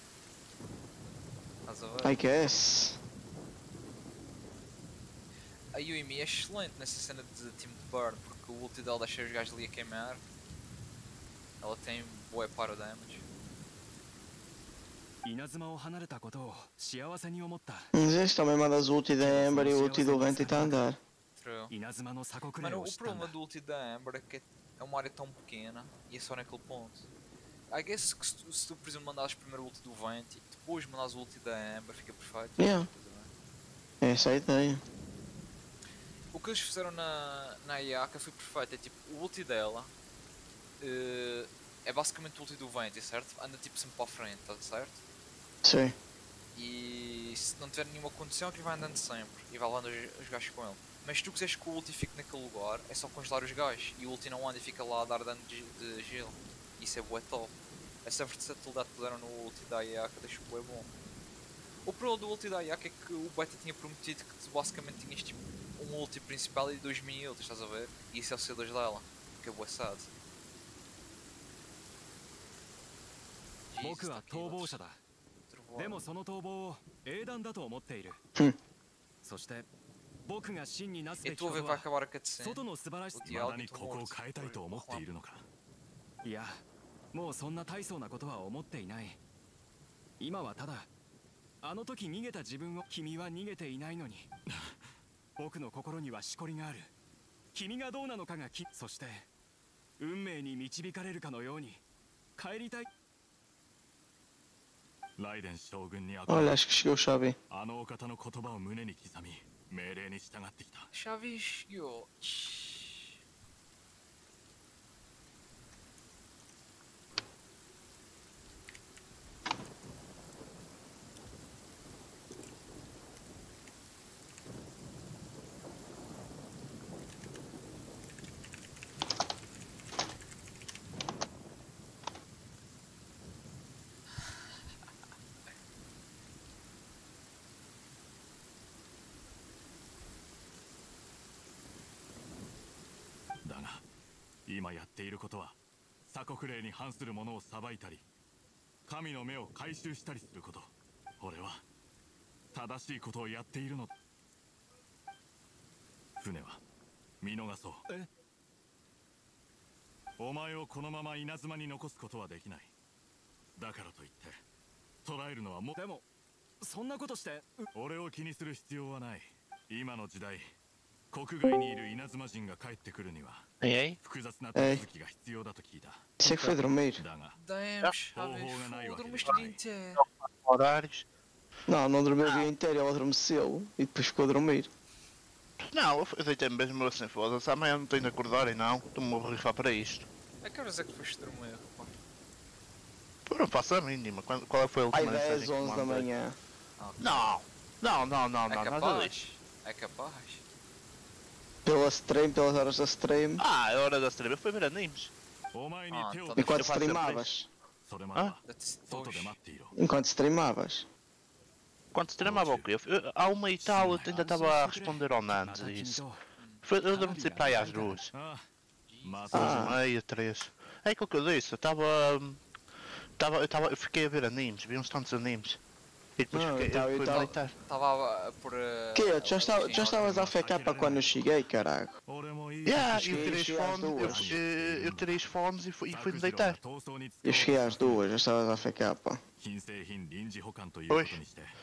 I guess. A Yoimya é excelente nessa cena de time de Burn, porque o ulti dela deixa os gajos ali a queimar. Ela tem boa para damage. Mas este também manda as ulti da Amber e o ulti do vento e está a andar. Mano, o problema do ulti da Amber é que é uma área tão pequena e é só naquele ponto. I guess que se tu, se tu por exemplo mandares primeiro o ulti do vento e depois mandares o ulti da Amber fica perfeito. Yeah. Essa é a ideia. O que eles fizeram na, na Ayaka foi perfeito, é tipo, o ulti dela uh, é basicamente o ulti do vento, certo? Anda tipo sempre para a frente, tá certo? Sim. E se não tiver nenhuma condição aquilo vai andando sempre e vai levando os, os gajos com ele. Mas se tu quiseres que o ulti fique naquele lugar, é só congelar os gajos e o ulti não anda e fica lá a dar dano de, de gelo. Isso é bué top. Essa versatilidade que puseram no ulti da Ayaka deixa bué bom. O problema do ulti da Ayaka é que o beta tinha prometido que tu basicamente tinhas tipo um ulti principal e dois mini ultis, estás a ver? E isso é o C dois dela, que é bué sad. 僕は逃亡者だ。でもその逃亡を英断だと思っている。そして僕が真になすべきことは外の素晴らしさ。 まだにここを変えたいと思っているのか。 いや、もうそんな大層なことは思っていない。今はただあの時逃げた自分を君は逃げていないのに。僕の心にはしこりがある。君がどうなのかがき、そして運命に導かれるかのように帰りたい。 Olha, acho que chegou o Xavi. Xavi chegou. 今やっていることは鎖国令に反する者を裁いたり神の目を回収したりすること。俺は正しいことをやっているのだ。船は見逃そう。え？お前をこのまま稲妻に残すことはできない。だからといって捕らえるのはもう。でもそんなことして俺を気にする必要はない。今の時代国外にいる稲妻人が帰ってくるには複雑な手続きが必要だと聞いた。 Sei que foi dormir. だが Damn, 方法 Chaves, がないわけで dormiste は o な dia い。 inteiro. Horários. Não, não dormiu o dia inteiro, ela adormeceu e depois ficou a dormir. Não, eu deitei mesmo assim, foda-se. Amanhã não tenho de acordar e não. Estou-me a rifar para isto. A que horas é que foste dormir, pá? Pô, não faço a mínima. Qual, qual foi a última Ai, mensagem dez, que me onze da mandei? manhã. Não, não, não, não, É não, nada capaz? disso. É capaz? Pela stream, pelas horas da stream. Ah, é hora da stream. Eu fui ver animes. Ah, então Enquanto Eu faço sempre streamavas. Hã? Enquanto streamavas. Quando streamava o quê? Eu- eu- Há uma e tal, eu ainda estava a responder ao Nantes e isso. Foi, eu adormeci para aí às duas. Duas e meia, três. É aquilo que eu disse, eu estava... Tava, eu, tava, eu fiquei a ver animes, vi uns tantos animes. E depois Ah, fiquei, então, eu fui então- meditar. Estava por. Uh, Que? Tu já, estava, já estavas a F K quando eu cheguei, caralho. Yeah, eu cheguei- tirei os cheguei às fones, eu, duas. eu, eu tirei os fones e fui, e fui me deitar. Eu cheguei às duas, já estavas a F K. Oi.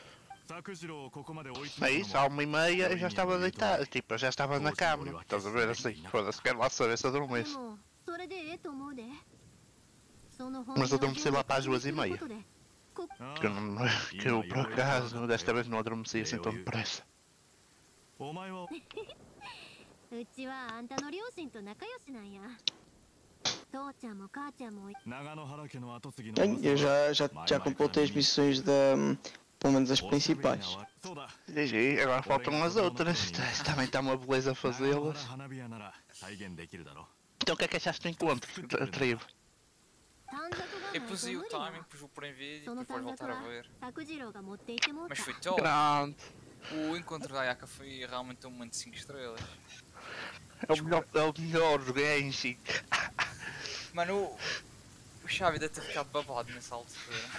É isso, à uma e meia eu já estava deitado, tipo, eu já estava na cama. Estás a ver assim? Foda-se, quero lá saber se eu dormisse. それでええと思うで。その Mas eu adormeci lá para as duas e meia. Que eu, não, que eu por acaso, desta vez não adormeci assim tão depressa. うちはあんたの両親と仲良しなんや。父ちゃんも母ちゃんも。 Bem, eu já, já, já completei as missões da. Pelo menos as principais. G G, agora faltam as outras. Isto também está uma beleza fazê-las. Então o que é que achaste do encontro, Tribo? Eu pus aí o timing, pus o por em vídeo e depois voltar a ver. 作次郎が持っていてもうた。 Mas foi top. Grande. O encontro da Ayaka foi realmente um momento de cinco estrelas. É o melhor, é o melhor do Genshin. Mano, o, o Xavi deve ter ficado babado nessa altura.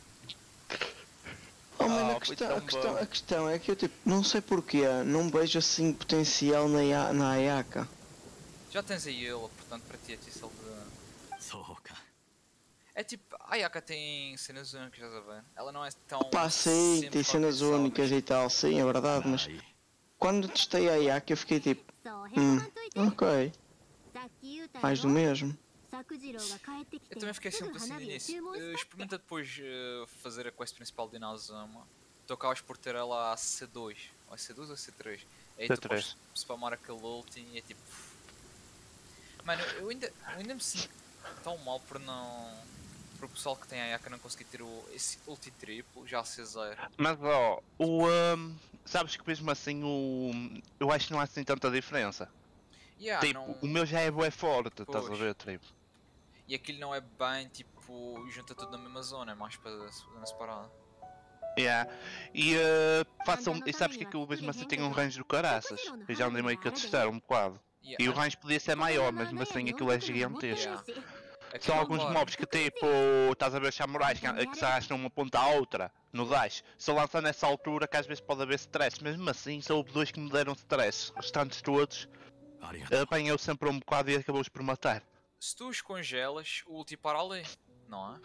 Oh, mano, Ah, a, foi questão, tão a, questão, bom. a questão é que eu tipo, não sei porquê, não vejo assim potencial na, Ya- na Ayaka. Já tens aí ele, portanto para ti é título de... É tipo, a Ayaka tem cenas únicas, estás a ver? Ela não é tão... Pá, sim, sempre tem cenas confidensal, únicas e tal, sim, é verdade, mas quando testei a Ayaka eu fiquei tipo, hum, ok, さっき言うたやろ mais do mesmo. 作次郎が帰ってきて Eu também fiquei すぐ sempre assim no 花火を início. 注文 Uh, したって experimenta depois uh, fazer a quest principal de Inazuma. Tu acabas por ter ela a C dois. Ou a C dois ou a C três. Aí tu C três. podes spamar aquele ulti e é tipo... Mano, eu ainda, eu ainda me sinto tão mal por não... Por o pessoal que tem a Ayaka não conseguir ter o, esse ulti triplo, já a C zero. Mas ó, o. Um, sabes que mesmo assim o. Eu acho que não há assim tanta diferença. Yeah, Tipo, não... o meu já é bué forte, estás a Pois. ver, Tribo? E aquilo não é bem tipo... junta tudo na mesma zona, é mais para zona separada. Yeah. E uh, façam. E sabes que aquilo mesmo assim tem um range do caraças. Eu já andei meio que a testar um bocado. Yeah, E o ah, range podia ser maior, mesmo assim aquilo é gigantesco. yeah. São Aquilo alguns agora- mobs que tipo, estás a ver samurais que, que se arrastam uma ponta à outra no dash. Só lança nessa altura que às vezes pode haver stress. Mesmo assim, só houve dois que me deram stress. Os restantes todos apanhou sempre um bocado e acabou-os por matar. Se tu os congelas, o ulti para ali, não é?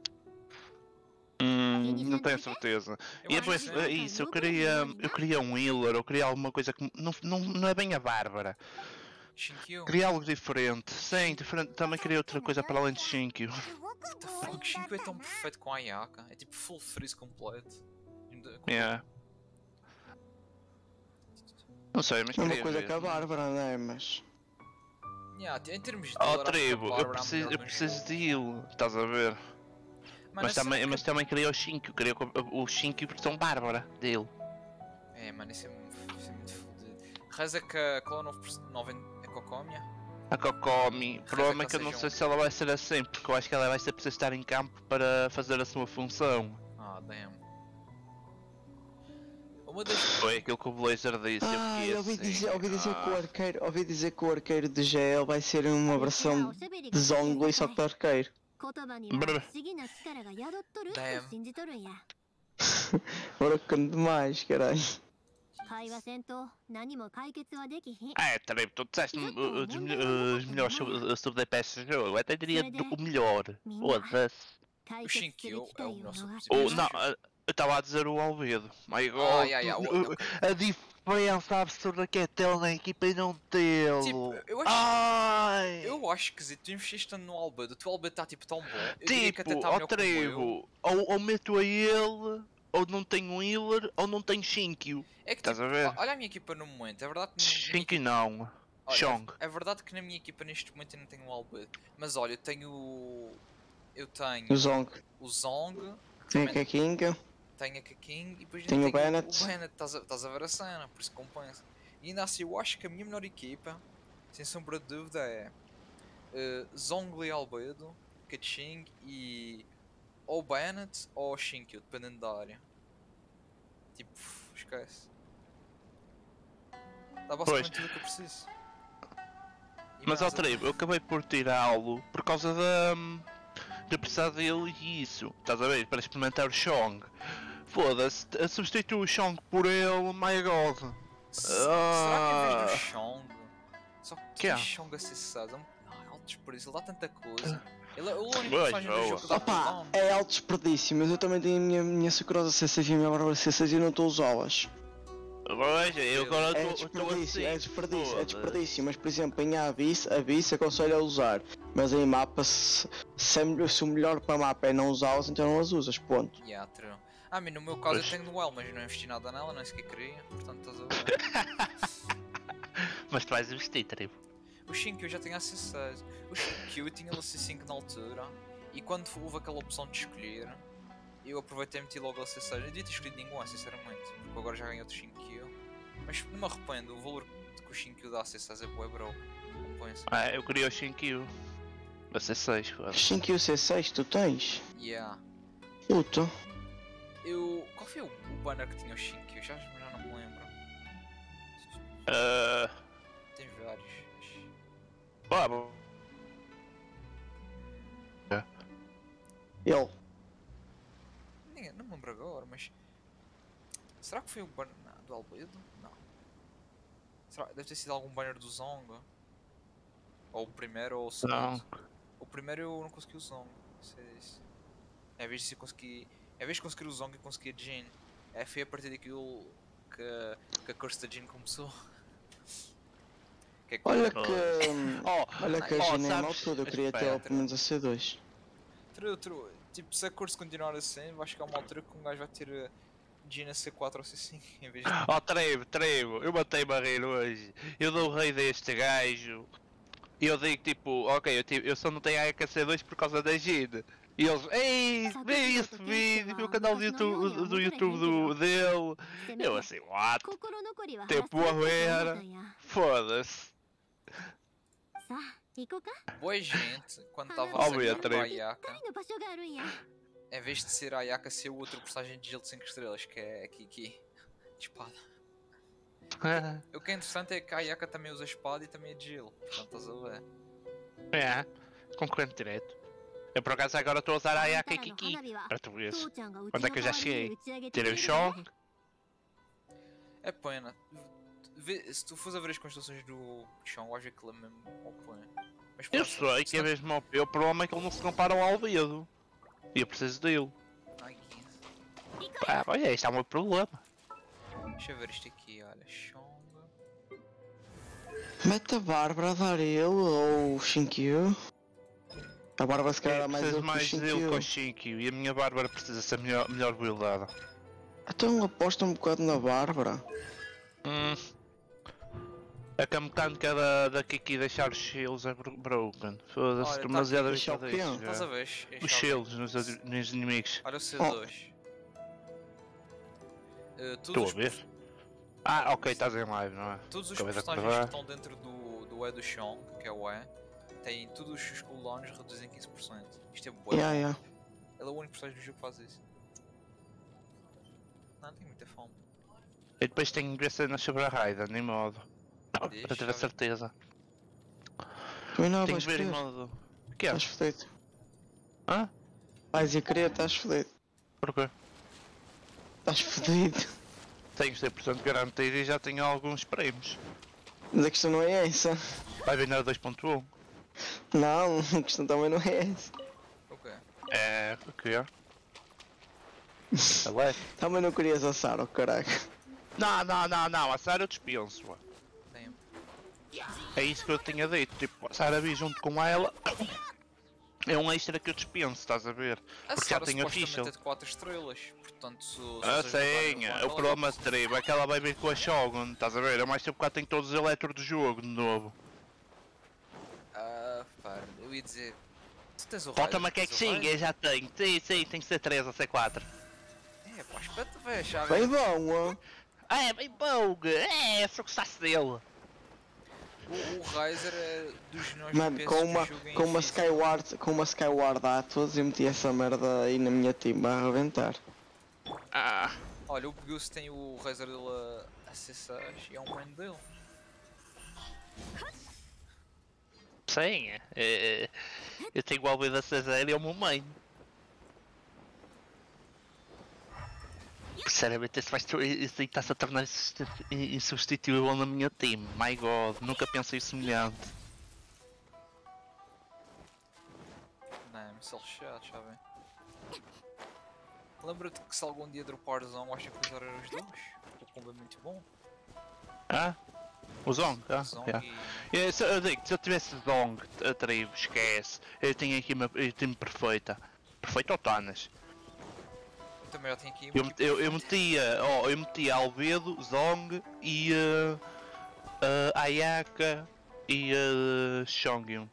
Hum, não tenho certeza. Eu E acho depois, que eh, sim. isso, eu queria, eu queria um healer, eu queria alguma coisa que não, não, não é bem a Bárbara. Shinkyu. Queria algo diferente. Sim, diferente. Também queria outra coisa para além de Shinkyu. What the fuck, Shinkyu é tão perfeito com a Ayaka. É tipo full freeze completo. Ainda- com- Yeah. Não sei, mas É uma queria coisa ver. que a Bárbara, não é? Mas. Yeah, em termos de Oh, healer, acho que a tribo, eu Bárbara é a preciso, melhor eu no preciso jogo. de heal, estás a ver? Mano, Mas a também, cena mas também queria o Shinkyu, queria o, o Shinkyu versão Bárbara dele. que- É, mano, isso é muito, isso é muito fodido. Reza que a Clone of nove é Kokomia. A Kokomi, Reza provavelmente que eu não seja sei um- se ela vai ser assim, porque eu acho que ela vai ser preciso estar em campo para fazer a sua função. Ah, damn. Uma das... Foi aquilo que o Blazer disse. Ah, eu ouvi assim, dizer, ouvi dizer ah. que o arqueiro, ouvi dizer que o arqueiro de gel vai ser uma versão de Zongli só que do arqueiro. Brr. Damn. Bacana demais, caralho. É, também, tu disseste uh, os, melho- os melhores sobre, sobre D P S do jogo. Eu até diria do- o melhor. Foda-se. O Shinkyu é o melhor sobre Oh, não, uh, eu estava a dizer o Albedo. My God. Ah, yeah, yeah, o- Uh, A diferença absurda que é tê-lo na equipa e não tê-lo. Tipo, eu acho, Ai. eu acho esquisito, tu investiste tanto no Albedo, o teu Albedo está tipo tão bom. Eu diria que até Tipo, tá ao melhor que o meu. trevo, ou, ou meto a ele, ou não tenho um healer, ou não tenho Shinkyu. É que Estás tipo, a ver? o- olha a minha equipa no momento, é verdade que... na minha Shinkyu equipa- não. olha, Chong. É verdade que na minha equipa neste momento eu não tenho o Albedo. Mas olha, eu tenho... Eu tenho... O Zong. O Zong. Tem a também- Kakinga. Tenho a Kaking e depois Tenho ainda o tenho Bennett. o Bennett, estás a, estás a ver a cena, por isso compensa. E ainda assim, eu acho que a minha melhor equipa, sem sombra de dúvida, é uh, Zongli Albedo, Kaching e ou Bennett ou Shinkyu, dependendo da área. Tipo, esquece. Dá basicamente tudo o que eu preciso. E Mas mais ao a- trevo, eu acabei por tirá-lo por causa da. de precisar dele e isso. Estás a ver? Para experimentar o Chong. Foda-se, a substituir o Chong por ele, my god. Se- Será que em vez Ah. do Chong, só que Que é? o Chong acessado, é um ah, alto desperdício, ele dá tanta coisa. Ele é o único Pois, personagem do boa. jogo que dá Opa, cooldown. é alto desperdício, mas eu também tenho a minha, minha Sucrosa C seis e a minha Bárbara C seis e não estou a usá-las. Pois, eu agora É estou desperdício, assim. é desperdício, é foda-se. desperdício, mas por exemplo em Abyss, Abyss aconselho a usar, mas em mapa se, se, é melhor- se o melhor para mapa é não usá-las, então não as usas, ponto. Yeah, true. Ah, mas no meu caso Pois. eu tenho no L, mas não investi nada nela, nem sequer queria, portanto estás a ver. Mas tu vais investir, trevo. O Shinkyu eu já tinha a C seis, o Shinkyu eu tinha o C cinco na altura, e quando houve aquela opção de escolher, eu aproveitei e meti logo a C seis. Eu devia ter escolhido nenhum, sinceramente, porque agora já ganhei outro Shinkyu. Mas não me arrependo, o valor que o Shinkyu dá a C seis é bué bro, compensa. Ah, eu queria o Shinkyu. Da C seis, foda-se. Shinkyu C seis tu tens? Yeah. Puto. Eu... Qual foi o, o banner que tinha o Shinkyu? Já, já não me lembro. Ah, Tem vários. pá, bom. Ele. Ninguém, não me lembro agora, mas... Será que foi o banner não, do Albedo? Não. Será? Deve ter sido algum banner do Zong. Ou o primeiro ou o segundo. Não. O primeiro eu não consegui o Zong. Isso é isso. É vez de conseguir... É vez de conseguir o Zong e conseguir a Jin. É, foi a partir daquilo que, que a curse da Jin começou. Que é que- Olha que. Oh, olha que a oh, Gina é sabes- mal toda, eu queria espera. ter ela pelo menos a C dois. True, true. Tipo, se a curse continuar assim, vai chegar uma altura que um gajo vai ter a Jin a C quatro ou C cinco em vez de... Oh, trevo, trevo, eu matei-me a rir hoje. Eu dou o rei deste gajo. E eu digo tipo, ok, eu, tive- eu só não tenho a K C dois por causa da Gide. E eles, ei, vê esse vídeo, vê o canal do YouTube, do, YouTube do, dele. Eu assim, what? Tempo a ver. Foda-se. Boa gente, quando estava Oh, a meu, sacar para a trevo. Ayaka, em vez de ser a Ayaka, ser o outro personagem de gelo de cinco estrelas, que é a Kiki. De espada. O que é interessante é que a Ayaka também usa espada e também é de gelo, portanto estás a ver. É, concorrente direto. Eu por acaso agora estou a usar a Ayaka e Kiki. Para tu veres. Quando é que eu já cheguei? Tirei o Chong. É pena. Vê- se tu fores a ver as construções do chão, vais ver que ele é mesmo O P. Mas Eu força, sei que é senão- mesmo O P, o problema é que ele não se compara ao Albedo. E eu preciso dele. Ai, que- Pá, olha, este é o meu problema. Deixa eu ver isto aqui, olha. Chong. Mete a Bárbara a dar ele ou o Shinkyu. A Bárbara se calhar Eu dá mais preciso ele que o mais dele que o Shinkyu. Shinkyu e a minha Bárbara precisa ser melhor, melhor buildada. Então aposta um bocado na Bárbara. Hum. É que a mecânica da, da Kiki deixar os shields é bro- broken. Foda-se, Olha, tá demasiado aqui, deixar o quê? habituado Estás a ver? Os shields nos, ad- nos inimigos. Olha o C Oh. dois. Uh, todos Estou a os ver? Ah, ok, estás em live, não é? Todos os Acabei de personagens que acordar. estão dentro do, do E do Chong, que é o E, têm todos os cooldowns reduzem quinze por cento. Isto é bué. Yeah, yeah. Ele é o único personagem do jogo que faz isso. Não, tenho muita fome. E depois tenho que ver cenas sobre a Raiden em modo. Diz, Para ter a sabe? certeza. Tu não Tenho vais que ver em querer. modo. O que é? Estás fodido. Hã? Vais a querer, estás fodido. Porquê? Estás fodido. Tenho cem por cento garantido e já tenho alguns prémios. Mas a questão não é essa. Vai vir na dois ponto um. Não, a questão também não é essa. Ok. É. O que é? É leve. Também não querias assar, oh caralho. Não, não, não, não, a Sarah eu dispenso. Ué. Damn. É isso que eu tinha dito. Tipo, a Sarah vir junto com ela. É um extra que eu dispenso, estás a ver? A Porque já Sara tenho a supostamente ficha. é de quatro estrelas, portanto se... se Ah, vocês sim, jogarem com o ela, problema ela- de tribo é que ela vai vir com a Shogun, estás a ver? É mais tempo que ela tem todos os eletros do jogo de novo. Ah, pá, eu ia dizer... Tu tens o Falta-me a Raiden, tens o Kexing, Raiden? eu já tenho. Sim, sim, tem que ser três ou ser quatro. É, pá, espeta, velho, já Bem bom, ó. Ah, é bem bom, é, só gostasse dele. O, o Riser é dos nós Mano, com uma, com uma Skyward, com uma Skyward Atus eu meti essa merda aí na minha team a arrebentar. Ah. Olha, o Goose tem o Razer dele a, a C seis e é um main dele. Sim, é, eu tenho o Albedo da Cesar e é o meu main. Sinceramente, esse vai ser, esse aí está-se a tornar insubstituível na minha team. My God, nunca pensei semelhante. Não, mas ele chato, já vem. Lembra-te que se algum dia dropares um, acho que usar os dois. O combo é muito bom. Ah? O Zong? Ah, Zong yeah. e- Eu, se, eu digo, se eu tivesse Zong, a tribo, esquece. Eu tenho aqui uma a time perfeita. Perfeita ou Tanas? Também já tenho aqui uma Eu, equipa eu, eu perfeita. metia, ó, eu metia Albedo, Zong e uh, uh, Ayaka e uh, Shongyun.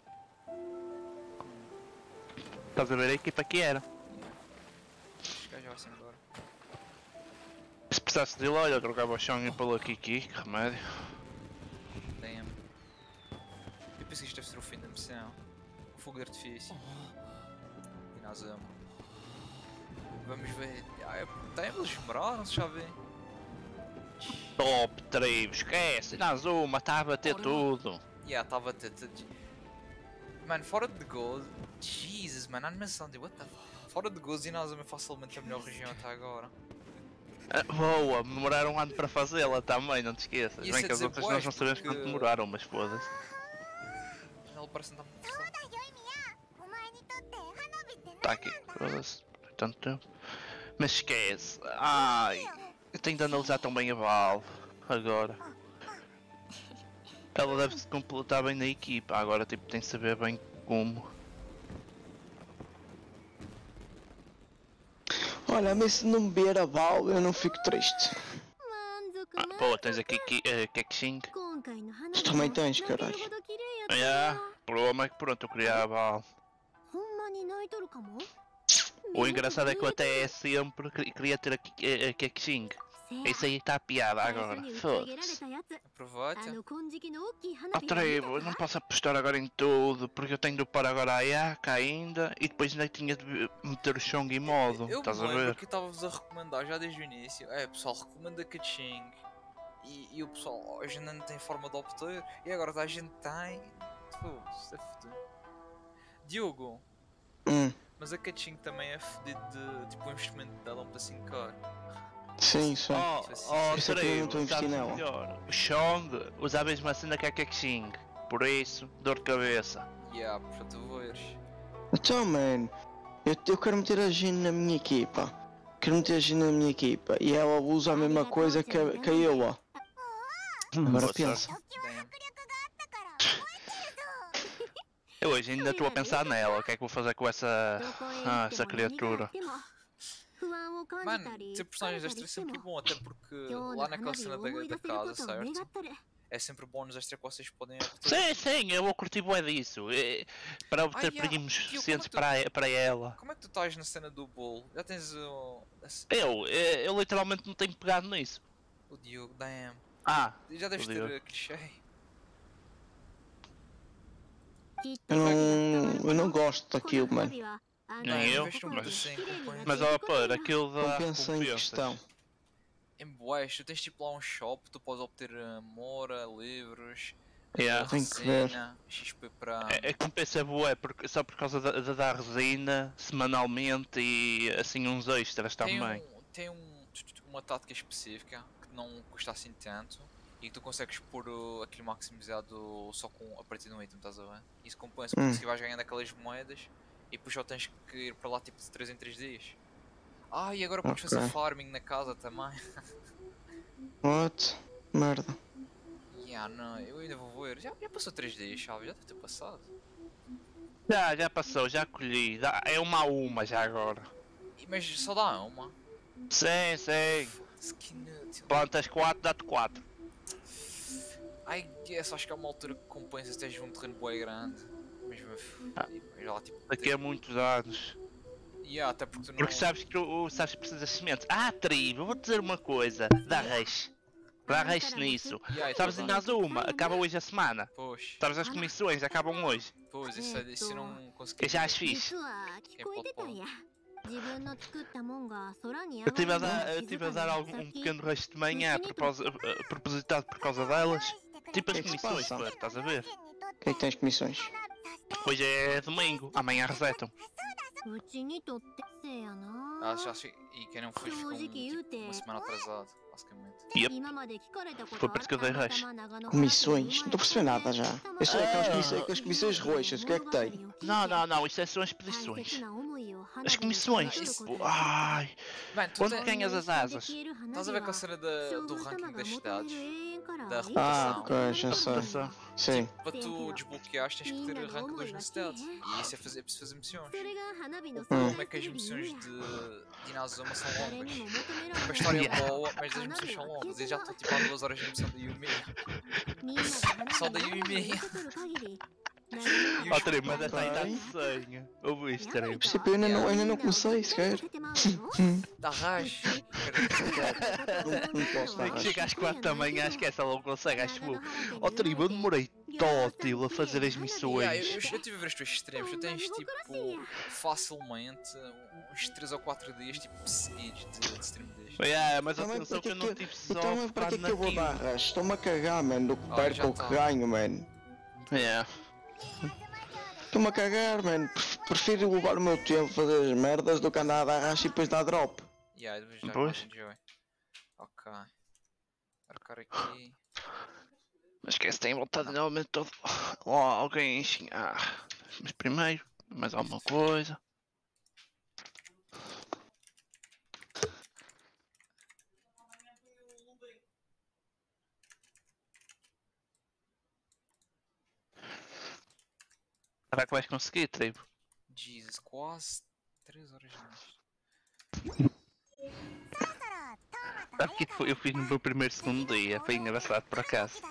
Estás a ver a equipa que era? Este gajo vai-se embora. Se precisasse dele, olha, trocava o Shongyun pelo Kiki, que remédio. Damn. Eu penso que isto deve ser o fim da missão. O fogo de artifício. Inazuma. Vamos ver. Ah, é, tem, eles demoraram-se, já vê. Top tribo, esquece, Inazuma, está a bater tudo. Yeah, estava a ter tudo. Mano, fora de Gold. Jesus, mano, a animação de what the f... Fora de Gold, Inazuma é facilmente a melhor região até agora. Ah, boa, demoraram um ano para fazê-la também, não te esqueças. Isso Bem é que as dizer outras boas, nós não sabemos porque- quanto demoraram, mas foda-se. Ele parece não estar muito Está aqui, foda-se, tanto tempo. Mas esquece, ai, eu tenho de analisar tão bem a Val, agora. Ela deve se completar bem na equipa, agora tipo tem de saber bem como. Olha, mas se não beber a Val eu não fico triste. Ah, pô, tens aqui uh, Kexing. Tu também tens, caralho. É, o problema é que pronto, eu queria a Val. O engraçado é que eu até é sempre que- queria ter aqui a Kexing. Isso aí está a piada agora, foda-se. Aproveita. Oh, tribo, eu não posso apostar agora em tudo, porque eu tenho de upar agora a Ayaka ainda, e depois ainda tinha de meter o Shong em modo, Eu estás me a lembro ver? que estava-vos a recomendar já desde o início. É, pessoal, recomenda Kaching. E, e o pessoal, oh, a gente não tem forma de obter. E agora a gente tem. Pô, isto é fodido. Diogo, Hum, mas a Kaching também é fodido de. Tipo, o investimento dela para cinco K. sim, sim. Oh, Por oh, isso é que eu não estou a tribo, investir sabes nela. melhor. O Shong usa a mesma cena que a Kexing, por isso, dor de cabeça. Yeah, para tu veres. Então, mano, eu, eu quero meter a Jin na minha equipa. Quero meter a Jin na minha equipa. E ela usa a mesma coisa que a, que a Ewa. Agora Boa pensa. sorte. Eu hoje ainda estou a pensar nela, o que é que vou fazer com essa, ah, essa criatura? Mano, ter personagens extra é sempre bom, até porque lá naquela cena da, da casa, certo? É sempre bónus extra que vocês podem obter. Sim, sim, eu vou curtir bué disso. É, para obter Ah, yeah. primos Tio, suficientes como é que tu- para, para ela. Como é que tu estás na cena do bolo? Já tens o. Eu, eh, eu literalmente não tenho pegado nisso. O Diogo, damn. Ah, Já deves o ter Diogo. uh, clichê. Eu não, eu não gosto daquilo, mano. Nem eu, Veste um mas, assim, compensa. mas ó, pô, aquilo dá Compensa em recompensas. questão. em boés, tu tens tipo lá um shop, tu podes obter uh, mora, livros, Yeah. uh, Tem que ver. resina, X P para... É, é que compensa bué, porque, só por causa da, da, da resina, semanalmente e assim uns extras Tem também. Um, tem um, uma tática específica que não custa assim tanto e que tu consegues pôr uh, aquele maximizado só com, a partir de um item, estás a ver? Isso compensa, porque Hum. se vais ganhando aquelas moedas e depois só tens que ir para lá tipo de três em três dias. Ah, e agora podes Ok. fazer farming na casa também. What? Merda. Yeah, não, eu ainda vou ver. Já, já passou três dias, sabe? Já deve ter passado. Já, já passou, já colhi. Dá- É uma a uma já agora. E, mas só dá uma. Sim, sim. Que inútil. Plantas quatro, dá-te quatro. I guess, acho que é uma altura que compensa se tens um terreno bué grande. Mesmo, Ah. já lá, tipo, Daqui a muitos anos. yeah, até porque tu não... Porque sabes que o sabes que precisas de sementes. Ah, tribo, vou dizer uma coisa. Dá reis. Dá reis nisso. Yeah, Sabes, então em dá. Inazuma, acaba hoje a semana. Pois, Sabes, as comissões acabam hoje. pois, isso, é- isso eu não consegui. Eu já as fiz. 実は聞こえてたんや。自分の作ったもんが空に Eu estive a 上が dar, る eu の tive a を気づか dar ない algum, um 先 pequeno resto de manhã, propos, eh, propositado por causa delas. Tipo as Que que se comissões, passa? pá, estás a ver? O que é que tens comissões? Hoje é domingo, amanhã resetam. うちにとってせやな。 Ah, já sei. E quem não fez ficou um, tipo, uma semana atrasado, basicamente. Yep. 今まで聞かれたこと Foi por isso que eu dei rush. Comissões? Não estou a perceber nada já. Eu sei aquelas comissões, aquelas comissões roxas, o que é que tem? Não, não, não, isto é só as expedições. As comissões, tipo, ai. Mano, tu Quando tens- ganhas as asas. Estás a ver com a cena da, do ranking das cidades? Da Ah, reputação? ok, já sei. Reputação. Sim. Para tu desbloqueares tens que ter rank dois na cidade. E isso é, fazer, é preciso fazer missões. それが花火の O 装 problema 飾 é que as する理由 missões や de, de Inazuma são 誰 longas. にも求めら A れ história ない é boa, mas as missões são longas. E já estou tipo há duas horas na missão da Yoimya. みんなが花 Só 火 da の花火を Yoimya. 受け取る限り何も Ó, Trem, mas essa aí tá Ok. de sangue. Ouviste, Trem? Princípio, eu ainda não, ainda não comecei sequer. Dá rage. Não, não posso dar rush. Chega às quatro da manhã, esquece, ela não consegue, acho que. Ó, Trem, eu demorei tótil a fazer as Yeah, eu, missões. eu, eu tive a ver os teus extremos. Tu tens tipo facilmente uns três ou quatro dias tipo seguidos de, de stream deste. Yeah, mas Também atenção que para eu que não que- tive só Então, mas para que é que eu vou naquilo. dar rush? Estou-me a cagar, mano, do que Ah, perco já ou que tá. ganho, mano. Yeah. Estou-me a cagar, mano. Prefiro levar o meu tempo a fazer as merdas do que andar a dar rush e depois dar drop. Yeah, depois já Pois. mais enjoy. Ok. Marcar aqui. Mas esquece, tem vontade de aumento todo. Oh, alguém enche. Ah, mas primeiro, mais alguma coisa. Será que vais conseguir, tribo? Jesus, quase três horas mais. Sabe o que foi? Eu fiz no meu primeiro segundo dia, foi engraçado por acaso.